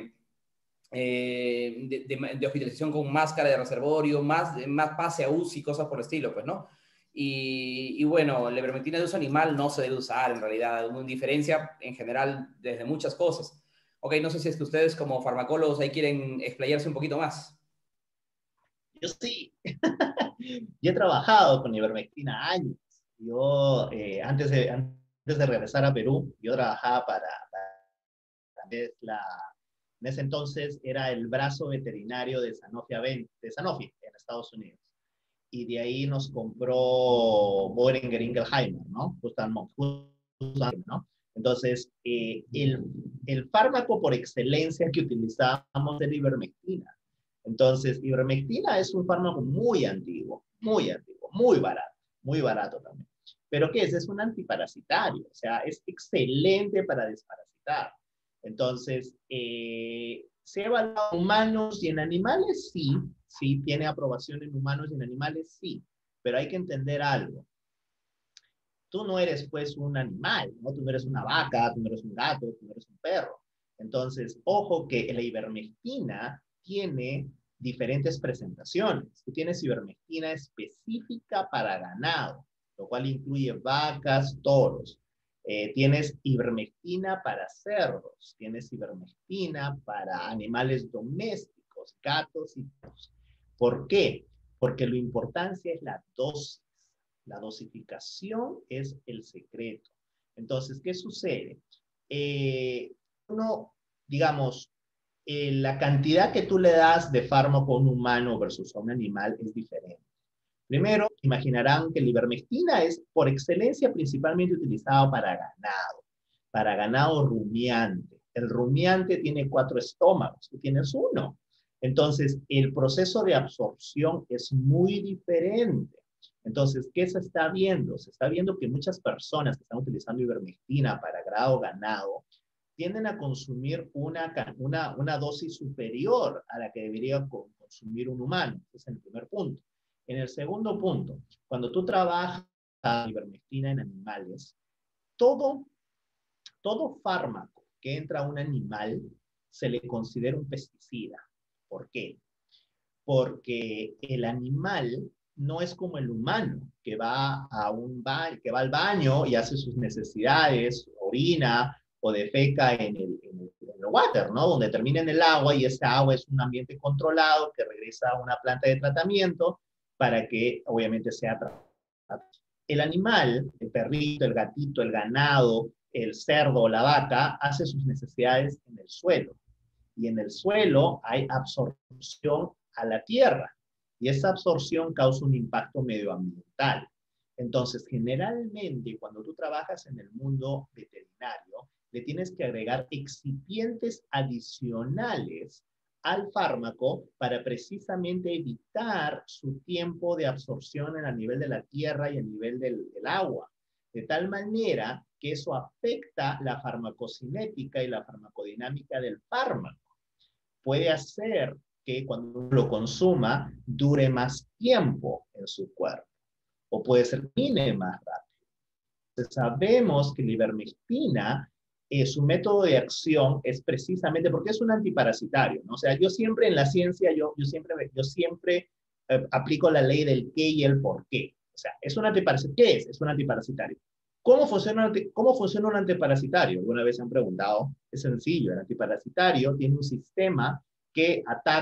de hospitalización con máscara de reservorio, más pase a UCI, cosas por el estilo, pues, ¿no? Y bueno, la ivermectina de uso animal no se debe usar, en realidad, una diferencia en general desde muchas cosas. Ok, no sé si es que ustedes como farmacólogos ahí quieren explayarse un poquito más. Yo sí. Yo he trabajado con ivermectina años. Yo, antes de regresar a Perú, yo trabajaba la, en ese entonces era el brazo veterinario de Sanofi en Estados Unidos. Y de ahí nos compró Boehringer Ingelheimer, ¿no? Justamente, ¿no? Entonces, el fármaco por excelencia que utilizábamos era ivermectina. Entonces, ivermectina es un fármaco muy antiguo, muy barato también. ¿Pero qué es? Es un antiparasitario, o sea, es excelente para desparasitar. Entonces, ¿se ha evaluado en humanos y en animales? Sí, sí, tiene aprobación en humanos y en animales, sí, pero hay que entender algo. Tú no eres pues un animal, ¿no? Tú no eres una vaca, tú no eres un gato, tú no eres un perro. Entonces, ojo que la ivermectina tiene diferentes presentaciones. Tú tienes ivermectina específica para ganado, lo cual incluye vacas, toros. Tienes ivermectina para cerdos, tienes ivermectina para animales domésticos, gatos y perros. ¿Por qué? Porque lo importante es la dosis. La dosificación es el secreto. Entonces, ¿qué sucede? Uno, digamos, la cantidad que tú le das de fármaco a un humano versus a un animal es diferente. Primero, imaginarán que la ivermectina es por excelencia principalmente utilizado para ganado rumiante. El rumiante tiene 4 estómagos, tú tienes uno. Entonces, el proceso de absorción es muy diferente. Entonces, ¿qué se está viendo? Se está viendo que muchas personas que están utilizando ivermectina para grado ganado tienden a consumir una dosis superior a la que debería consumir un humano. Ese es el primer punto. En el segundo punto, cuando tú trabajas ivermectina en animales, todo fármaco que entra a un animal se le considera un pesticida. ¿Por qué? Porque el animal no es como el humano, que va al baño y hace sus necesidades, orina o defeca en el water, ¿no? Donde termina en el agua y ese agua es un ambiente controlado que regresa a una planta de tratamiento para que obviamente sea tratado. El animal, el perrito, el gatito, el ganado, el cerdo o la vaca, hace sus necesidades en el suelo. Y en el suelo hay absorción a la tierra. Y esa absorción causa un impacto medioambiental. Entonces, generalmente, cuando tú trabajas en el mundo veterinario, le tienes que agregar excipientes adicionales al fármaco para precisamente evitar su tiempo de absorción a nivel de la tierra y a nivel del agua. De tal manera que eso afecta la farmacocinética y la farmacodinámica del fármaco. Puede hacer que cuando uno lo consuma dure más tiempo en su cuerpo, o puede ser que termine más rápido. Entonces, sabemos que la ivermectina, su método de acción es precisamente porque es un antiparasitario, ¿no? O sea, yo siempre en la ciencia, yo siempre aplico la ley del qué y el por qué. O sea, es un antiparasitario. ¿Qué es? Es un antiparasitario. ¿Cómo funciona un antiparasitario? Alguna vez se han preguntado. Es sencillo. El antiparasitario tiene un sistema que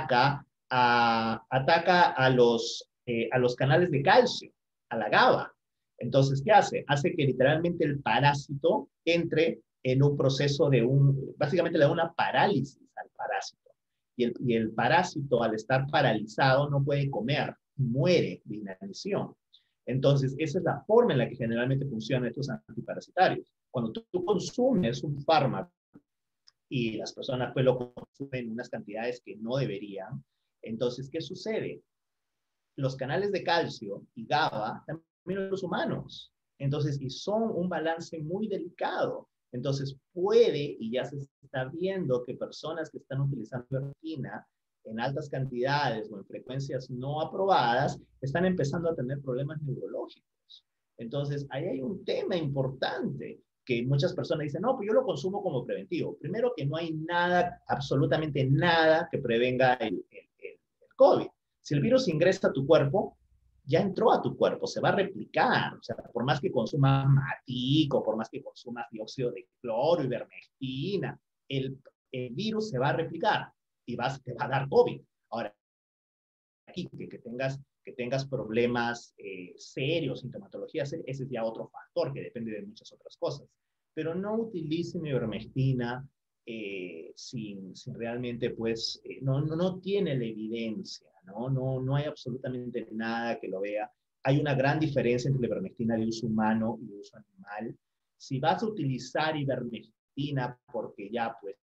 ataca a los canales de calcio, a la GABA. Entonces, ¿qué hace? Hace que literalmente el parásito entre en un proceso básicamente le da una parálisis al parásito. Y el parásito, al estar paralizado, no puede comer, muere de inanición. Entonces, esa es la forma en la que generalmente funcionan estos antiparasitarios. Cuando tú consumes un fármaco y las personas pues lo consumen en unas cantidades que no deberían, entonces, ¿qué sucede? Los canales de calcio y GABA también en los humanos. Entonces, y son un balance muy delicado. Entonces, puede, y ya se está viendo, que personas que están utilizando ivermectina en altas cantidades o en frecuencias no aprobadas, están empezando a tener problemas neurológicos. Entonces, ahí hay un tema importante que muchas personas dicen, no, pues yo lo consumo como preventivo. Primero que no hay nada, absolutamente nada que prevenga el COVID. Si el virus ingresa a tu cuerpo, ya entró a tu cuerpo, se va a replicar. O sea, por más que consumas matico, por más que consumas dióxido de cloro, ivermectina, el virus se va a replicar y te va a dar COVID. Ahora, aquí que tengas problemas serios, sintomatología, ese es ya otro factor que depende de muchas otras cosas. Pero no utilicen ivermectina sin realmente, pues, no tiene la evidencia, no hay absolutamente nada que lo vea. Hay una gran diferencia entre la ivermectina de uso humano y de uso animal. Si vas a utilizar ivermectina porque ya, pues,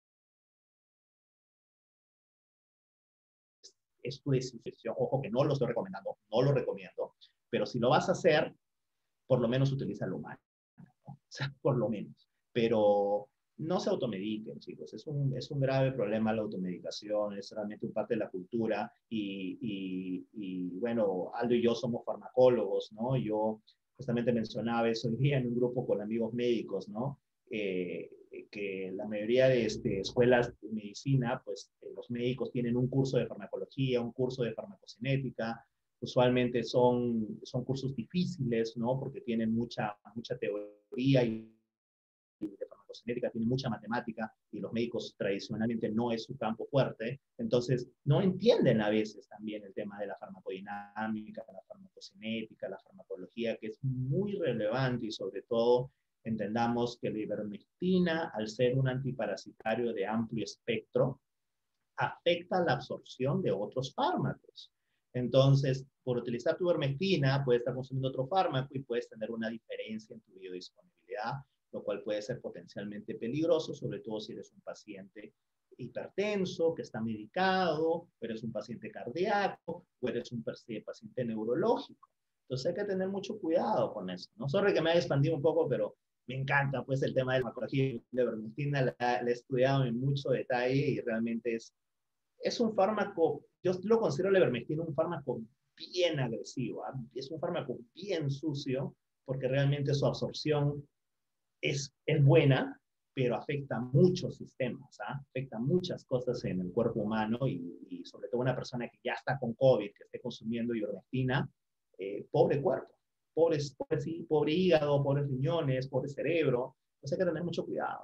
es tu decisión, ojo que no lo estoy recomendando, no lo recomiendo, pero si lo vas a hacer, por lo menos utiliza lo humano, ¿no? O sea, por lo menos. Pero no se automediquen, chicos. Es un grave problema la automedicación, es realmente un parte de la cultura y bueno, Aldo y yo somos farmacólogos, ¿no? Yo justamente mencionaba eso hoy día en un grupo con amigos médicos, ¿no? Que la mayoría de escuelas de medicina, pues los médicos tienen un curso de farmacología, un curso de farmacocinética, usualmente son cursos difíciles, ¿no? Porque tienen mucha teoría y de farmacocinética tiene mucha matemática y los médicos tradicionalmente no es su campo fuerte, entonces no entienden a veces también el tema de la farmacodinámica, la farmacocinética, la farmacología, que es muy relevante y sobre todo entendamos que la ivermectina, al ser un antiparasitario de amplio espectro, afecta la absorción de otros fármacos. Entonces, por utilizar tu ivermectina, puedes estar consumiendo otro fármaco y puedes tener una diferencia en tu biodisponibilidad, lo cual puede ser potencialmente peligroso, sobre todo si eres un paciente hipertenso, que está medicado, o eres un paciente cardíaco, o eres un paciente neurológico. Entonces hay que tener mucho cuidado con eso. No sorry que me haya expandido un poco, pero me encanta pues el tema de la farmacología de ivermectina, la he estudiado en mucho detalle y realmente es un fármaco, yo lo considero la ivermectina un fármaco bien agresivo, ¿eh? Es un fármaco bien sucio porque realmente su absorción es buena, pero afecta muchos sistemas, ¿eh? Afecta muchas cosas en el cuerpo humano y sobre todo una persona que ya está con COVID, que esté consumiendo ivermectina, pobre cuerpo, pobre hígado, pobres riñones, pobre cerebro, entonces hay que tener mucho cuidado.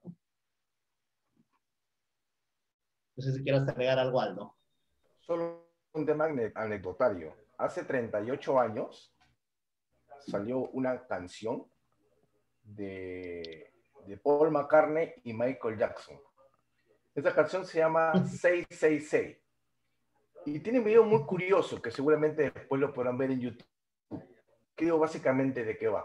No sé si quieras agregar algo, Aldo. Solo un tema anecdotario. Hace 38 años salió una canción de Paul McCartney y Michael Jackson. Esa canción se llama 666 y tiene un video muy curioso que seguramente después lo podrán ver en YouTube. Creo básicamente de qué va.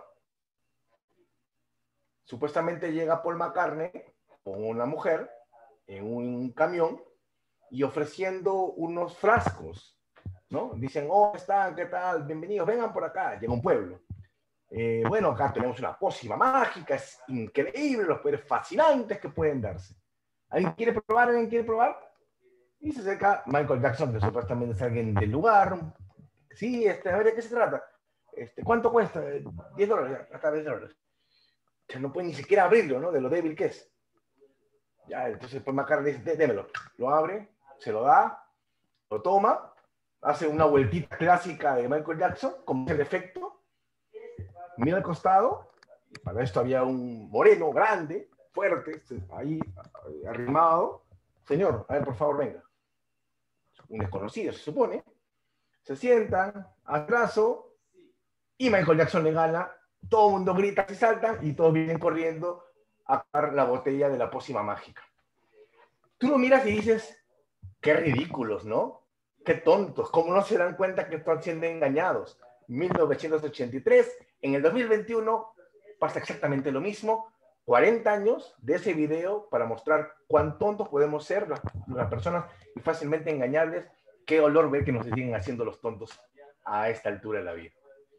Supuestamente llega Paul McCartney con una mujer en un camión y ofreciendo unos frascos, ¿no? Dicen, oh, ¿están? ¿Qué tal? Bienvenidos, vengan por acá. Llega un pueblo. Bueno, acá tenemos una pócima mágica, es increíble, los poderes fascinantes que pueden darse. ¿Alguien quiere probar? ¿Alguien quiere probar? Y se acerca Michael Jackson, que supuestamente es alguien del lugar. Sí, a ver, ¿de qué se trata? ¿Cuánto cuesta? $10, acá $10. O sea, no puede ni siquiera abrirlo, ¿no? De lo débil que es. Ya, entonces Paul McCartney dice, démelo. Lo abre, se lo da, lo toma, hace una vueltita clásica de Michael Jackson, como el efecto, mira al costado, y para esto había un moreno grande, fuerte, ahí arrimado. Señor, a ver, por favor, venga. Un desconocido, se supone. Se sientan, abrazo, y Michael Jackson le gana. Todo el mundo grita y saltan, y todos vienen corriendo a dar la botella de la pócima mágica. Tú lo miras y dices, qué ridículos, ¿no? Qué tontos, ¿cómo no se dan cuenta que están siendo engañados? 1983, en el 2021 pasa exactamente lo mismo, 40 años de ese video para mostrar cuán tontos podemos ser las personas y fácilmente engañables. Qué dolor ver que nos siguen haciendo los tontos a esta altura de la vida.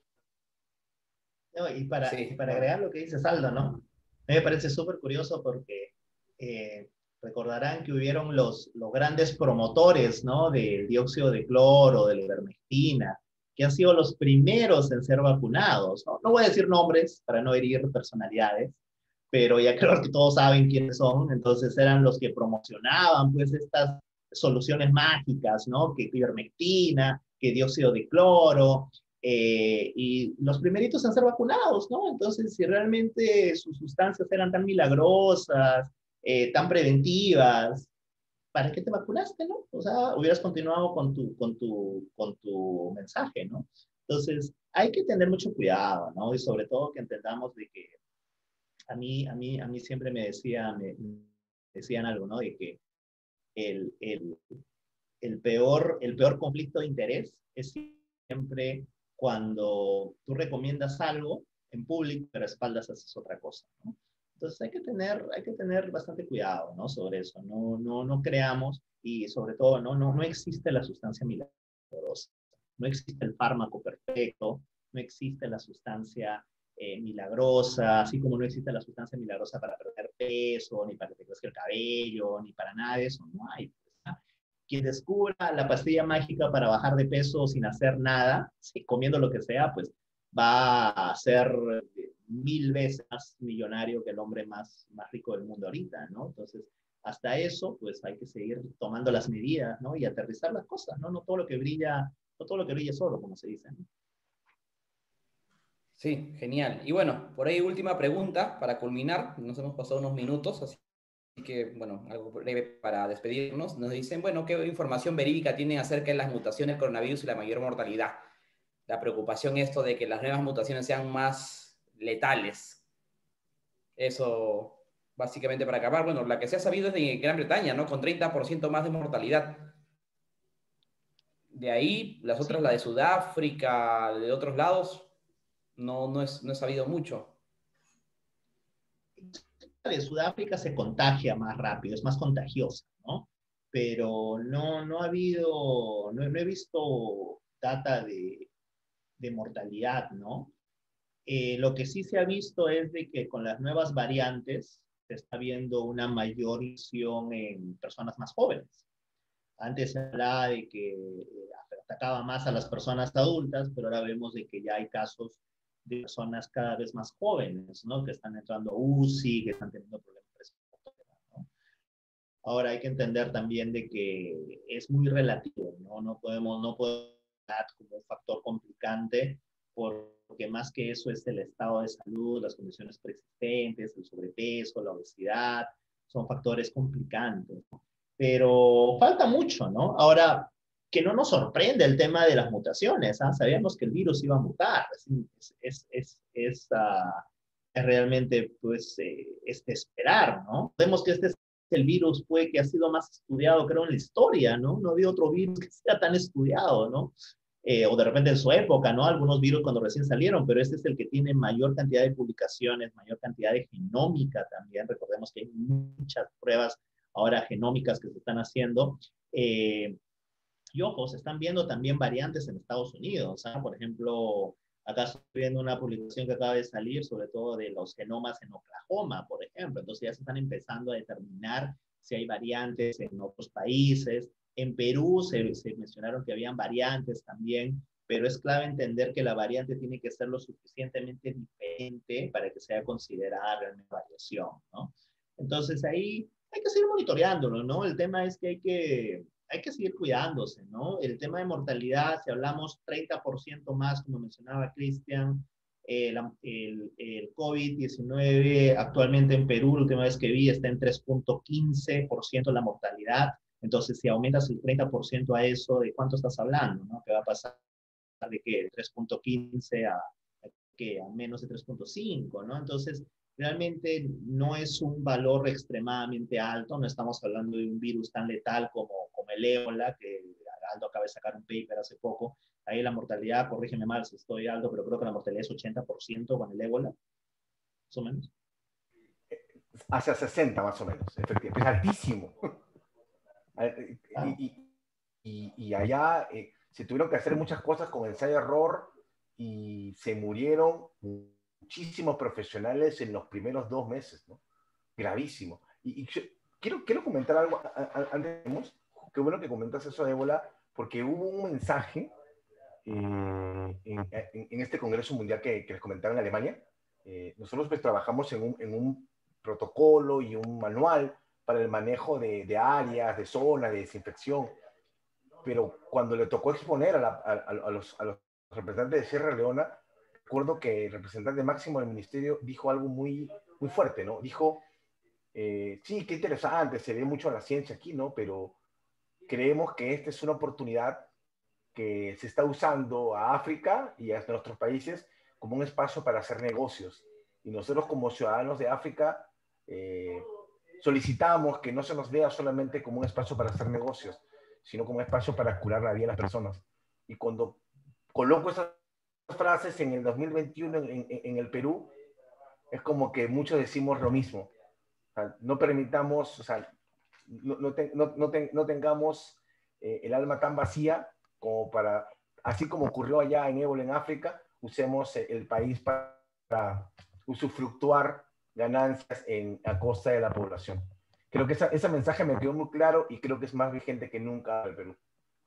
No, y para Sí, agregar lo que dice Saldo, ¿no? A mí me parece súper curioso porque recordarán que hubieron los grandes promotores, ¿no? Del dióxido de cloro, de la ivermectina, que han sido los primeros en ser vacunados, ¿no? No voy a decir nombres para no herir personalidades, pero ya creo que todos saben quiénes son, entonces eran los que promocionaban pues estas soluciones mágicas, ¿no? Que ivermectina, que dióxido de cloro, y los primeritos en ser vacunados, ¿no? Entonces, si realmente sus sustancias eran tan milagrosas, tan preventivas, ¿para qué te vacunaste, no? O sea, hubieras continuado con tu mensaje, ¿no? Entonces, hay que tener mucho cuidado, ¿no? Y sobre todo que entendamos de que a mí siempre me decían algo, ¿no? De que el, el, el peor conflicto de interés es siempre cuando tú recomiendas algo en público, pero a espaldas haces otra cosa, ¿no? Entonces hay que tener bastante cuidado, ¿no? Sobre eso. No creamos y sobre todo no existe la sustancia milagrosa. No existe el fármaco perfecto, no existe la sustancia milagrosa, así como no existe la sustancia milagrosa para perder peso, ni para que te crezca el cabello, ni para nada de eso. No hay. Quien descubra la pastilla mágica para bajar de peso sin hacer nada, comiendo lo que sea, pues va a ser 1000 veces más millonario que el hombre más rico del mundo ahorita, ¿no? Entonces, hasta eso, pues hay que seguir tomando las medidas, ¿no? Y aterrizar las cosas, ¿no? No todo lo que brilla, no todo lo que brilla es oro, como se dice, ¿no? sí, genial. Y bueno, por ahí última pregunta para culminar. Nos hemos pasado unos minutos, así que, bueno, algo breve para despedirnos. Nos dicen, bueno, ¿qué información verídica tienen acerca de las mutaciones del coronavirus y la mayor mortalidad? La preocupación esto de que las nuevas mutaciones sean más letales. Eso, básicamente para acabar. Bueno, la que se ha sabido es de Gran Bretaña, ¿no? Con 30% más de mortalidad. De ahí, las otras, Sí. la de Sudáfrica, de otros lados, no he sabido mucho. De Sudáfrica se contagia más rápido, es más contagiosa, ¿no? Pero no ha habido, no he visto data de mortalidad, ¿no? Lo que sí se ha visto es de que con las nuevas variantes se está viendo una mayor lesión en personas más jóvenes. Antes se hablaba de que atacaba más a las personas adultas, pero ahora vemos de que ya hay casos de personas cada vez más jóvenes, ¿no? Que están entrando a UCI, que están teniendo problemas respiratorios, ¿no? Ahora hay que entender también de que es muy relativo, ¿no? No podemos dar como un factor complicante, porque más que eso es el estado de salud, las condiciones preexistentes, el sobrepeso, la obesidad, son factores complicantes, ¿no? Pero falta mucho, ¿no? Ahora, que no nos sorprende el tema de las mutaciones, ¿ah? Sabíamos que el virus iba a mutar, es realmente, pues, es de esperar, ¿no? Vemos que este es el virus fue que ha sido más estudiado, creo, en la historia, ¿no? No había otro virus que sea tan estudiado, ¿no? O de repente en su época, ¿no? Algunos virus cuando recién salieron, pero este es el que tiene mayor cantidad de publicaciones, mayor cantidad de genómica también. Recordemos que hay muchas pruebas ahora genómicas que se están haciendo. Y ojo, se están viendo también variantes en Estados Unidos, ¿ah? Por ejemplo, Acá estoy viendo una publicación que acaba de salir, sobre todo de los genomas en Oklahoma, por ejemplo. Entonces ya se están empezando a determinar si hay variantes en otros países. En Perú se mencionaron que habían variantes también, pero es clave entender que la variante tiene que ser lo suficientemente diferente para que sea considerada realmente variación, ¿no? Entonces ahí hay que seguir monitoreándolo, ¿no? El tema es que hay que seguir cuidándose, ¿no? El tema de mortalidad, si hablamos 30% más, como mencionaba Cristian, el COVID-19 actualmente en Perú, la última vez que vi, está en 3.15% la mortalidad. Entonces, si aumentas el 30% a eso, ¿de cuánto estás hablando? ¿No? ¿Qué va a pasar de qué? 3.15 a menos de 3.5, ¿no? Entonces, realmente no es un valor extremadamente alto, no estamos hablando de un virus tan letal como el ébola, que Aldo acaba de sacar un paper hace poco. Ahí la mortalidad, corrígeme mal si estoy Aldo, pero creo que la mortalidad es 80% con el ébola, más o menos. Hacia 60 más o menos, efectivamente. Es altísimo. Claro. Y allá se tuvieron que hacer muchas cosas con ensayo-error y se murieron muchísimos profesionales en los primeros 2 meses, ¿no? Gravísimo. Y quiero comentar algo antes. Qué bueno que comentas eso de ébola, porque hubo un mensaje en este Congreso Mundial que les comentaba en Alemania. Nosotros pues trabajamos en un protocolo y un manual para el manejo de áreas, de zonas, de desinfección. Pero cuando le tocó exponer a los representantes de Sierra Leona, recuerdo que el representante máximo del ministerio dijo algo muy, muy fuerte, ¿no? Dijo, sí, qué interesante, se ve mucho la ciencia aquí, ¿no? Pero creemos que esta es una oportunidad que se está usando a África y a nuestros países como un espacio para hacer negocios. Y nosotros como ciudadanos de África solicitamos que no se nos vea solamente como un espacio para hacer negocios, sino como un espacio para curar la vida de las personas. Y cuando coloco esas frases en el 2021 en el Perú, es como que muchos decimos lo mismo. O sea, no permitamos, o sea, no tengamos el alma tan vacía como para, así como ocurrió allá en Ébola en África, usemos el país para usufructuar ganancias a costa de la población. Creo que ese mensaje me quedó muy claro y creo que es más vigente que nunca en el Perú.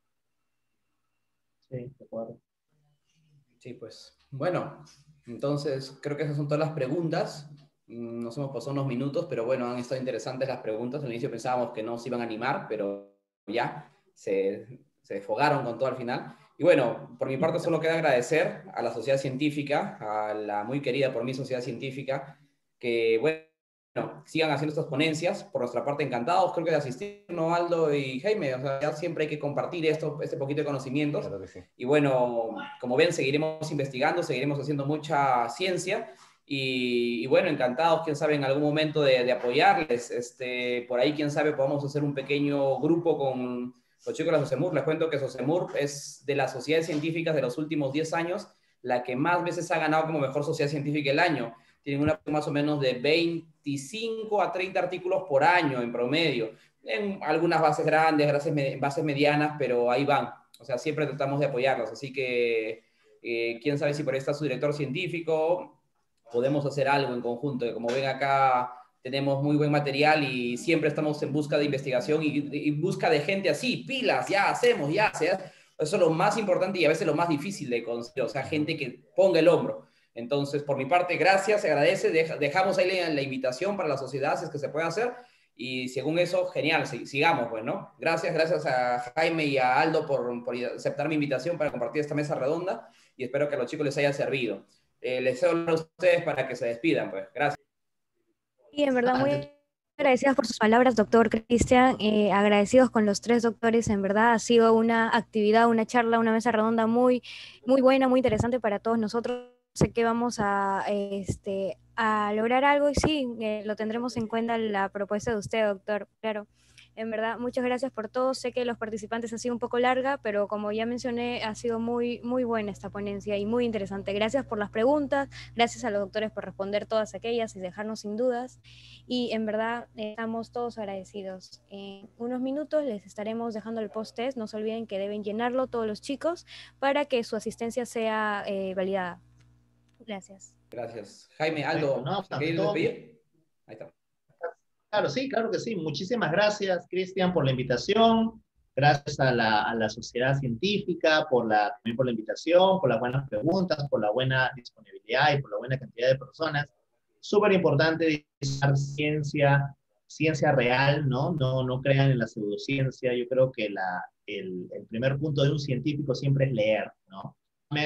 Sí, de acuerdo. Sí, pues. Bueno, entonces creo que esas son todas las preguntas. Nos hemos pasado unos minutos, pero bueno, han estado interesantes las preguntas. Al inicio pensábamos que no se iban a animar, pero ya se desfogaron con todo al final. Y bueno, por mi parte solo queda agradecer a la sociedad científica, a la muy querida por mí sociedad científica, que bueno, sigan haciendo estas ponencias. Por nuestra parte, encantados, creo que de asistir, ¿no, Aldo y Jaime? O sea, ya siempre hay que compartir este poquito de conocimientos. Claro que sí. Y bueno, como ven, seguiremos investigando, seguiremos haciendo mucha ciencia. Y bueno, encantados, quién sabe, en algún momento de apoyarles. Por ahí, quién sabe, podamos hacer un pequeño grupo con los chicos de la SOSEMUR. Les cuento que SOSEMUR es de las sociedades científicas de los últimos 10 años la que más veces ha ganado como mejor sociedad científica del año. Tienen una más o menos de 25 a 30 artículos por año en promedio. En algunas bases grandes, bases medianas, pero ahí van. O sea, siempre tratamos de apoyarlos. Así que, quién sabe si por ahí está su director científico, podemos hacer algo en conjunto. Como ven acá, tenemos muy buen material y siempre estamos en busca de investigación y busca de gente así, pilas, ya hacemos, ya. Eso es lo más importante y a veces lo más difícil de conseguir. O sea, gente que ponga el hombro. Entonces, por mi parte, gracias, se agradece. Dejamos ahí la invitación para la sociedad, si es que se puede hacer. Y según eso, genial, sigamos, pues, ¿no? Gracias a Jaime y a Aldo por aceptar mi invitación para compartir esta mesa redonda y espero que a los chicos les haya servido. Les cedo a ustedes para que se despidan, pues. Gracias. Y en verdad muy agradecidas por sus palabras, doctor Cristian, agradecidos con los tres doctores, en verdad ha sido una actividad, una charla, una mesa redonda muy, muy buena, muy interesante para todos nosotros. Sé que vamos a lograr algo y sí, lo tendremos en cuenta la propuesta de usted, doctor, claro. En verdad, muchas gracias por todo. Sé que los participantes ha sido un poco larga, pero como ya mencioné, ha sido muy, muy buena esta ponencia y muy interesante. Gracias por las preguntas, gracias a los doctores por responder todas aquellas y dejarnos sin dudas. Y en verdad, estamos todos agradecidos. En unos minutos les estaremos dejando el post-test. No se olviden que deben llenarlo todos los chicos para que su asistencia sea validada. Gracias. Gracias. Jaime, Perfecto, Aldo, no, ¿se ante quiere todo, despedir? Ahí está. claro, sí, claro que sí. Muchísimas gracias, Cristian, por la invitación. Gracias a la sociedad científica también por la invitación, por las buenas preguntas, por la buena disponibilidad y por la buena cantidad de personas. Súper importante discutir ciencia real, ¿no? No crean en la pseudociencia. Yo creo que el primer punto de un científico siempre es leer, ¿no?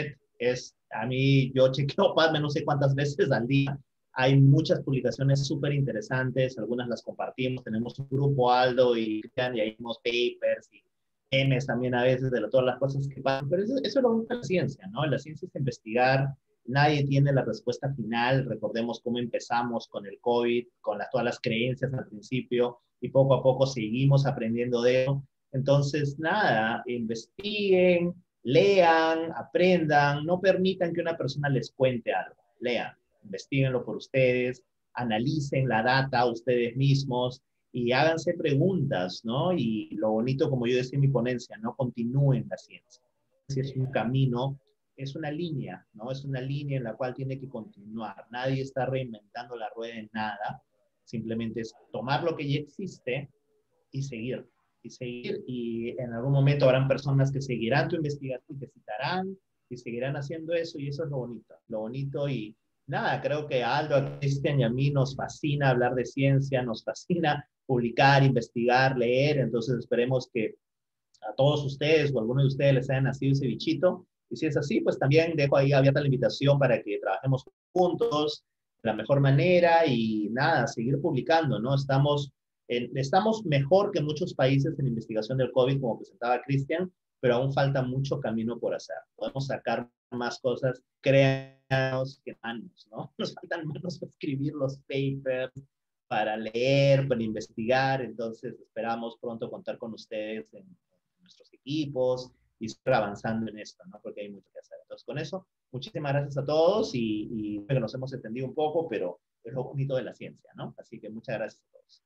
A mí, yo chequeo PubMed no sé cuántas veces al día. Hay muchas publicaciones súper interesantes, algunas las compartimos, tenemos un grupo Aldo y Cristian, y ahí tenemos papers y memes también a veces de todas las cosas que pasan, pero eso es lo único de la ciencia, ¿no? La ciencia es investigar, nadie tiene la respuesta final, recordemos cómo empezamos con el COVID, con todas las creencias al principio, y poco a poco seguimos aprendiendo de eso. Entonces, nada, investiguen, lean, aprendan, no permitan que una persona les cuente algo, lean, investiguenlo por ustedes, analicen la data ustedes mismos y háganse preguntas, ¿no? Y lo bonito, como yo decía en mi ponencia, no continúen la ciencia. Es un camino, es una línea, ¿no? Es una línea en la cual tiene que continuar. Nadie está reinventando la rueda en nada, simplemente es tomar lo que ya existe y seguir, y en algún momento habrán personas que seguirán tu investigación, y te citarán, y seguirán haciendo eso, y eso es lo bonito, y nada, creo que a Aldo, a Cristian y a mí nos fascina hablar de ciencia, nos fascina publicar, investigar, leer, entonces esperemos que a todos ustedes o a alguno de ustedes les haya nacido ese bichito, y si es así, pues también dejo ahí abierta la invitación para que trabajemos juntos de la mejor manera y nada, seguir publicando, ¿no? Estamos mejor que muchos países en investigación del COVID, como presentaba Cristian, pero aún falta mucho camino por hacer. Podemos sacar más cosas, créanos que manos, ¿no? Nos faltan manos para escribir los papers, para leer, para investigar, entonces esperamos pronto contar con ustedes en nuestros equipos y seguir avanzando en esto, ¿no? Porque hay mucho que hacer. Entonces, con eso, muchísimas gracias a todos y que nos hemos entendido un poco, pero es lo bonito de la ciencia, ¿no? Así que muchas gracias a todos.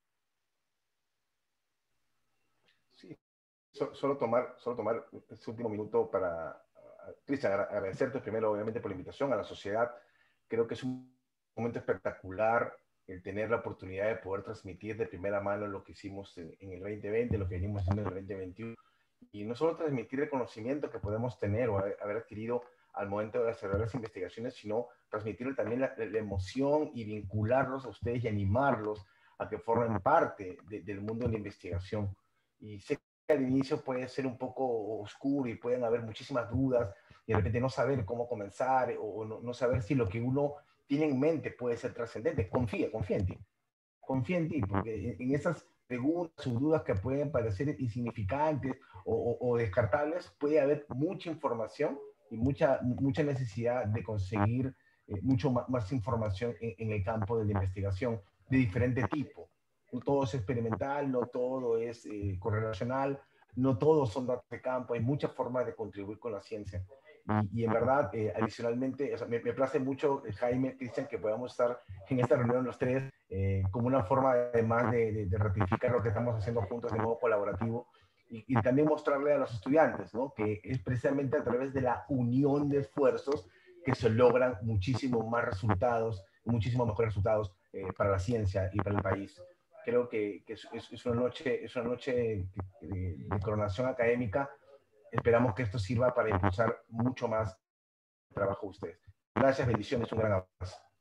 Sí, solo tomar este último minuto para, Cristian, agradecerte primero, obviamente, por la invitación a la sociedad. Creo que es un momento espectacular el tener la oportunidad de poder transmitir de primera mano lo que hicimos en el 2020, lo que venimos haciendo en el 2021, y no solo transmitir el conocimiento que podemos tener o haber adquirido al momento de hacer las investigaciones, sino transmitir también la emoción y vincularlos a ustedes y animarlos a que formen parte del mundo de la investigación. Y sé que al inicio puede ser un poco oscuro y pueden haber muchísimas dudas y de repente no saber cómo comenzar o no saber si lo que uno tiene en mente puede ser trascendente. Confía en ti, porque en esas preguntas o dudas que pueden parecer insignificantes o descartables, puede haber mucha información y mucha necesidad de conseguir mucho más información en el campo de la investigación de diferente tipo. No todo es experimental, no todo es correlacional, no todos son datos de campo, hay muchas formas de contribuir con la ciencia. Y en verdad, adicionalmente, o sea, me place mucho, Jaime, Cristian, que podamos estar en esta reunión los tres como una forma además de ratificar lo que estamos haciendo juntos de modo colaborativo y también mostrarle a los estudiantes, ¿no? Que es precisamente a través de la unión de esfuerzos que se logran muchísimo más resultados, muchísimo mejores resultados para la ciencia y para el país. Creo que es una noche de coronación académica. Esperamos que esto sirva para impulsar mucho más el trabajo de ustedes. Gracias, bendiciones, un gran abrazo.